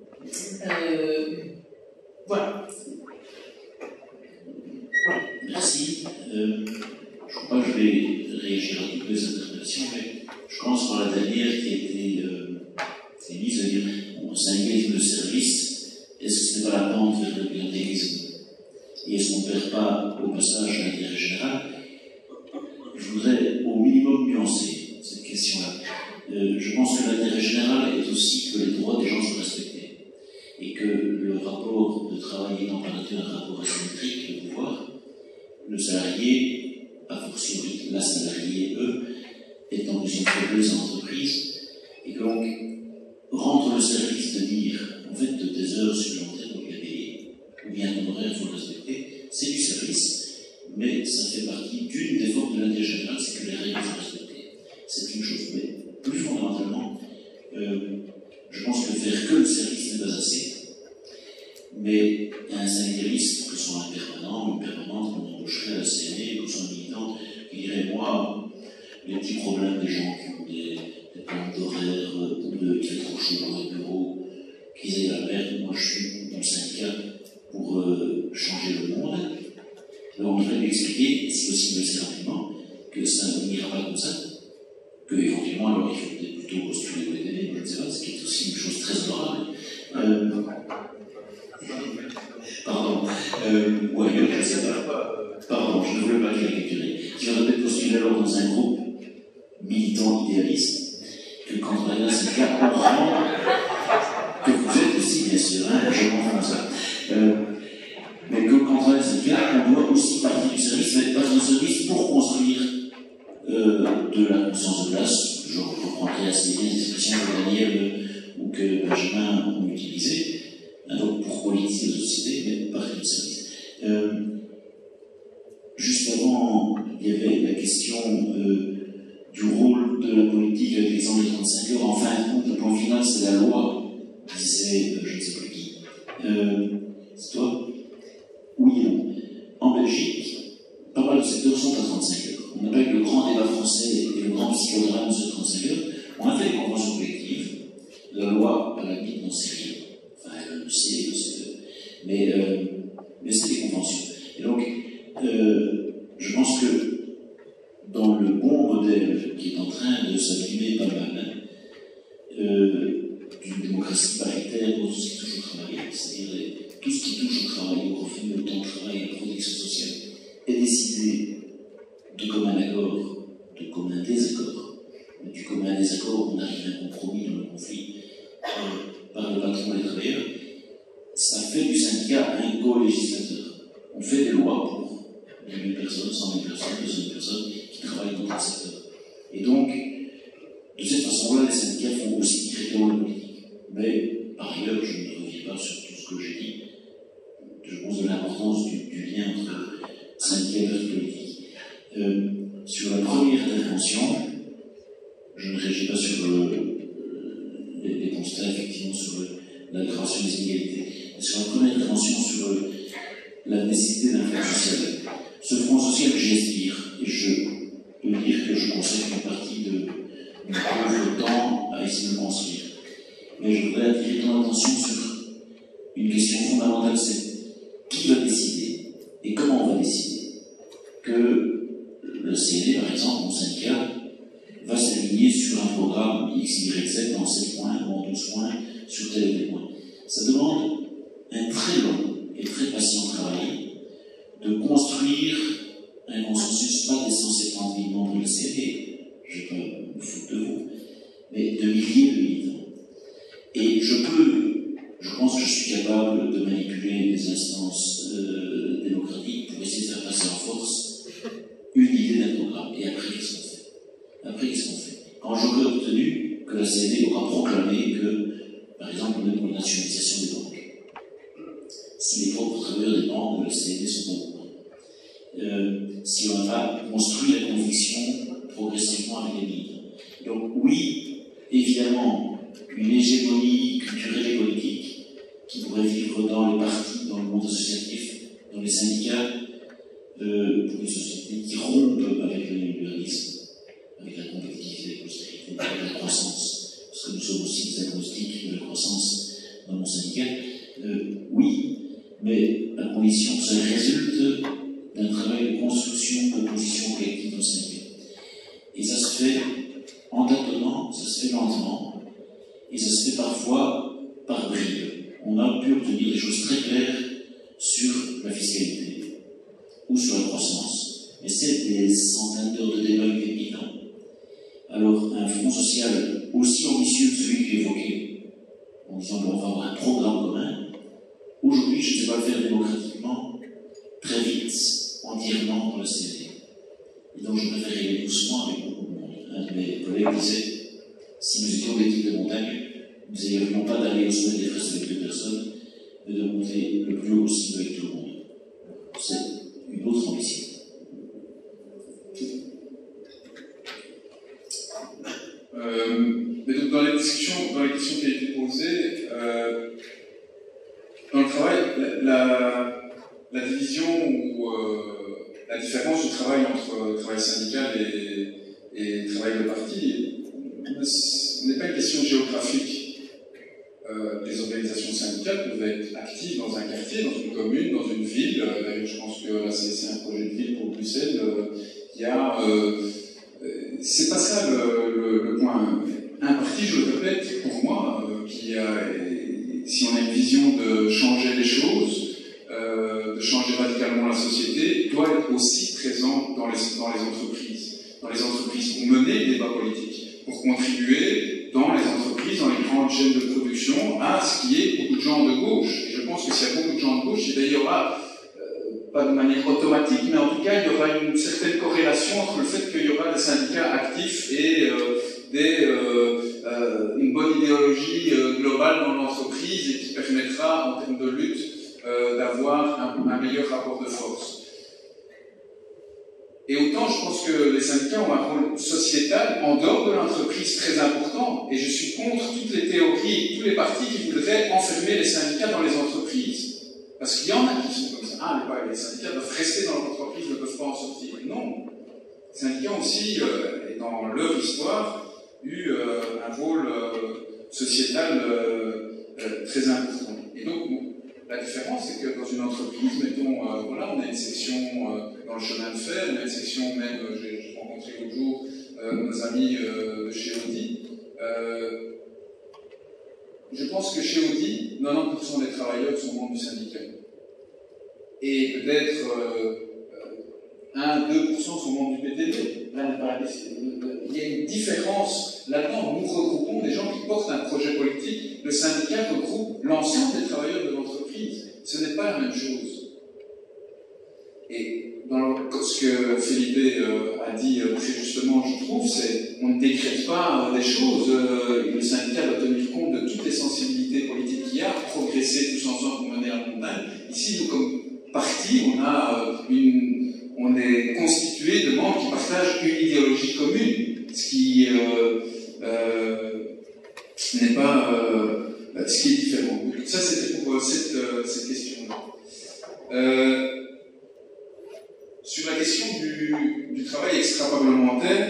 Euh, voilà. Merci. Euh, je crois pas que je vais réagir à toutes les interpellations, mais je commence par la dernière qui a été euh, émise, à dire bon, c'est un mécanisme de service. Est-ce que ce n'est pas la pente vers le clientélisme? Et est-ce qu'on ne perd pas au passage l'intérêt général? Je voudrais au minimum nuancer cette question-là. Euh, je pense que l'intérêt général est aussi que les droits des gens soient respectés. Et que le rapport de travail étant par nature un rapport asymétrique de pouvoir, le salarié, a fortiori la salariée, eux, étant plus une faiblesse en entreprise, et que donc rendre le service de dire en fait de tes heures supplémentaires pour les payer, ou bien ton horaire il faut le respecter, c'est du service, mais ça fait partie d'une des formes de l'intérêt général, c'est que les règles sont respectées. C'est une chose, mais plus fondamentalement, euh, je pense que faire que le service n'est pas assez. Mais il y a un syndicaliste, que ce soit un permanent, une permanente qu'on embaucherait à la C N E, que ce soit un militant, qui dirait moi, les petits problèmes des gens qui ont des, des plans d'horaire, ou de qui fait trop chaud dans les bureaux, qu'ils aient la merde, moi je suis dans le syndicat pour euh, changer le monde. Alors on devrait lui expliquer, si possible assez rapidement, que ça n'ira pas comme ça, que éventuellement alors il faut peut-être plutôt postuler au P D V, je ne sais pas, ce qui est aussi une chose très honorable. Euh, pardon, euh, ouais, je ne sais pas. Pardon, je ne voulais pas caricaturer. Qui va peut-être postuler alors dans un groupe militant idéaliste, que quand on a un syndicat, on rend que vous êtes aussi, bien sûr, hein, je comprends ça. Euh, mais que quand on a un place. Je reprendrai assez bien les expressions que Daniel ou que Benjamin ont utilisées. Donc pour politiser la société, mais pas de service. Euh, juste avant, il y avait la question euh, du rôle de la politique avec l'exemple des trente-cinq heures. En fin de compte, le point final, c'est la loi, disait euh, je ne sais plus qui. Euh, c'est toi? Oui et non. En Belgique, pas mal de secteurs sont à trente-cinq heures. On appelle le grand débat français et le grand psychodrame sur trente-cinq heures. On a fait des conventions collectives. La loi, à la limite, n'en sait rien. Enfin, elle le sait, mais, euh, mais c'est des conventions. Et donc, euh, je pense que dans le bon modèle qui est en train de s'abîmer pas mal, hein, euh, d'une démocratie paritaire pour tout ce qui touche au travail, c'est-à-dire tout ce qui touche au travail, au revenu, au temps de travail, à la protection sociale, est décidé de commun accord, de commun désaccord. Du commun désaccord, on arrive à un compromis dans le conflit euh, par le patron et les travailleurs. Ça fait du syndicat un co-législateur. On fait des lois pour dix mille personnes, cent mille personnes, deux cent mille personnes qui travaillent dans le secteur. Et donc, de cette façon-là, les syndicats font aussi directement la politique. Mais, par ailleurs, je ne reviens pas sur tout ce que j'ai dit. Je pense de l'importance du, du lien entre syndicats et politique. Euh, sur la première intervention, je ne réagis pas sur le, les, les constats, effectivement, sur l'aggravation des inégalités. Mais sur la première intervention, sur le, la nécessité d'un front social. Ce front social, j'inspire, et je peux dire que je consacre une partie de mon pauvre temps à essayer de le construire. Mais je voudrais attirer ton attention sur une question fondamentale, c'est qui va décider et comment on va décider que le C N D, par exemple, mon syndicat, va s'aligner sur un programme X, Y, Z en sept points ou en douze points sur tel ou tel point. Ça demande un très long et très patient travail de construire un consensus, pas des cent soixante-dix mille membres de la C N D, je ne vais pas me foutre de vous, mais de milliers de militants. Et je peux, je pense que je suis capable de manipuler les instances euh, démocratiques pour essayer de faire passer en force une idée d'un programme. Et après, qu'est-ce qu'on fait? Après, qu'est-ce qu'on fait? Quand j'aurai obtenu que la C N D aura proclamé que, par exemple, on est pour la nationalisation des banques. Si les propres travailleurs des banques de la C N D sont pas au courant. Euh, si on va construire la conviction progressivement avec les militants. Donc, oui, évidemment, une hégémonie culturelle et politique qui pourrait vivre dans les partis, dans le monde associatif, dans les syndicats, euh, pour une société qui rompe avec le néolibéralisme, avec la compétitivité, la prospérité, avec la croissance, parce que nous sommes aussi des agnostiques de la croissance dans mon syndicat. Euh, oui, mais à condition que ça résulte d'un travail de construction de position collective dans le syndicat. Et ça se fait en tâtonnant, ça se fait lentement, et ça se fait parfois par bribes. On a pu obtenir des choses très claires sur la fiscalité ou sur la croissance, mais c'est des centaines d'heures de débat avec les militants. Alors, un front social aussi ambitieux que celui que tu évoquais, en disant qu'on va avoir un programme commun, aujourd'hui, je ne sais pas le faire démocratiquement, très vite, entièrement dans la C N D. Et donc, je préfère y aller doucement avec beaucoup de monde. Un de mes collègues disait, si nous étions des types de montagne, nous n'ayerions pas d'aller au sommet des fresques avec deux personnes, mais de monter le plus haut possible avec tout le monde. C'est une autre ambition. Euh, mais donc dans les discussions, dans les questions qui ont été posées, euh, dans le travail, la, la, la division ou euh, la différence du travail entre travail syndical et, et travail de parti n'est pas une question géographique. Euh, les organisations syndicales peuvent être actives dans un quartier, dans une commune, dans une ville. Euh, je pense que là, c'est un projet de ville pour Bruxelles. Euh, il y a, euh, c'est pas ça le, le, le point. Un parti, je le répète, pour moi, euh, qui a, si on a une vision de changer les choses, euh, de changer radicalement la société, doit être aussi présent dans les, dans les entreprises. Dans les entreprises pour mener le débat politique, pour contribuer dans les entreprises, dans les grandes chaînes de production, à ce qui est beaucoup de gens de gauche. Et je pense que s'il y a beaucoup de gens de gauche, il y aura, euh, pas de manière automatique, mais en tout cas, il y aura une certaine corrélation entre le fait qu'il y aura des syndicats actifs et, euh, idéologie euh, globale dans l'entreprise et qui permettra, en termes de lutte, euh, d'avoir un, un meilleur rapport de force. Et autant je pense que les syndicats ont un rôle sociétal en dehors de l'entreprise très important, et je suis contre toutes les théories, tous les partis qui voudraient enfermer les syndicats dans les entreprises. Parce qu'il y en a qui sont comme ça. Ah, mais les syndicats doivent rester dans l'entreprise, ne peuvent pas en sortir. Non. Les syndicats ont aussi, euh, dans leur histoire, eu euh, un rôle euh, sociétal euh, euh, très important. Et donc, bon, la différence, c'est que dans une entreprise, mettons, euh, voilà, on a une section euh, dans le chemin de fer, on a une section même, euh, j'ai rencontré l'autre jour euh, nos amis euh, de chez Audi. Euh, je pense que chez Audi, quatre-vingt-dix pour cent des travailleurs sont membres du syndicat. Et peut-être euh, un à deux pour cent sont membres du P T B. Là, il y a une différence là-dedans. Nous regroupons des gens qui portent un projet politique. Le syndicat regroupe l'ensemble des travailleurs de l'entreprise. Ce n'est pas la même chose. Et dans le, ce que Felipe euh, a dit euh, très justement, je trouve, c'est on ne décrète pas euh, des choses. Euh, le syndicat doit tenir compte de toutes les sensibilités politiques qu'il y a, progresser tous ensemble pour mener la montagne. Ici, nous, comme parti, on a euh, une, on est constitué de membres qui partagent une idéologie commune, ce qui euh, euh, n'est pas euh, ce qui est différent. Donc, ça, c'était pour euh, cette, euh, cette question-là. Euh, sur la question du, du travail extra-parlementaire,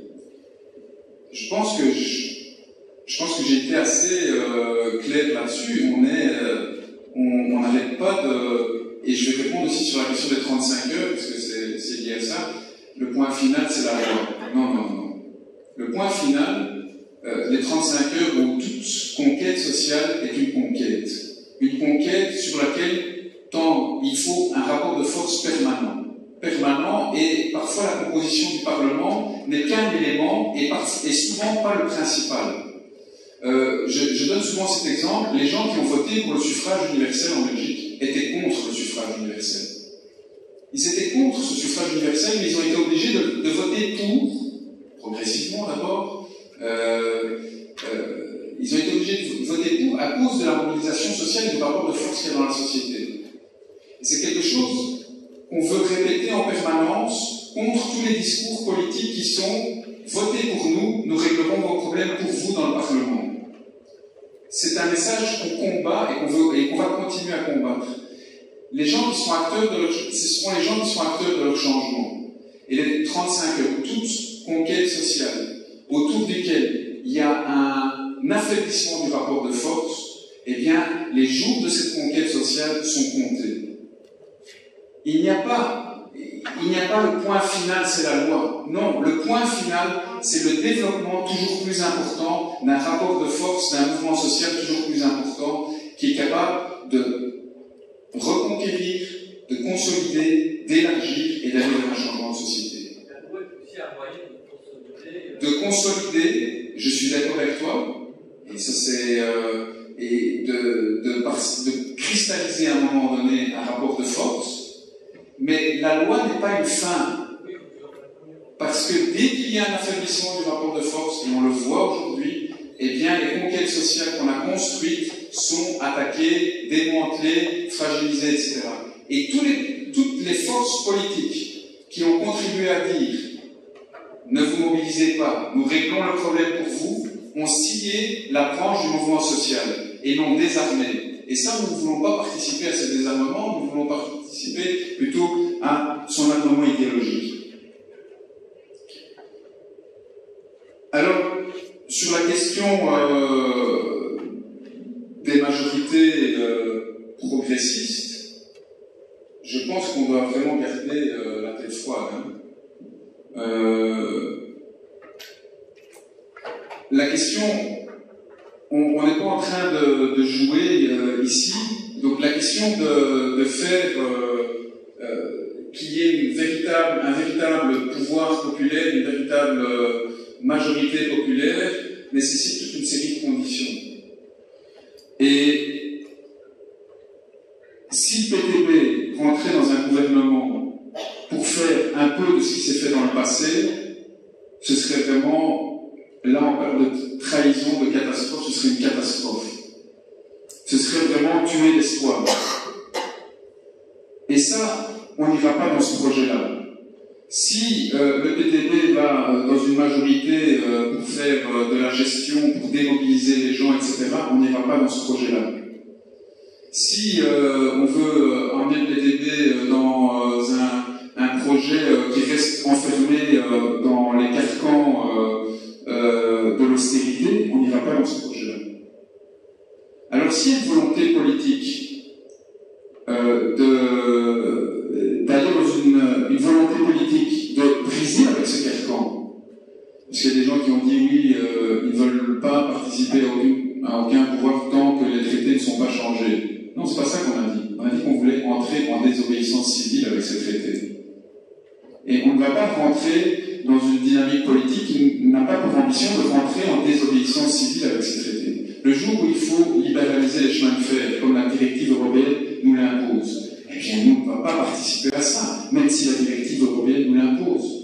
je pense que je, je pense que j'ai été assez euh, clair là-dessus. On est, euh, on n'arrête pas de. Et je vais répondre aussi sur la question des trente-cinq heures, parce que c'est lié à ça. Le point final, c'est la loi. Non, non, non. Le point final, euh, les trente-cinq heures où toute conquête sociale est une conquête. Une conquête sur laquelle tant il faut un rapport de force permanent. Permanent, et parfois la composition du Parlement n'est qu'un élément et, par, et souvent pas le principal. Euh, je, je donne souvent cet exemple. Les gens qui ont voté pour le suffrage universel en Belgique étaient contre le suffrage universel. Ils étaient contre ce suffrage universel, mais ils ont été obligés de, de voter pour, progressivement d'abord, euh, euh, ils ont été obligés de voter pour à cause de la mobilisation sociale et du rapport de force qu'il y a dans la société. C'est quelque chose qu'on veut répéter en permanence contre tous les discours politiques qui sont « votez pour nous, nous réglerons vos problèmes pour vous dans le Parlement ». C'est un message qu'on combat et qu'on veut et qu'on va continuer à combattre. Les gens qui sont acteurs de leur, ce sont les gens qui sont acteurs de leur changement. Et les trente-cinq heures, toute conquête sociale, autour duquel il y a un affaiblissement du rapport de force, eh bien, les jours de cette conquête sociale sont comptés. Il n'y a pas, il n'y a pas le point final, c'est la loi. Non, le point final, c'est le développement toujours plus important d'un rapport de force, d'un mouvement social toujours plus important, qui est capable de reconquérir, de consolider, d'élargir et d'aller vers un changement de société. La loi est aussi un moyen de consolider. De consolider, je suis d'accord avec toi, et ça c'est, euh, et de, de, de cristalliser à un moment donné un rapport de force. Mais la loi n'est pas une fin. Parce que dès qu'il y a un affaiblissement du rapport de force, et on le voit aujourd'hui, eh bien, les conquêtes sociales qu'on a construites sont attaquées, démantelées, fragilisées, et cetera. Et tous les, toutes les forces politiques qui ont contribué à dire « ne vous mobilisez pas, nous réglons le problème pour vous », ont scié la branche du mouvement social et l'ont désarmé. Et ça, nous ne voulons pas participer à ce désarmement, nous voulons participer plutôt à son armement idéologique. Alors, sur la question euh, des majorités euh, progressistes, je pense qu'on doit vraiment garder euh, la tête froide. Hein. Euh, la question... On n'est pas en train de, de jouer euh, ici, donc la question de, de faire euh, euh, qu'il y ait une véritable, un véritable pouvoir populaire, une véritable euh, majorité populaire, nécessite toute une série de conditions. Et si le P T B rentrait dans un gouvernement pour faire un peu de ce qui s'est fait dans le passé, ce serait vraiment là on parle de trahison, de catastrophe, ce serait une catastrophe. Ce serait vraiment tuer l'espoir. Et ça, on n'ira pas dans ce projet-là. Si euh, le P D B va euh, dans une majorité euh, pour faire euh, de la gestion, pour démobiliser les gens, et cetera, on n'ira pas dans ce projet-là. Si euh, on veut euh, emmener le P D B euh, dans euh, un, un projet euh, qui reste enfermé euh, dans les carcans euh, euh, de l'austérité, on n'ira pas dans ce projet-là. Alors s'il y a une volonté politique euh, de, d'aller dans une, une volonté politique de briser avec ce carcan, parce qu'il y a des gens qui ont dit oui, euh, ils ne veulent pas participer à aucun, à aucun pouvoir tant que les traités ne sont pas changés. Non, c'est pas ça qu'on a dit. On a dit qu'on voulait entrer en désobéissance civile avec ces traités. Et on ne va pas rentrer dans une dynamique politique qui n'a pas pour ambition de rentrer en désobéissance civile avec ces traités. Le jour où il faut libéraliser les chemins de fer, comme la directive européenne nous l'impose, eh bien nous, on ne va pas participer à ça, même si la directive européenne nous l'impose.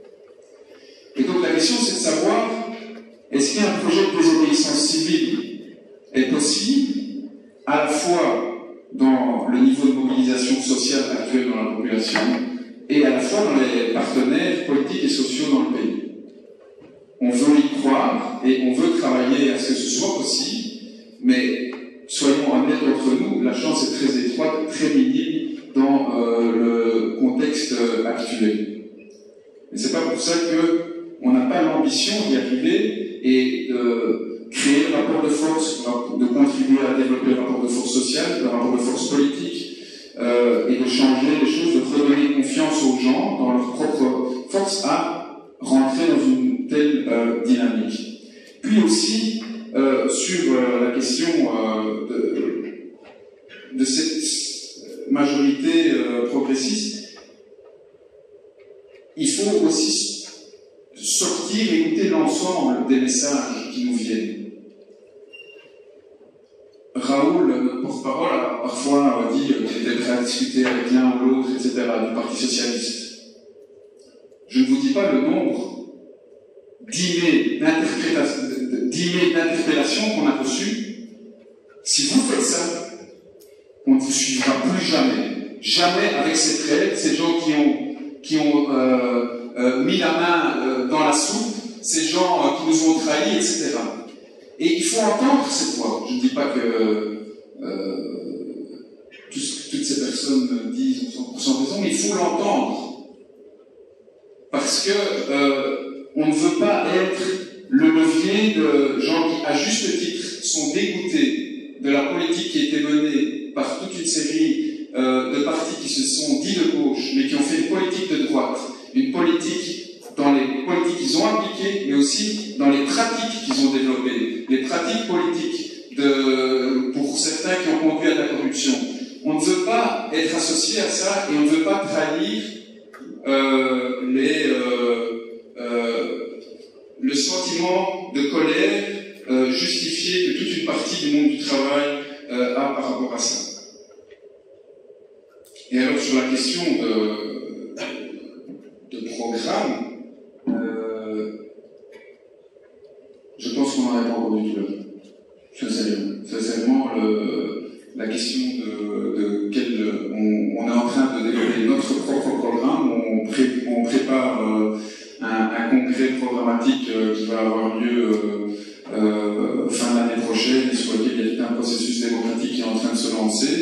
Et donc la question, c'est de savoir, est-ce qu'il y a un projet de désobéissance civile est possible, à la fois dans le niveau de mobilisation sociale actuel dans la population, et à la fois dans les partenaires politiques et sociaux dans le pays. On veut y croire et on veut travailler à ce que ce soit possible, mais soyons honnêtes entre nous, la chance est très étroite, très minime dans euh, le contexte actuel. Mais c'est pas pour ça qu'on n'a pas l'ambition d'y arriver et de créer le rapport de force, de contribuer à développer le rapport de force sociale, le rapport de force politique, Euh, et de changer les choses, de redonner confiance aux gens dans leur propre force à rentrer dans une telle euh, dynamique. Puis aussi, euh, sur euh, la question euh, de, de cette majorité euh, progressiste, il faut aussi sortir et écouter l'ensemble des messages qui nous viennent. Raoul, notre porte-parole, a parfois dit qu'il était prêt à discuter avec l'un ou l'autre, et cetera, du Parti Socialiste. Je ne vous dis pas le nombre d'emails d'interpellations qu'on a reçus. Si vous faites ça, on ne vous suivra plus jamais. Jamais avec ces traits, ces gens qui ont, qui ont euh, euh, mis la main euh, dans la soupe, ces gens euh, qui nous ont trahis, et cetera. Et il faut entendre cette voix. Je ne dis pas que euh, tout ce que toutes ces personnes disent cent pour cent raison, mais il faut l'entendre. Parce que euh, on ne veut pas être le levier de gens qui, à juste titre, sont dégoûtés de la politique qui a été menée par toute une série euh, de partis qui se sont dits de gauche, mais qui ont fait une politique de droite, une politique dans les politiques qu'ils ont appliquées, mais aussi dans les pratiques qu'ils ont développées, les pratiques politiques de, pour certains qui ont conduit à la corruption. On ne veut pas être associé à ça et on ne veut pas trahir euh, les, euh, euh, le sentiment de colère euh, justifié que toute une partie du monde du travail euh, a par rapport à ça. Et alors sur la question de, de programme, Euh, je pense qu'on n'en a pas encore du tout là. Sincèrement, sincèrement le, la question de, de quel on, on est en train de développer notre propre programme, on, pré, on prépare euh, un, un congrès programmatique euh, qui va avoir lieu euh, euh, fin d'année prochaine, sur lequel il y a tout un processus démocratique qui est en train de se lancer.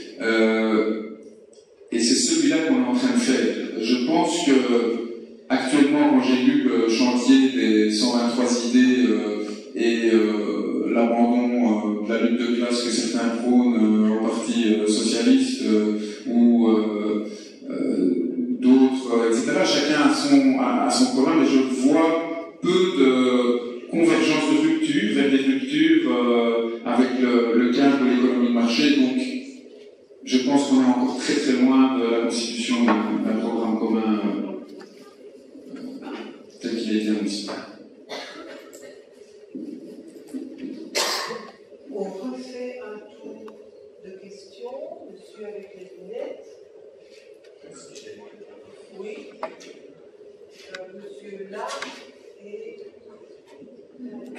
Euh, et c'est celui-là qu'on est en train de faire. Je pense que actuellement, quand j'ai lu le chantier des cent vingt-trois idées euh, et euh, l'abandon euh, de la lutte de classe que certains prônent euh, au Parti euh, Socialiste euh, ou euh, euh, d'autres, euh, et cetera, chacun a son, a, a son programme et je vois peu de convergence de rupture vers des ruptures euh, avec le, le cadre de l'économie de marché. Donc, je pense qu'on est encore très très loin de la constitution d'un programme commun euh, tel qu'il a été annoncé. On refait un tour de questions, monsieur avec les lunettes. Oui. Euh, monsieur là et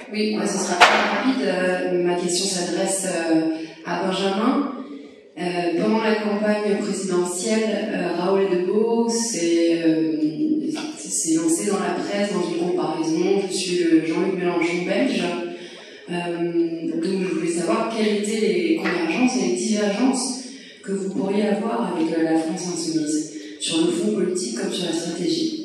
Oui, moi, ce sera très rapide. Euh, ma question s'adresse euh, à Benjamin. Euh, pendant la campagne présidentielle, euh, Raoul Debout s'est euh, lancé dans la presse dans une comparaison. Je suis le Jean-Luc Mélenchon belge. Euh, donc je voulais savoir quelles étaient les convergences et les divergences que vous pourriez avoir avec la France insoumise, sur le fond politique comme sur la stratégie.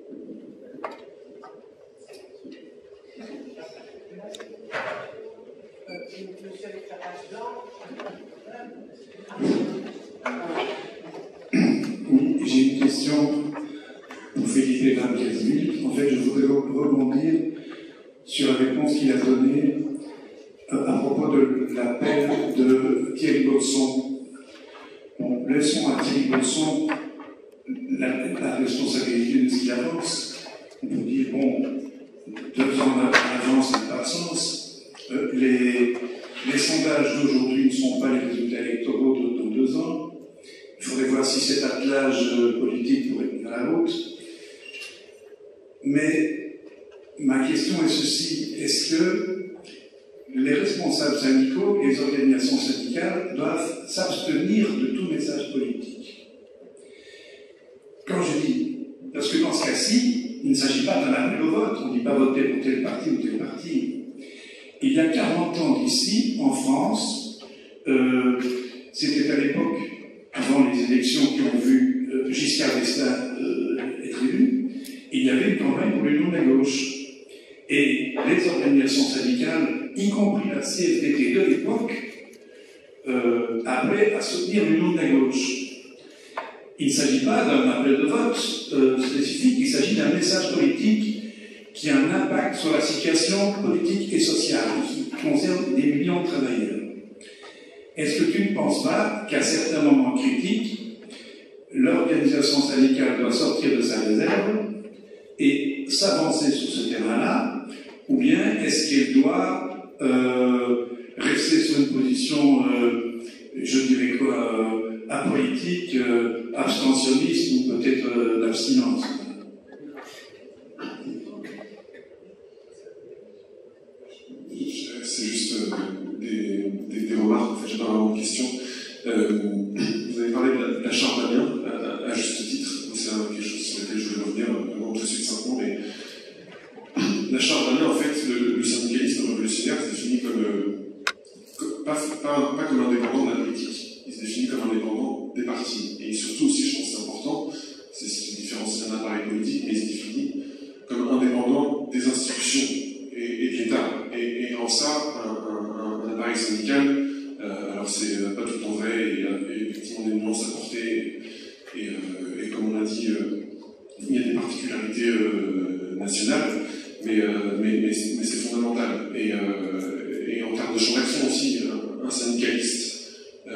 Oui, j'ai une question pour Philippe Van Casville. En fait, je voudrais rebondir sur la réponse qu'il a donnée euh, à propos de l'appel de Thierry Bosson. Bon, laissons à Thierry Bosson la, la responsabilité de ce qu'il avance. On peut dire, bon, deux ans d'avance n'a pas de sens. Euh, les, les sondages d'aujourd'hui ne sont pas les résultats électoraux de, dans deux ans. Il faudrait voir si cet attelage politique pourrait tenir la route. Mais ma question est ceci, est-ce que les responsables syndicaux et les organisations syndicales doivent s'abstenir de tout message politique? Quand je dis, parce que dans ce cas-ci, il ne s'agit pas d'un appel au vote, on ne dit pas voter pour tel parti ou tel parti. Il y a quarante ans d'ici, en France, euh, c'était à l'époque, avant les élections qui ont vu euh, Giscard d'Estaing euh, être élu, il y avait une campagne pour l'union de la gauche. Et les organisations syndicales, y compris la C F D T de l'époque, euh, appelaient à soutenir l'union de la gauche. Il ne s'agit pas d'un appel de vote euh, spécifique, il s'agit d'un message politique qui a un impact sur la situation politique et sociale, qui concerne des millions de travailleurs. Est-ce que tu ne penses pas qu'à certains moments critiques, l'organisation syndicale doit sortir de sa réserve et s'avancer sur ce terrain-là, ou bien est-ce qu'elle doit euh, rester sur une position, euh, je dirais quoi, euh, apolitique, euh, abstentionniste ou peut-être euh, d'abstinence? C'est juste euh, des, des, des remarques, en fait, j'ai pas vraiment de questions. Euh, vous avez parlé de la, de la charte d'Amiens, à, à juste titre, c'est quelque chose sur lequel je voulais revenir, vraiment très succinctement, mais la charte d'Amiens, en fait, le, le syndicalisme révolutionnaire se définit comme, euh, comme pas, pas, pas comme indépendant de la politique, il se définit comme indépendant des partis. Et surtout aussi, je pense que c'est important, c'est ce qui différencie d'un appareil politique, mais il se définit comme indépendant des institutions et, et de l'État. Et, et en ça, un, un, un appareil syndical, euh, alors c'est pas tout le temps vrai, et il y a effectivement des nuances à porter, et, et, euh, et comme on l'a dit, euh, il y a des particularités euh, nationales, mais, euh, mais, mais, mais c'est fondamental. Et, euh, et en termes de champ d'action aussi, un, un syndicaliste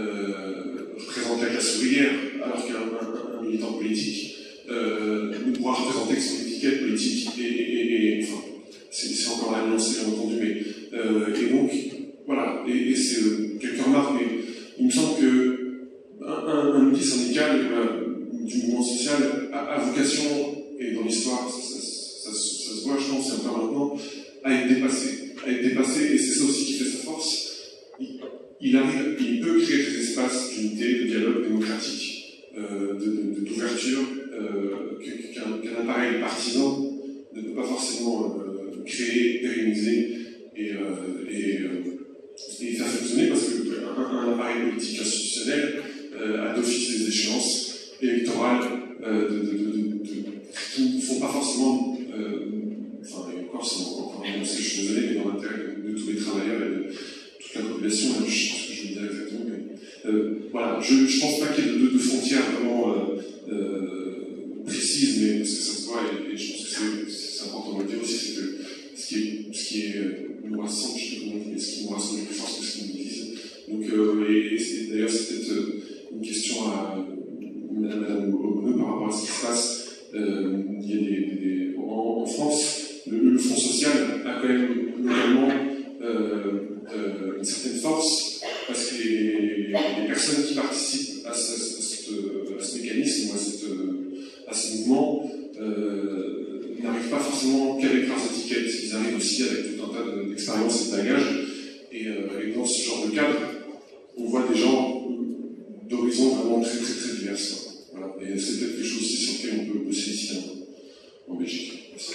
euh, représente la classe ouvrière, alors qu'un un, un militant politique euh, ne pourra représenter que son étiquette politique. Et, et, et enfin, c'est encore à annoncer, bien entendu, mais euh, et donc, voilà, et, et c'est euh, quelques remarques, mais il me semble que un, un, un outil syndical euh, du mouvement social a, a vocation, et dans l'histoire, ça, ça, ça, ça, ça se voit, je pense, un peu maintenant, à être dépassé, à être dépassé, et c'est ça aussi qui fait sa force. Il, il arrive, il peut créer des espaces d'unité, de dialogue démocratique, euh, d'ouverture, euh, qu'un qu'un appareil partisan ne peut pas forcément euh, créer, pérenniser et, euh, et, euh, et faire fonctionner, parce qu'un un appareil politique institutionnel euh, a d'office des échéances électorales euh, de, de, de, de, de, qui ne font pas forcément, euh, enfin, et encore, c'est encore annoncé, je suis désolé, mais dans l'intérêt de, de tous les travailleurs et de toute la population, je sais ce que je veux dire exactement, mais euh, voilà, je ne pense pas qu'il y ait de, de, de frontières vraiment euh, euh, précises, mais parce que ça se voit, et, et je pense que c'est important de le dire aussi, c'est que ce qui est, ce qui est euh, nous rassemble, je sais pas comment dire, mais ce qui nous rassemble le plus fort, c'est ce qui nous divise. Donc, euh, et, et d'ailleurs, c'est peut-être euh, une question à Madame, Madame Aumonneux par rapport à ce qui se passe. Euh, il y a des, des, des en, en France, le, le Fonds social a quand même globalement euh, euh, une certaine force, parce que les, les personnes qui participent à ce, à ce, à ce mécanisme, à, cette, à ce mouvement, euh, n'arrivent pas forcément qu'avec leurs étiquettes. Ils arrivent aussi avec tout un tas d'expériences et de bagages. Et, euh, et dans ce genre de cadre, on voit des gens d'horizons vraiment très très très divers. Voilà. Et c'est peut-être quelque chose aussi sur lequel on peut bosser ici en, en Belgique. Merci.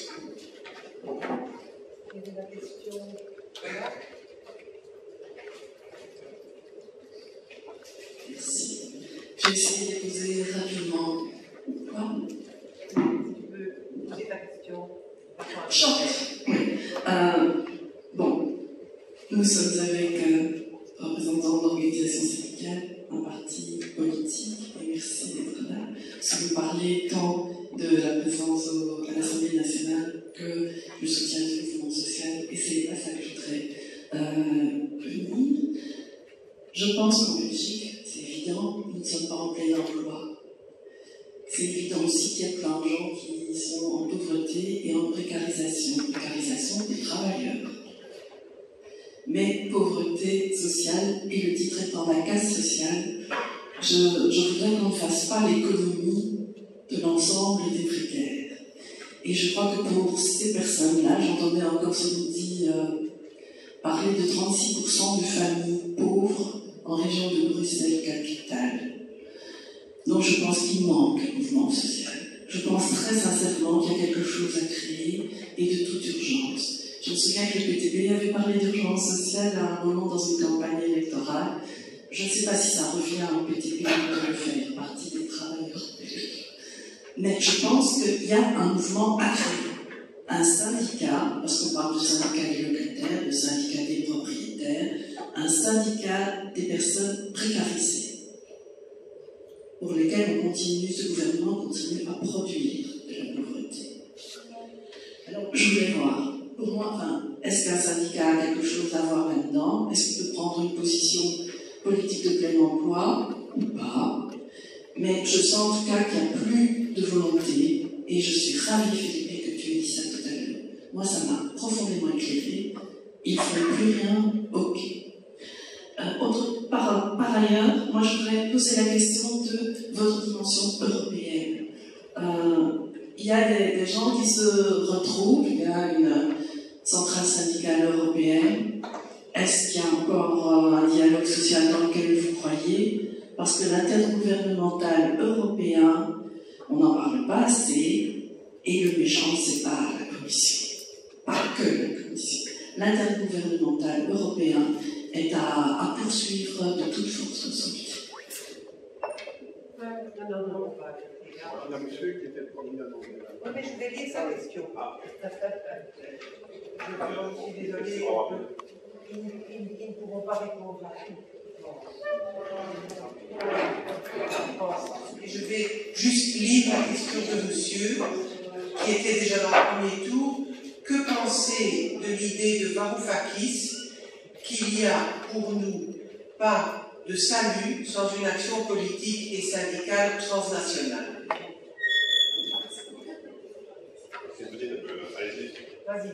Merci. Je vais essayer de poser rapidement. Quoi? Tu peux poser ta question. Chante. Euh, bon, nous sommes avec un représentant d'organisation syndicale, un parti politique, et merci d'être là. Parce que vous parlez tant de la présence au, à l'Assemblée nationale que du soutien du mouvement social, et c'est à ça que je voudrais euh, venir. Je pense qu'en Belgique, c'est évident, nous ne sommes pas en plein emploi. C'est évident aussi qu'il y a plein de gens qui sont en pauvreté et en précarisation, précarisation des travailleurs. Mais pauvreté sociale, et le titre étant la casse sociale, je, je voudrais qu'on ne fasse pas l'économie de l'ensemble des précaires. Et je crois que pour ces personnes-là, j'entendais encore celui euh, parler de trente-six pour cent de familles pauvres en région de Bruxelles-Capitale. Donc je pense qu'il manque un mouvement social. Je pense très sincèrement qu'il y a quelque chose à créer et de toute urgence. Je me souviens que le P T B avait parlé d'urgence sociale à un moment dans une campagne électorale. Je ne sais pas si ça revient au P T B de le faire, partie des travailleurs. Mais je pense qu'il y a un mouvement à créer. Un syndicat, parce qu'on parle de syndicat des locataires, de syndicat des propriétaires, un syndicat des personnes précarisées, pour lesquelles on continue, ce gouvernement continue à produire de la pauvreté. Alors, je voulais voir, pour moi, enfin, est-ce qu'un syndicat a quelque chose à voir là-dedans? Est-ce qu'il peut prendre une position politique de plein emploi ou pas? Mais je sens en tout cas qu'il n'y a plus de volonté, et je suis ravie, Philippe, que tu aies dit ça tout à l'heure. Moi, ça m'a profondément éclairé. Il ne faut plus rien, ok. Euh, autre, par, par ailleurs, moi je voudrais poser la question de votre dimension européenne. Euh, il y a des, des gens qui se retrouvent, il y a une centrale syndicale européenne. Est-ce qu'il y a encore euh, un dialogue social dans lequel vous croyez? Parce que l'intergouvernemental européen, on n'en parle pas assez, et le méchant, c'est pas la Commission. Pas que la Commission. L'intergouvernemental européen est à, à poursuivre de toute force aujourd'hui. Non, non, non, pas. Il y a monsieur qui était promis à demander. Oui, mais je vais lire sa question. Ah. Je suis désolée, ils, ils, ils ne pourront pas répondre à tout. Et je vais juste lire la question de monsieur, qui était déjà dans le premier tour. Que penser de l'idée de Varoufakis qu'il n'y a pour nous pas de salut sans une action politique et syndicale transnationale? Vas-y.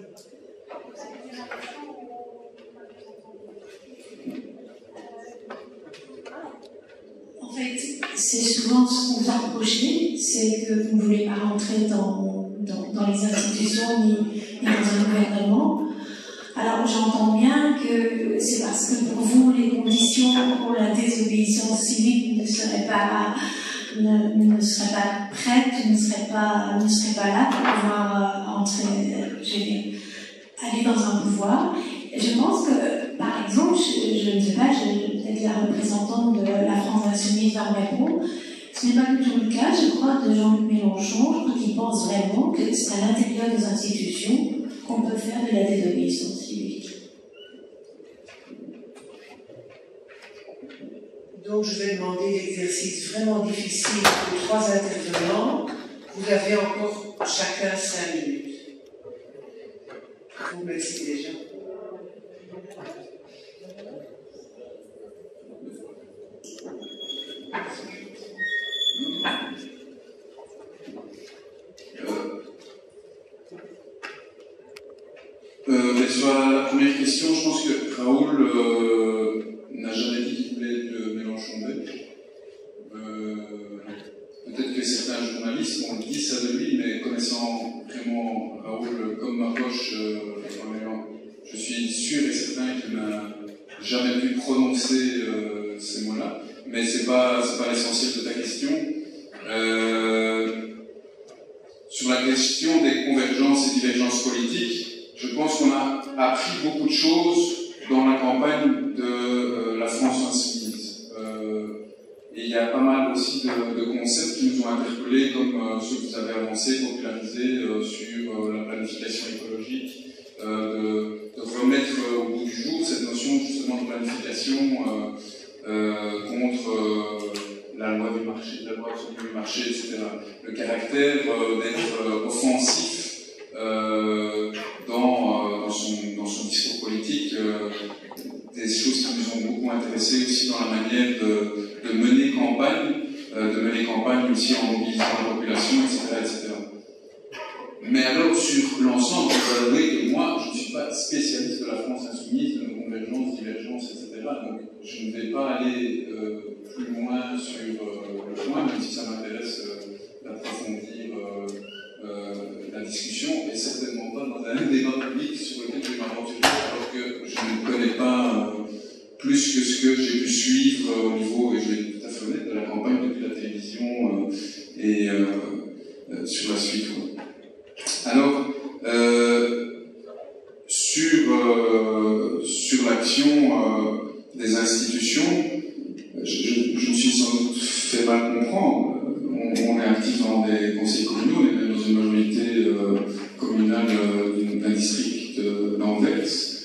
En fait, c'est souvent ce qu'on vous a reproché, c'est que vous ne voulez pas rentrer dans, dans, dans les institutions ni, ni dans un gouvernement. Alors j'entends bien que c'est parce que pour vous, les conditions pour la désobéissance civique ne seraient pas, ne, ne seraient pas prêtes, ne seraient pas, ne seraient pas là pour pouvoir entrer, je vais dire, aller dans un pouvoir. Et je pense que, par exemple, je, je ne sais pas, je peut-être la représentante de la France Insoumise Varmero, ce n'est pas du tout le cas, je crois, de Jean-Luc Mélenchon. Je crois qu'il pense vraiment que c'est à l'intérieur des institutions qu'on peut faire de la désobéissance civique. Donc je vais demander l'exercice vraiment difficile aux trois intervenants. Vous avez encore chacun cinq minutes. Vous merci déjà. Euh, mais sur la, la première question, je pense que Raoul euh, n'a jamais dit qu'il voulait être le Mélenchon belge. Euh, Peut-être que certains journalistes ont dit ça de lui, mais connaissant connaissant vraiment Raoul comme ma poche, euh, je suis sûr et certain qu'il n'a jamais pu prononcer euh, ces mots-là, mais c'est pas, c'est pas l'essentiel de ta question. Euh, sur la question des convergences et divergences politiques, je pense qu'on a appris beaucoup de choses dans la campagne de euh, la France insoumise. Euh, et il y a pas mal aussi de, de concepts qui nous ont interpellés, comme euh, ceux que vous avez avancés, popularisés euh, sur euh, la planification écologique, euh, de, de remettre euh, au bout du jour cette notion justement de planification euh, euh, contre euh, la loi du marché, la loi du marché, et cetera. Le caractère euh, d'être euh, offensif euh, dans, euh, dans, son, dans son discours politique, euh, des choses qui nous ont beaucoup intéressés aussi dans la manière de, de mener campagne, euh, de mener campagne aussi en mobilisant la population, et cetera, et cetera. Mais alors, sur l'ensemble, je dois avouer que moi, je ne suis pas spécialiste de la France insoumise, de nos convergences, divergences, et cetera. Donc, je ne vais pas aller euh, plus loin sur euh, le point, même si ça m'intéresse euh, d'approfondir euh, euh, la discussion, et certainement pas dans un débat public sur lequel je vais m'aventurer, alors que je ne connais pas euh, plus que ce que j'ai pu suivre euh, au niveau, et je vais être tout à fait honnête, de la campagne depuis la télévision euh, et euh, euh, sur la suite. Ouais. Alors, euh, sur, euh, sur l'action euh, des institutions, je, je, je me suis sans doute fait mal comprendre. On, on est actif dans des conseils communaux, on est même dans une majorité euh, communale euh, d'un district d'Anvers.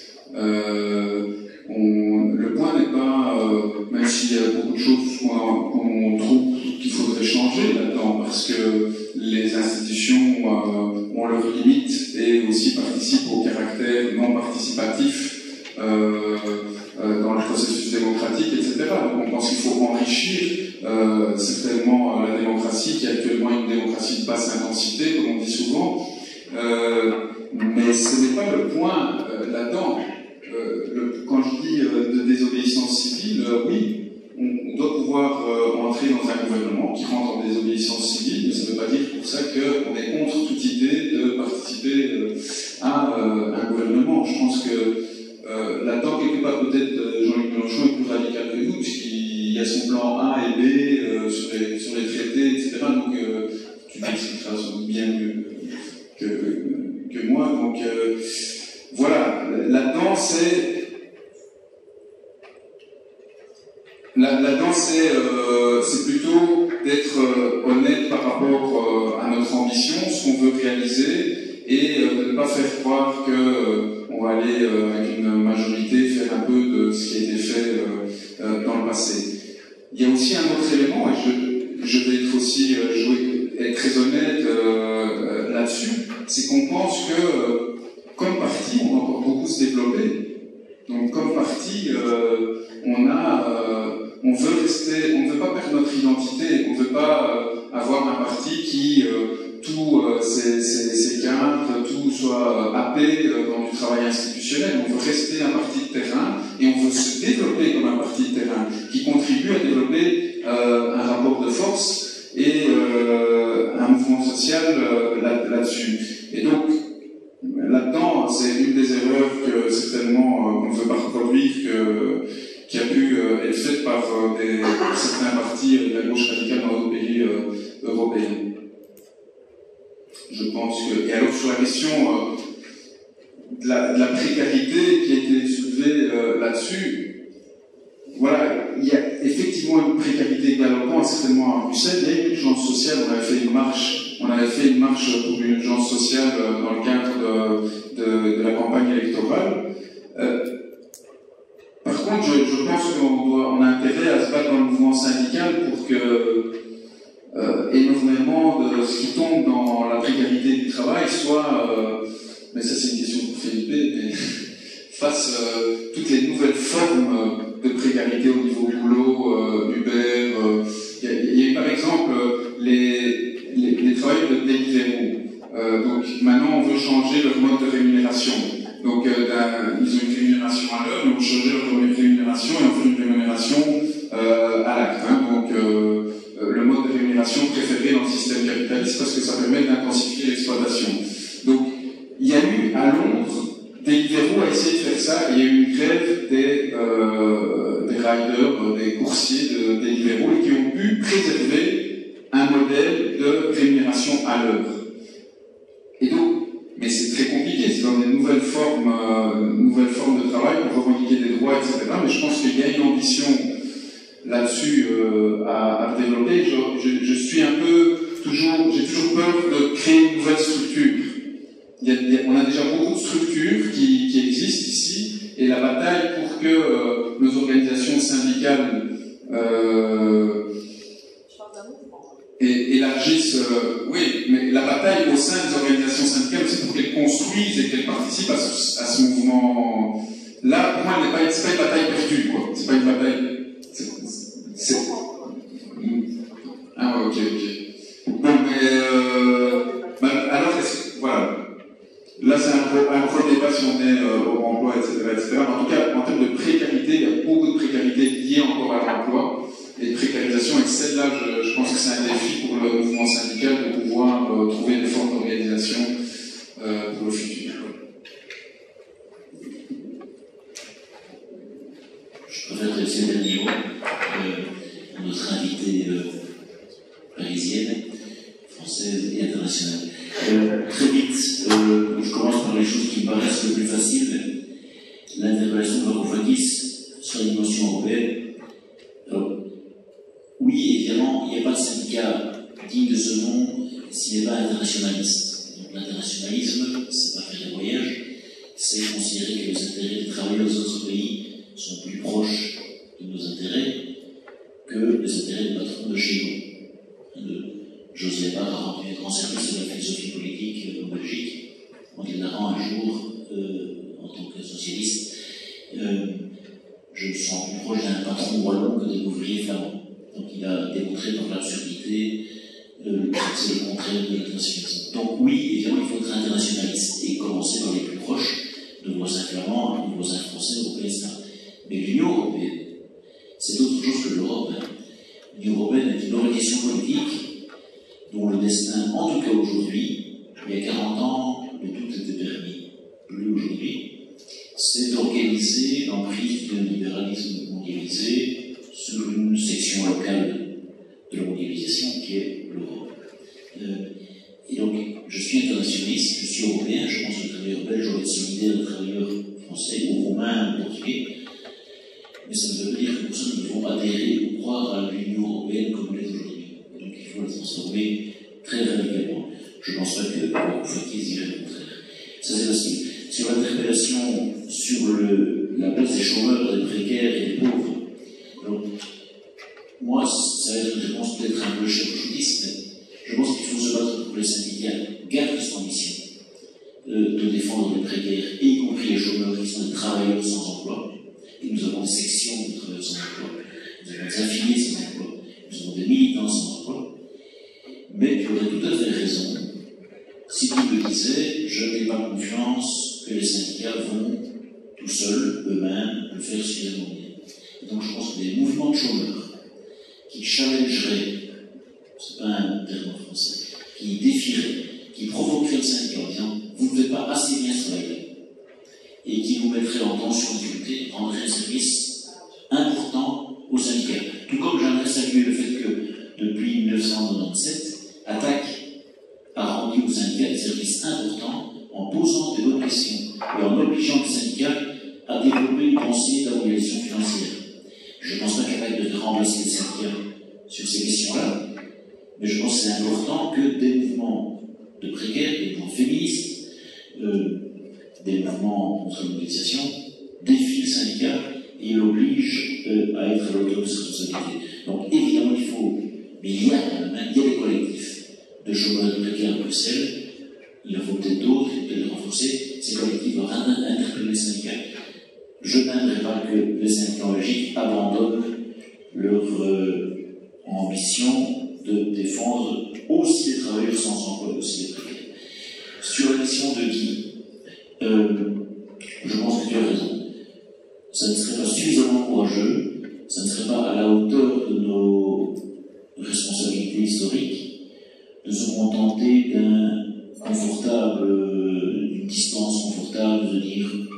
Euh, le point n'est pas, euh, même s'il y a beaucoup de choses qu'on qu'on trouve qu'il faudrait changer là-dedans, parce que les institutions euh, ont leurs limites et aussi participent au caractère non participatif euh, euh, dans le processus démocratique, et cetera. Donc on pense qu'il faut enrichir euh, certainement la démocratie, qui est actuellement une démocratie de basse intensité, comme on dit souvent, euh, mais ce n'est pas le point euh, là-dedans. Euh, le, quand je dis euh, de désobéissance civile, euh, oui, on doit pouvoir euh, entrer dans un gouvernement qui rentre en désobéissance civile, mais ça ne veut pas dire pour ça qu'on est contre toute idée de participer euh, à euh, un gouvernement. Je pense que euh, là-dedans, quelque part, peut-être euh, Jean-Luc Mélenchon est plus radical que nous, puisqu'il y a son plan A et B euh, sur, les, sur les traités, et cetera. Donc, euh, tu m'expliqueras bien mieux que, que, que moi. Donc, euh, voilà, là-dedans, c'est. Là-dedans, c'est euh, plutôt d'être euh, honnête par rapport euh, à notre ambition, ce qu'on veut réaliser, et euh, de ne pas faire croire qu'on euh, va aller euh, avec une majorité faire un peu de ce qui a été fait euh, euh, dans le passé. Il y a aussi un autre élément, et je, je vais être aussi euh, jouer, être très honnête euh, là-dessus, c'est qu'on pense que, euh, comme parti, on va encore beaucoup se développer. Donc, comme parti, euh, on a, euh, on veut rester, on ne veut pas perdre notre identité, on ne veut pas euh, avoir un parti qui, euh, tout euh, ses, ses, ses cadres, tout soit euh, happé euh, dans du travail institutionnel. On veut rester un parti de terrain et on veut se développer comme un parti de terrain qui contribue à développer euh, un rapport de force et euh, un mouvement social euh, là, là-dessus. Et donc, là-dedans, c'est une des erreurs que certainement euh, qu'on ne veut pas reproduire, que, qui a pu euh, être faite par euh, des, certains partis de la gauche radicale dans d'autres pays euh, européens. Je pense que. Et alors, sur la question euh, de, la, de la précarité qui a été soulevée euh, là-dessus, voilà, il y a effectivement une précarité galopante, certainement à Bruxelles. Il y a une urgence sociale, on avait fait une marche. On avait fait une marche pour une urgence sociale euh, dans le cadre de, de, de la campagne électorale. Euh, par contre, je, je pense qu'on doit, on a intérêt à se battre dans le mouvement syndical pour que euh, énormément de ce qui tombe dans la précarité du travail soit, euh, mais ça c'est une question pour Philippe, mais face euh, toutes les nouvelles formes de précarité au niveau boulot, euh, Uber, il euh, y, y a par exemple les Les, les travailleurs de Deliveroo. Euh, donc maintenant, on veut changer leur mode de rémunération. Donc euh, ils ont une rémunération à l'heure, mais on change leur rémunération et on fait une rémunération euh, à l'acte. Hein. Donc euh, le mode de rémunération préféré dans le système capitaliste parce que ça permet d'intensifier l'exploitation Deliveroo a essayé de faire ça. Il y a eu une grève des, euh, des riders, des coursiers de Deliveroo qui ont pu préserver un modèle de rémunération à l'heure. Et donc, mais c'est très compliqué, c'est dans des nouvelles formes, euh, nouvelles formes de travail pour revendiquer des droits, et cetera. Mais je pense qu'il y a une ambition là-dessus euh, à, à développer. Je, je, je suis un peu toujours, j'ai toujours peur de créer une nouvelle structure. Il y a, il y a, on a déjà beaucoup de structures qui, qui existent ici, et la bataille pour que euh, nos organisations syndicales euh, et, élargissent, euh, oui, mais la bataille au sein des organisations syndicales aussi pour qu'elles construisent et qu'elles participent à ce, à ce mouvement-là. Pour moi, elle n'est pas, c'est pas une bataille perdue, quoi. C'est pas une bataille. C'est, c'est... Ah ouais, ok, ok. Bon, mais euh, bah, alors, voilà. Là, c'est un gros, un gros débat si on est euh, au emploi, et cetera, et cetera. En tout cas, en termes de précarité, il y a beaucoup de précarité liée encore à l'emploi et de précarisation. Et celle-là, je, je pense que c'est un défi pour le mouvement syndical de pouvoir euh, trouver des formes d'organisation euh, pour le futur. Je préfère laisser le dernier mot à euh, notre invitée euh, parisienne, française et internationale. Euh, très vite, euh, je commence par les choses qui me paraissent le plus faciles. L'interpellation de Varoufakis sur la dimension européenne. Alors, oui, évidemment, il n'y a pas de syndicat digne de ce nom s'il n'est pas internationaliste. Donc l'internationalisme, c'est pas faire des voyages, c'est considérer que les intérêts des travailleurs des autres pays sont plus proches de nos intérêts que les intérêts des patrons de chez nous. De, José Barre a rendu un grand service de la philosophie politique en Belgique, en déclarant un jour, euh, en tant que socialiste, euh, je me sens plus proche d'un patron wallon que d'un ouvrier flamand. Donc il a démontré par l'absurdité euh, que c'est le contraire de l'internationalisme. Donc oui, évidemment, il faut être internationaliste et commencer par les plus proches, nos voisins flamands, nos voisins français, européens, et cetera. Mais l'Union européenne, c'est autre chose que l'Europe. Hein. L'Union européenne est une organisation politique dont le destin, en tout cas aujourd'hui, il y a quarante ans, le tout était permis, plus aujourd'hui, c'est d'organiser l'emprise d'un libéralisme mondialisé sur une section locale de la mondialisation qui est l'Europe. Euh, et donc, je suis internationaliste, je suis européen, je pense que les travailleurs belges doivent être solidaires des travailleurs français ou roumains ou portugais, mais ça ne veut pas dire que pour ça nous devons adhérer ou croire à l'Union européenne comme elle est aujourd'hui. Donc il faut la transformer très radicalement. Je ne pense pas que Varoufakis dirait le contraire. Ça c'est facile. Sur l'interpellation sur le, la place des chômeurs, des précaires et des pauvres, donc, moi, ça va être une réponse peut-être un peu chapochoutiste, mais je pense qu'il faut se battre pour que les syndicats gardent cette ambition euh, de défendre les précaires, et y compris les chômeurs qui sont des travailleurs sans emploi. Et nous avons des sections de travailleurs sans emploi, nous avons des affiliés sans emploi, nous avons des militants sans emploi. Mais tu aurais tout à fait raison si tu me disais, je n'ai pas confiance que les syndicats vont tout seuls, eux-mêmes, le faire suffisamment bien. Donc je pense que des mouvements de chômeurs qui challengeraient, c'est pas un terme en français, qui défieraient, qui provoqueraient le syndicat en disant, vous ne faites pas assez bien ce travail-là, et qui nous mettrait en tension, en difficulté, rendrait un service important aux syndicats. Tout comme j'aimerais saluer le fait que, depuis mille neuf cent quatre-vingt-dix-sept, Attac a rendu aux syndicats des services importants en posant des bonnes questions et en obligeant les syndicats à développer une pensée d'organisation financière. Je ne pense pas qu'Attac devrait remplacer les syndicats sur ces questions-là, mais je pense que c'est important que des mouvements de précaires, des mouvements féministes, euh, des mouvements contre l'mobilisation défient le syndicat et l'obligent euh, à être à l'auteur de ses responsabilités. Donc évidemment il faut, mais il y a quand même, il y a des collectifs de chômeurs de précaires à Bruxelles, il en faut peut-être d'autres, il faut peut-être les renforcer, ces collectifs doivent interpeller les syndicats. Je n'aimerais pas que les syndicats en Belgique abandonnent leur euh, ambition de défendre aussi les travailleurs sans emploi, aussi les précaires. Sur la question de Guy, euh, je pense que tu as raison. Ça ne serait pas suffisamment courageux, ça ne serait pas à la hauteur de nos responsabilités historiques de se contenter d'un confortable, d'une distance confortable, de dire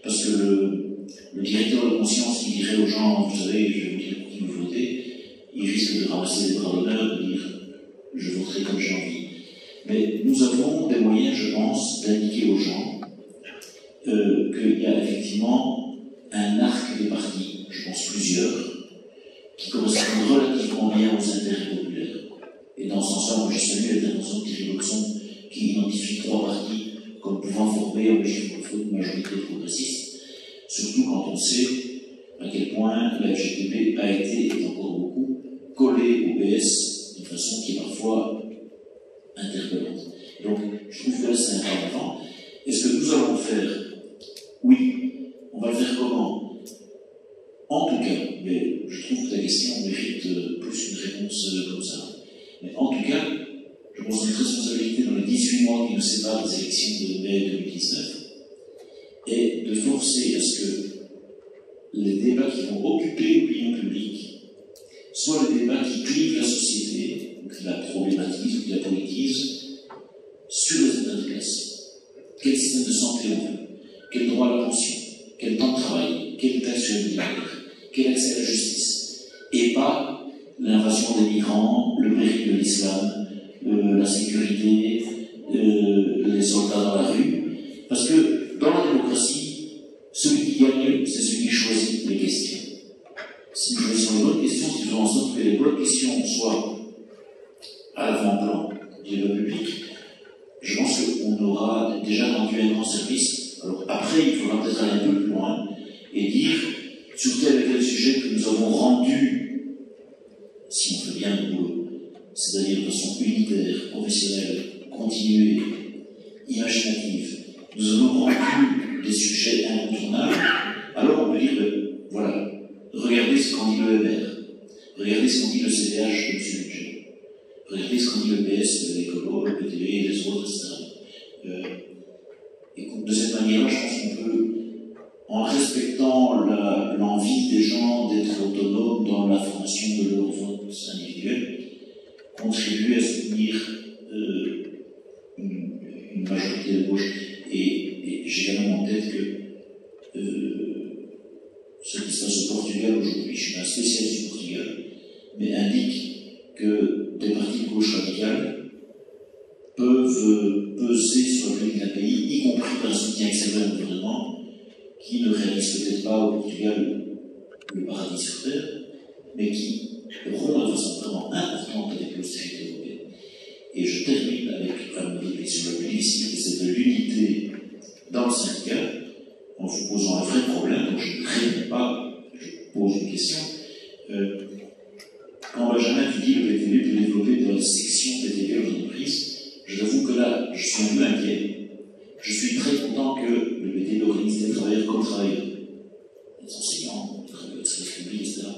parce que le, le directeur de conscience qui dirait aux gens, vous savez, je vais vous dire pour qui vous votez, il risque de ramasser des bras d'honneur, de dire je voterai comme j'ai envie. Mais nous avons des moyens, je pense, d'indiquer aux gens euh, qu'il y a effectivement un arc des partis, je pense plusieurs, qui correspondent relativement bien aux intérêts populaires. Et dans ce sens-là, moi je salue l'intervention de Thierry Boxon qui identifie trois partis comme pouvant former en Belgique une majorité progressiste, surtout quand on sait à quel point la F G T B a été, et encore beaucoup, collée au P S d'une façon qui est parfois interpellante. Donc, je trouve que là, c'est un pas en avant. Est-ce que nous allons faire? Oui. On va le faire comment? En tout cas, mais je trouve que la question mérite plus une réponse comme ça. Mais en tout cas, je pense que notre responsabilité dans les dix-huit mois qui nous séparent des élections de mai deux mille dix-neuf est de forcer à ce que les débats qui vont occuper l'opinion publique soient les débats qui clivent la société, ou qui la problématisent, ou qui la politisent, sur les états de classe. Quel système de santé on veut? Quel droit à la pension? Quel temps de travail? Quelle taxe sur les milliardaires? Quel accès à la justice? Et pas l'invasion des migrants, le péril de l'islam, euh, la sécurité, euh, les soldats dans la rue. Parce que dans la démocratie, celui qui gagne, c'est celui qui choisit les questions. Si nous choisissons les bonnes questions, si nous faisons en sorte que les bonnes questions soient à l'avant-plan du débat public, je pense qu'on aura déjà rendu un grand service. Alors après, il faudra peut-être aller un peu plus loin et dire, sur tel et tel sujet que nous avons rendu, si on fait bien le boulot, c'est-à-dire de façon unitaire, professionnelle, continuée, imaginative, nous avons rendu des sujets incontournables, alors on peut dire, ben, voilà, regardez ce qu'en dit le M R, regardez ce qu'en dit le C D H de M. Budget, regardez ce qu'en dit le P S, l'écolo, le P T V et les autres, et cetera. Euh, et de cette manière-là, je pense qu'on peut, en respectant l'envie des gens d'être autonomes dans la formation de leur vote individuel, contribuer à soutenir euh, une, une majorité de gauche. Et, et j'ai également en tête que euh, ce qui se passe au Portugal aujourd'hui, je ne suis pas un spécialiste du Portugal, mais indique que des partis de gauche radicale peuvent peser sur le pays d'un pays, y compris par un soutien extérieur au gouvernement, qui ne réalise peut-être pas au Portugal le paradis sur terre, mais qui rompt de façon vraiment importante avec l'austérité européenne. Et je termine avec une réflexion la plus difficile, qui c'est de l'unité dans le syndicat, en vous posant un vrai problème, donc je ne réponds pas, je pose une question. Euh, quand Benjamin, tu dis le P T B peut développer dans les sections P T B aux entreprises, je t'avoue que là, je suis un peu inquiet. Je suis très content que le P T B organise des travailleurs comme travailleurs, des enseignants, des travailleurs de service public, et cetera.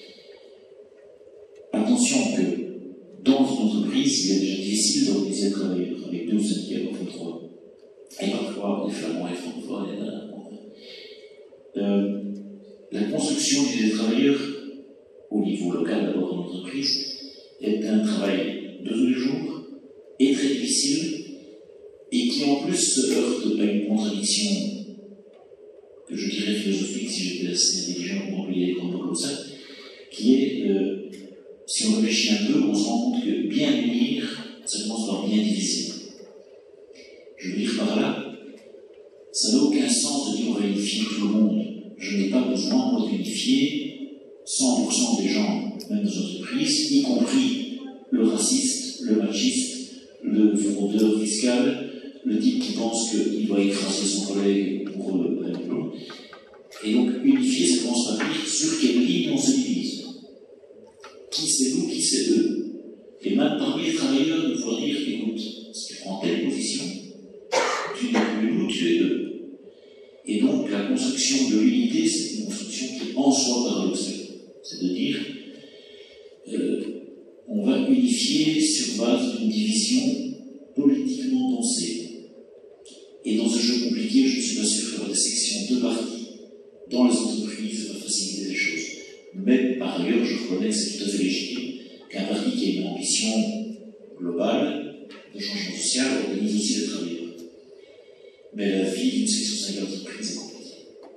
Attention que dans une entreprise, il est déjà difficile d'organiser un travailleur avec deux syndicats, parfois trois. Et parfois, les flamands et les francophones, et là, euh, la construction des travailleurs au niveau local, d'abord en entreprise, est un travail de tous les jours et très difficile, et qui en plus se heurte à une contradiction que je dirais philosophique si j'étais assez intelligent pour employer les grands mots comme ça, qui est, euh, si on réfléchit un peu, on se rend compte que bien unir, ça commence par bien diviser. Je veux dire par là, ça n'a aucun sens de dire on va unifier tout le monde. Je n'ai pas besoin, moi, d'unifier cent pour cent des gens, même des entreprises, y compris le raciste, le machiste, le fraudeur fiscal, le type qui pense qu'il doit écraser son collègue pour euh, aller plus loin. Et donc, unifier, ça commence par dire sur quelle ligne on se divise. Qui c'est nous, qui c'est eux. Et même parmi les travailleurs, de pouvoir dire, écoute, si tu prends telle position, tu n'es plus nous, tu es eux. Et donc, la construction de l'unité, c'est une construction qui est en soi paradoxale. C'est de dire, euh, on va unifier sur base d'une division politiquement pensée. Et dans ce jeu compliqué, je ne suis pas sûr qu'il y aura des sections de partis dans les entreprises va faciliter les choses. Mais par ailleurs, je reconnais que c'est tout à fait légitime qu'un parti qui a une ambition globale de changement social organise aussi les travailleurs. Mais la vie d'une section syndicale d'entreprise est compliquée.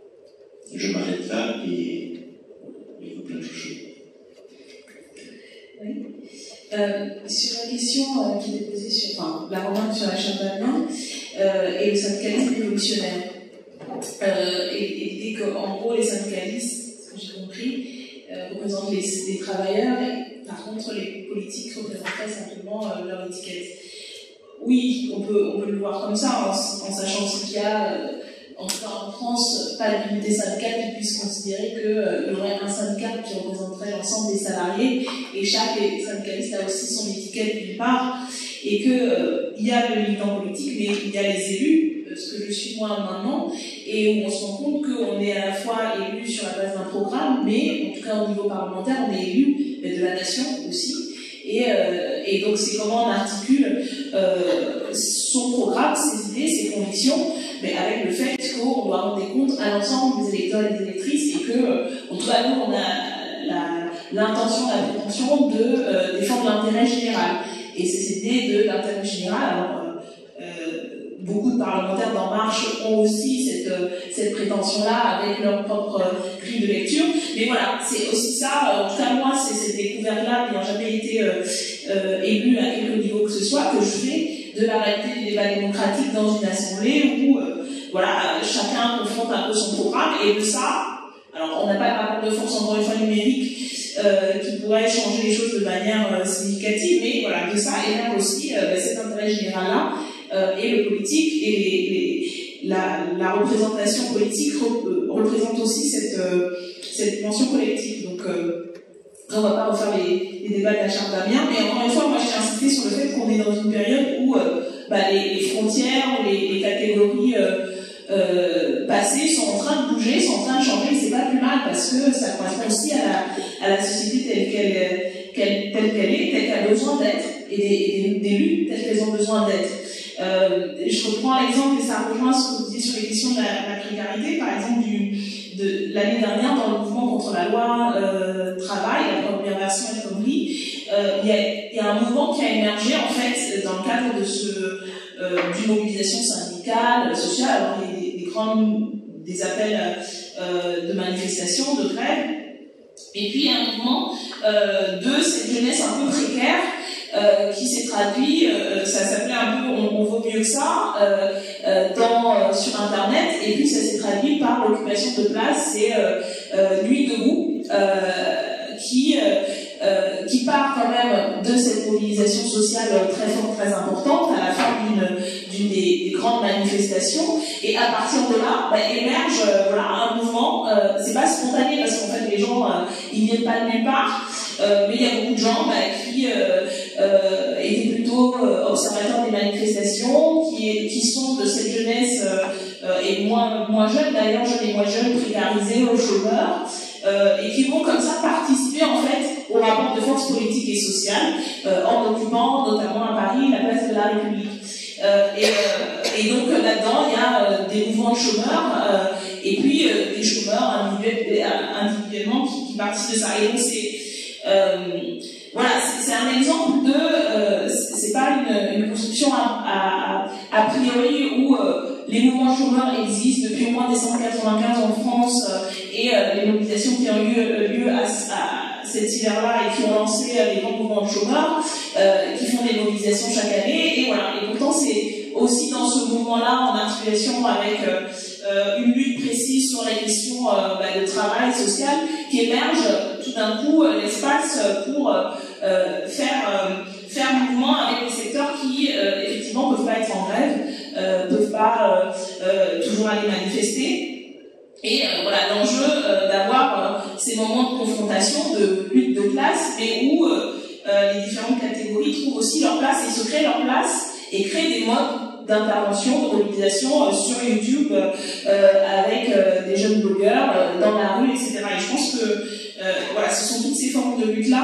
Je m'arrête là et il y a plein de choses. Oui. Euh, sur la question euh, qui est posée sur, enfin, la remarque sur la charte d'Amiens euh, et le syndicalisme révolutionnaire. Euh, et et l'idée qu'en gros, les syndicalistes, ce que j'ai compris, euh, représentent les, les travailleurs, et par contre, les politiques représenteraient simplement euh, leur étiquette. Oui, on peut, on peut le voir comme ça, en, en sachant aussi qu'il y a, euh, en tout cas en France, pas d'unité syndicale qui puisse considérer qu'il euh, y aurait un syndicat qui représenterait l'ensemble des salariés, et chaque syndicaliste a aussi son étiquette d'une part, et qu'il euh, y a le militant politique, mais il y a les élus, euh, ce que je suis moi maintenant, et où on se rend compte qu'on est à la fois élu sur la base d'un programme, mais en tout cas au niveau parlementaire, on est élu de la nation aussi. Et, euh, et donc c'est comment on articule euh, son programme, ses idées, ses convictions, mais avec le fait qu'on doit rendre des comptes à l'ensemble des électeurs et des électrices, et que, en tout cas, nous, on a l'intention, la, la prétention de euh, défendre l'intérêt général. Et c'est cette idée de l'intérêt général. Alors, euh, beaucoup de parlementaires d'En Marche ont aussi cette, cette prétention-là avec leur propre grille de lecture. Mais voilà, c'est aussi ça, en tout cas moi, c'est cette découverte-là, n'ayant jamais été euh, euh, élu à quelque niveau que ce soit, que je fais de la réalité du débat démocratique dans une assemblée où euh, voilà, chacun confronte un peu son programme, et de ça, alors on n'a pas de rapport de force encore une fois numérique euh, qui pourrait changer les choses de manière euh, significative, mais voilà, de ça émerge aussi euh, cet intérêt général-là, euh, et le politique et les, les, la, la représentation politique re, représente aussi cette, euh, cette dimension collective. Donc euh, on ne va pas refaire les, les débats de la charte d'Amiens, mais encore une fois, moi j'ai insisté sur le fait qu'on est dans une période où euh, bah, les, les frontières, les, les catégories euh, euh, passées sont en train de bouger, sont en train de changer, et c'est pas plus mal parce que ça correspond aussi à la, à la société telle qu'elle, qu'elle, telle qu'elle est, telle qu'elle a besoin d'être, et des, des, des luttes telles qu'elles ont besoin d'être. Euh, je reprends l'exemple, et ça rejoint ce que vous disiez sur les questions de la, la précarité, par exemple du, de l'année dernière dans le mouvement contre la loi euh, travail, la première version est compris, euh, il y a, y a un mouvement qui a émergé en fait dans le cadre de ce euh, d'une mobilisation syndicale, sociale, alors des, des grands des appels euh, de manifestation, de grève, et puis un mouvement euh, de cette jeunesse un peu précaire. Euh, qui s'est traduit, euh, ça s'appelait un peu on, on vaut mieux que ça, euh, euh, dans, euh, sur internet, et puis ça s'est traduit par l'occupation de place, c'est euh, euh, Nuit debout, euh, qui, euh, euh, qui part quand même de cette mobilisation sociale très forte, très importante, à la fin d'une, d'une des, des grandes manifestations, et à partir de là, bah, émerge euh, voilà, un mouvement, euh, c'est pas spontané, parce qu'en fait les gens, euh, ils viennent pas de nulle part, Euh, mais il y a beaucoup de gens bah, qui euh, euh, étaient plutôt euh, observateurs des manifestations, qui, qui sont de cette jeunesse, euh, et moins, moins jeunes d'ailleurs, jeunes et moins jeunes, précarisés, aux chômeurs, euh, et qui vont comme ça participer en fait au rapport de force politique et sociale, euh, en occupant notamment à Paris la place de la République. Euh, et, euh, et donc là-dedans, il y a euh, des mouvements de chômeurs, euh, et puis euh, des chômeurs individuels, individuellement qui, qui participent de ça. Et donc c'est Euh, voilà, c'est un exemple de, euh, c'est pas une, une construction à, à, à priori où euh, les mouvements chômeurs existent depuis au moins décembre quatre-vingt-quinze en France, euh, et euh, les mobilisations qui ont eu lieu à, à cet hiver-là et qui ont lancé euh, les grands mouvements de chômeurs, euh, qui font des mobilisations chaque année, et voilà. Et pourtant c'est aussi dans ce mouvement-là, en articulation avec euh, une lutte précise sur la question euh, bah, de travail social, qui émerge tout d'un coup euh, l'espace pour euh, faire euh, faire mouvement avec des secteurs qui euh, effectivement peuvent pas être en grève, euh, peuvent pas euh, euh, toujours aller manifester. Et euh, voilà l'enjeu euh, d'avoir euh, ces moments de confrontation, de lutte de classe, mais où euh, euh, les différentes catégories trouvent aussi leur place et se créent leur place et créent des modes d'intervention, de mobilisation euh, sur YouTube euh, avec euh, des jeunes blogueurs euh, dans la rue, et cetera. Et je pense que euh, voilà, ce sont toutes ces formes de lutte-là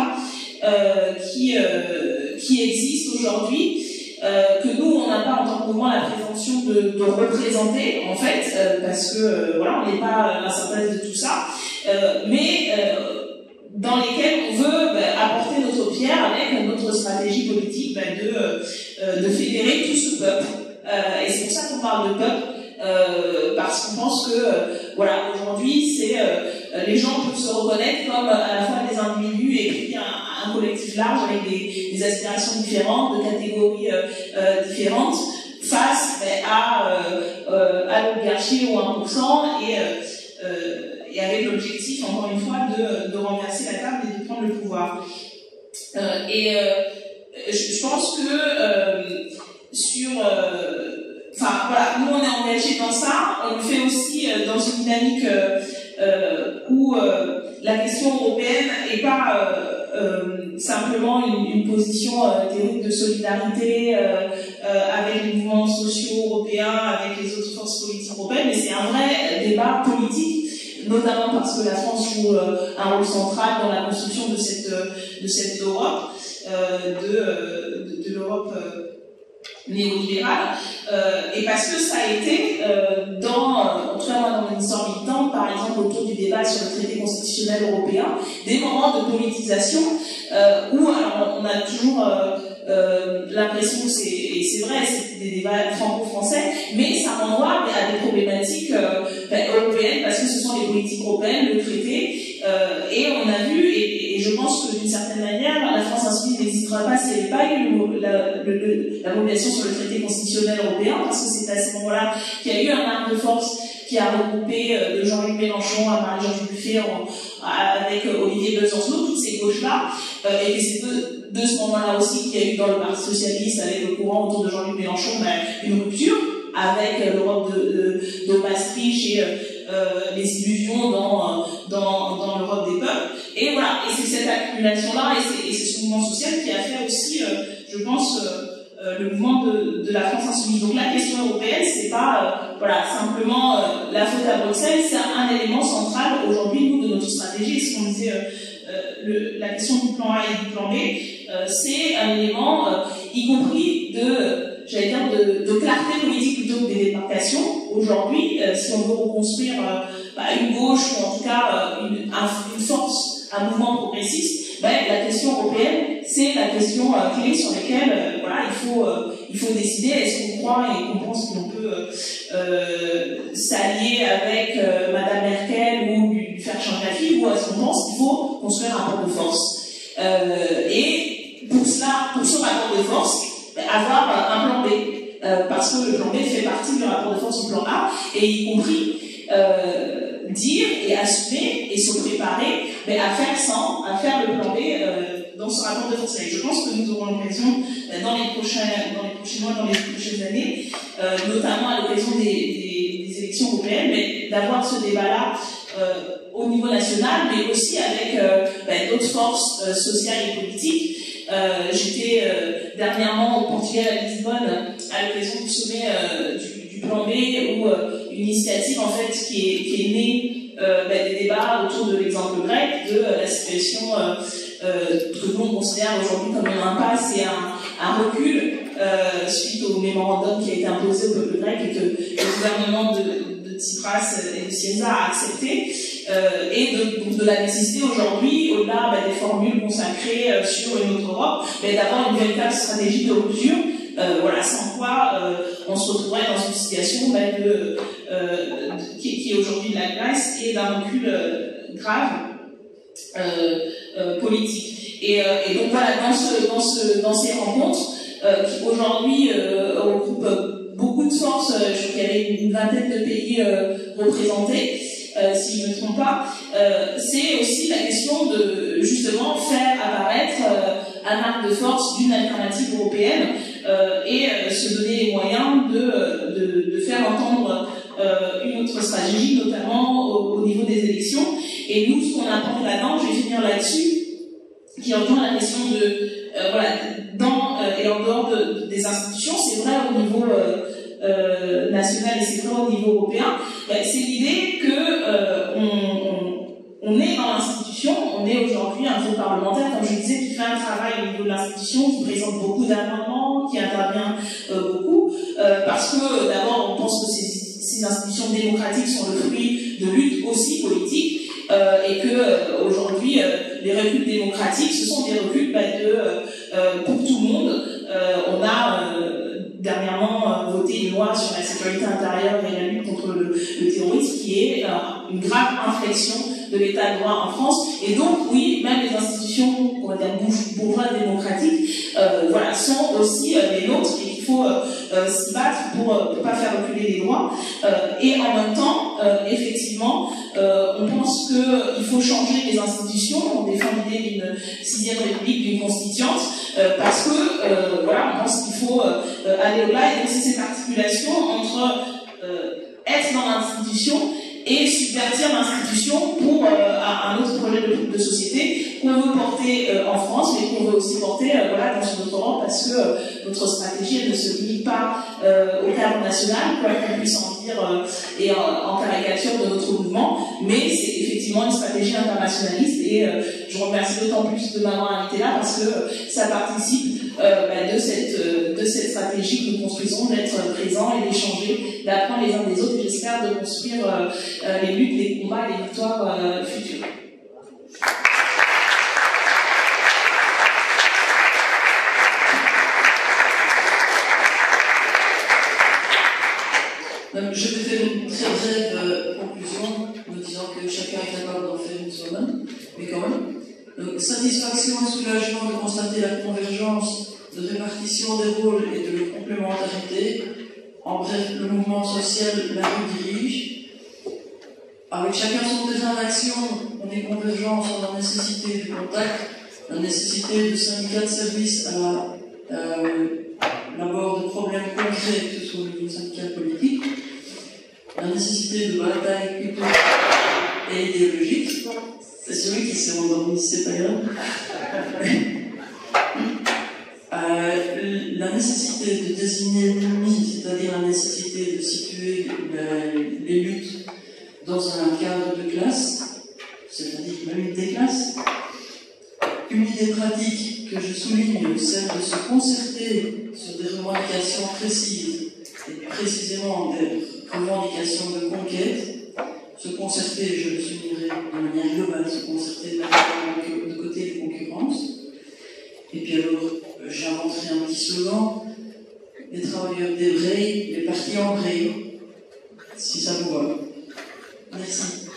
euh, qui, euh, qui existent aujourd'hui, euh, que nous, on n'a pas en tant que mouvement la prétention de, de représenter, en fait, euh, parce que euh, voilà, on n'est pas la synthèse de tout ça, euh, mais euh, dans lesquels on veut bah, apporter notre pierre avec notre stratégie politique bah, de, euh, de fédérer tout ce peuple. Euh, et c'est pour ça qu'on parle de peuple, euh, parce qu'on pense que, euh, voilà, aujourd'hui, c'est euh, les gens peuvent se reconnaître comme à la fois des individus et puis un, un collectif large avec des, des aspirations différentes, de catégories euh, euh, différentes, face ben, à, euh, euh, à l'oligarchie au un pour cent et, euh, euh, et avec l'objectif, encore une fois, de, de renverser la table et de prendre le pouvoir. Euh, et euh, je, je pense que euh, sur... Enfin, euh, voilà, nous on est engagés dans ça, on le fait aussi euh, dans une dynamique euh, euh, où euh, la question européenne n'est pas euh, euh, simplement une, une position euh, théorique de solidarité euh, euh, avec les mouvements sociaux européens, avec les autres forces politiques européennes, mais c'est un vrai débat politique, notamment parce que la France joue euh, un rôle central dans la construction de cette, de cette Europe, euh, de, de, de l'Europe euh, néolibérale, euh, et parce que ça a été euh, dans, en tout cas moi dans mon histoire militante, par exemple autour du débat sur le traité constitutionnel européen, des moments de politisation euh, où alors, on a toujours euh, euh, l'impression que c'est, et c'est vrai, c'est des débats franco-français, mais ça renvoie à des problématiques euh, ben, européennes, parce que ce sont les politiques européennes, le traité, euh, et on a vu, et, et je pense que d'une certaine manière, la France insoumise n'existera pas s'il n'y avait pas eu la, le, le, la mobilisation sur le traité constitutionnel européen, parce que c'est à ce moment-là qu'il y a eu un arc de force qui a regroupé euh, de Jean-Luc Mélenchon à Marie-Georges Buffet en, avec euh, Olivier Besancenot, toutes ces gauches-là, euh, et c'est de, de ce moment-là aussi qu'il y a eu dans le Parti socialiste, avec le courant autour de Jean-Luc Mélenchon, ben, une rupture avec euh, l'Europe de, de, de Maastricht et euh, les illusions dans, dans, dans l'Europe des peuples. Et voilà, et c'est cette accumulation-là, et c'est, et c'est ce mouvement social qui a fait aussi, euh, je pense, euh, Euh, le mouvement de, de la France insoumise. Donc la question européenne, c'est pas euh, voilà, simplement euh, la faute à Bruxelles, c'est un, un élément central aujourd'hui, nous, de notre stratégie. Ce qu'on disait, euh, euh, le, la question du plan A et du plan B, euh, c'est un élément, euh, y compris de, j'allais dire, de, de clarté politique plutôt que des démarcations. Aujourd'hui, euh, si on veut reconstruire euh, bah, une gauche, ou en tout cas euh, une, un, une force, un mouvement progressiste, ben, la question européenne, c'est la question euh, clé sur laquelle euh, voilà, il faut, euh, il faut décider. Est-ce qu'on croit et qu'on pense qu'on peut euh, euh, s'allier avec euh, Madame Merkel ou lui faire changer la fille, ou est-ce qu'on pense qu'il faut construire un rapport de force euh, et pour cela, pour ce rapport de force, ben, avoir un plan B, euh, parce que le plan B fait partie du rapport de force du plan A, et y compris euh, dire et assumer et se préparer mais à faire sans, à faire le plan B euh, dans ce rapport de force. Et je pense que nous aurons l'occasion euh, dans les prochains, dans les prochains mois, dans les prochaines années, euh, notamment à l'occasion des, des, des élections européennes, mais d'avoir ce débat-là euh, au niveau national, mais aussi avec euh, ben, d'autres forces euh, sociales et politiques. Euh, j'étais euh, dernièrement au Portugal à Lisbonne à l'occasion du sommet euh, du, du plan B, où euh, une initiative en fait qui est, qui est née Euh, ben, des débats autour de l'exemple grec, de euh, la situation euh, euh, que nous on considère aujourd'hui comme une impasse et un, un recul euh, suite au mémorandum qui a été imposé au peuple grec et que le gouvernement de, de Tsipras et de Syriza a accepté, euh, et de, donc de la nécessité aujourd'hui, au-delà ben, des formules consacrées euh, sur une autre Europe, ben, d'avoir une véritable stratégie de rupture. Euh, voilà, sans quoi euh, on se retrouverait dans une situation ben, de, euh, de, qui, qui est aujourd'hui de la Grèce et d'un recul euh, grave euh, euh, politique. Et, euh, et donc voilà, dans, ce, dans, ce, dans ces rencontres euh, qui aujourd'hui euh, regroupent beaucoup de forces, euh, je crois qu'il y avait une vingtaine de pays euh, représentés, euh, si je ne me trompe pas, euh, c'est aussi la question de justement faire apparaître euh, un arc de force d'une alternative européenne. Euh, et euh, se donner les moyens de, de, de faire entendre euh, une autre stratégie, notamment au, au niveau des élections. Et nous, ce qu'on apprend là-dedans, je vais finir là-dessus, qui rejoint la question de, euh, voilà, dans euh, et en dehors de, de, des institutions, c'est vrai au niveau euh, euh, national et c'est vrai au niveau européen, ben, c'est l'idée que euh, on, on On est dans l'institution, on est aujourd'hui un groupe parlementaire, comme je disais, qui fait un travail au niveau de l'institution, qui présente beaucoup d'amendements, qui intervient euh, beaucoup, euh, parce que d'abord on pense que ces, ces institutions démocratiques sont le fruit de luttes aussi politiques, euh, et que euh, aujourd'hui euh, les reculs démocratiques, ce sont des reculs bah, de, euh, pour tout le monde. Euh, on a euh, dernièrement euh, voté une loi sur la sécurité intérieure et la lutte contre le, le terrorisme, qui est euh, une grave inflexion de l'état de droit en France. Et donc, oui, même les institutions, on va dire bourgeois démocratiques, euh, voilà, sont aussi euh, les nôtres, et qu'il faut euh, euh, s'y battre pour ne pas faire reculer les droits. Euh, et en même temps, euh, effectivement, euh, on pense qu'il faut changer les institutions. On défend l'idée d'une sixième république, d'une constituante, euh, parce que, euh, voilà, on pense qu'il faut euh, aller au-delà. Et donc, c'est cette articulation entre euh, être dans l'institution et subvertir l'institution pour euh, un autre projet de, de société qu'on veut porter euh, en France, mais qu'on veut aussi porter euh, voilà, dans notre Europe, parce que euh, notre stratégie elle ne se limite pas euh, au cadre national, quoi qu'on puisse en dire, euh, et en, en caricature de notre mouvement, mais c'est effectivement une stratégie internationaliste, et euh, je vous remercie d'autant plus de m'avoir invité là, parce que euh, ça participe euh, bah, de, cette, euh, de cette stratégie que nous construisons, d'être présents et d'échanger, d'apprendre les uns des autres, et j'espère de construire euh, Euh, les luttes, les combats, les victoires euh, futures. Je vais faire une très brève euh, conclusion, en disant que chacun est capable d'en faire une soi-même, mais quand même. Donc, satisfaction et soulagement de constater la convergence de répartition des rôles et de leur complémentarité. En bref, le mouvement social la redirige. Avec chacun son terrain d'action, on est convergent sur la nécessité du contact, la nécessité de syndicats de service à euh, l'abord de problèmes concrets, que ce soit au niveau syndical politique, la nécessité de bataille culturelle et idéologique. C'est celui qui s'est endormi, c'est pas grave. euh, la nécessité de désigner l'ennemi, c'est-à-dire la nécessité de situer la, les luttes dans un cadre de classe, c'est-à-dire même une des classes. Une idée pratique que je souligne, celle de se concerter sur des revendications précises, et précisément des revendications de conquête. Se concerter, je le soulignerai de manière globale, se concerter de côté des concurrences. Et puis alors, j'inventerai un petit slogan: les travailleurs débrayent, les partis embrayent, si ça vous va. Merci.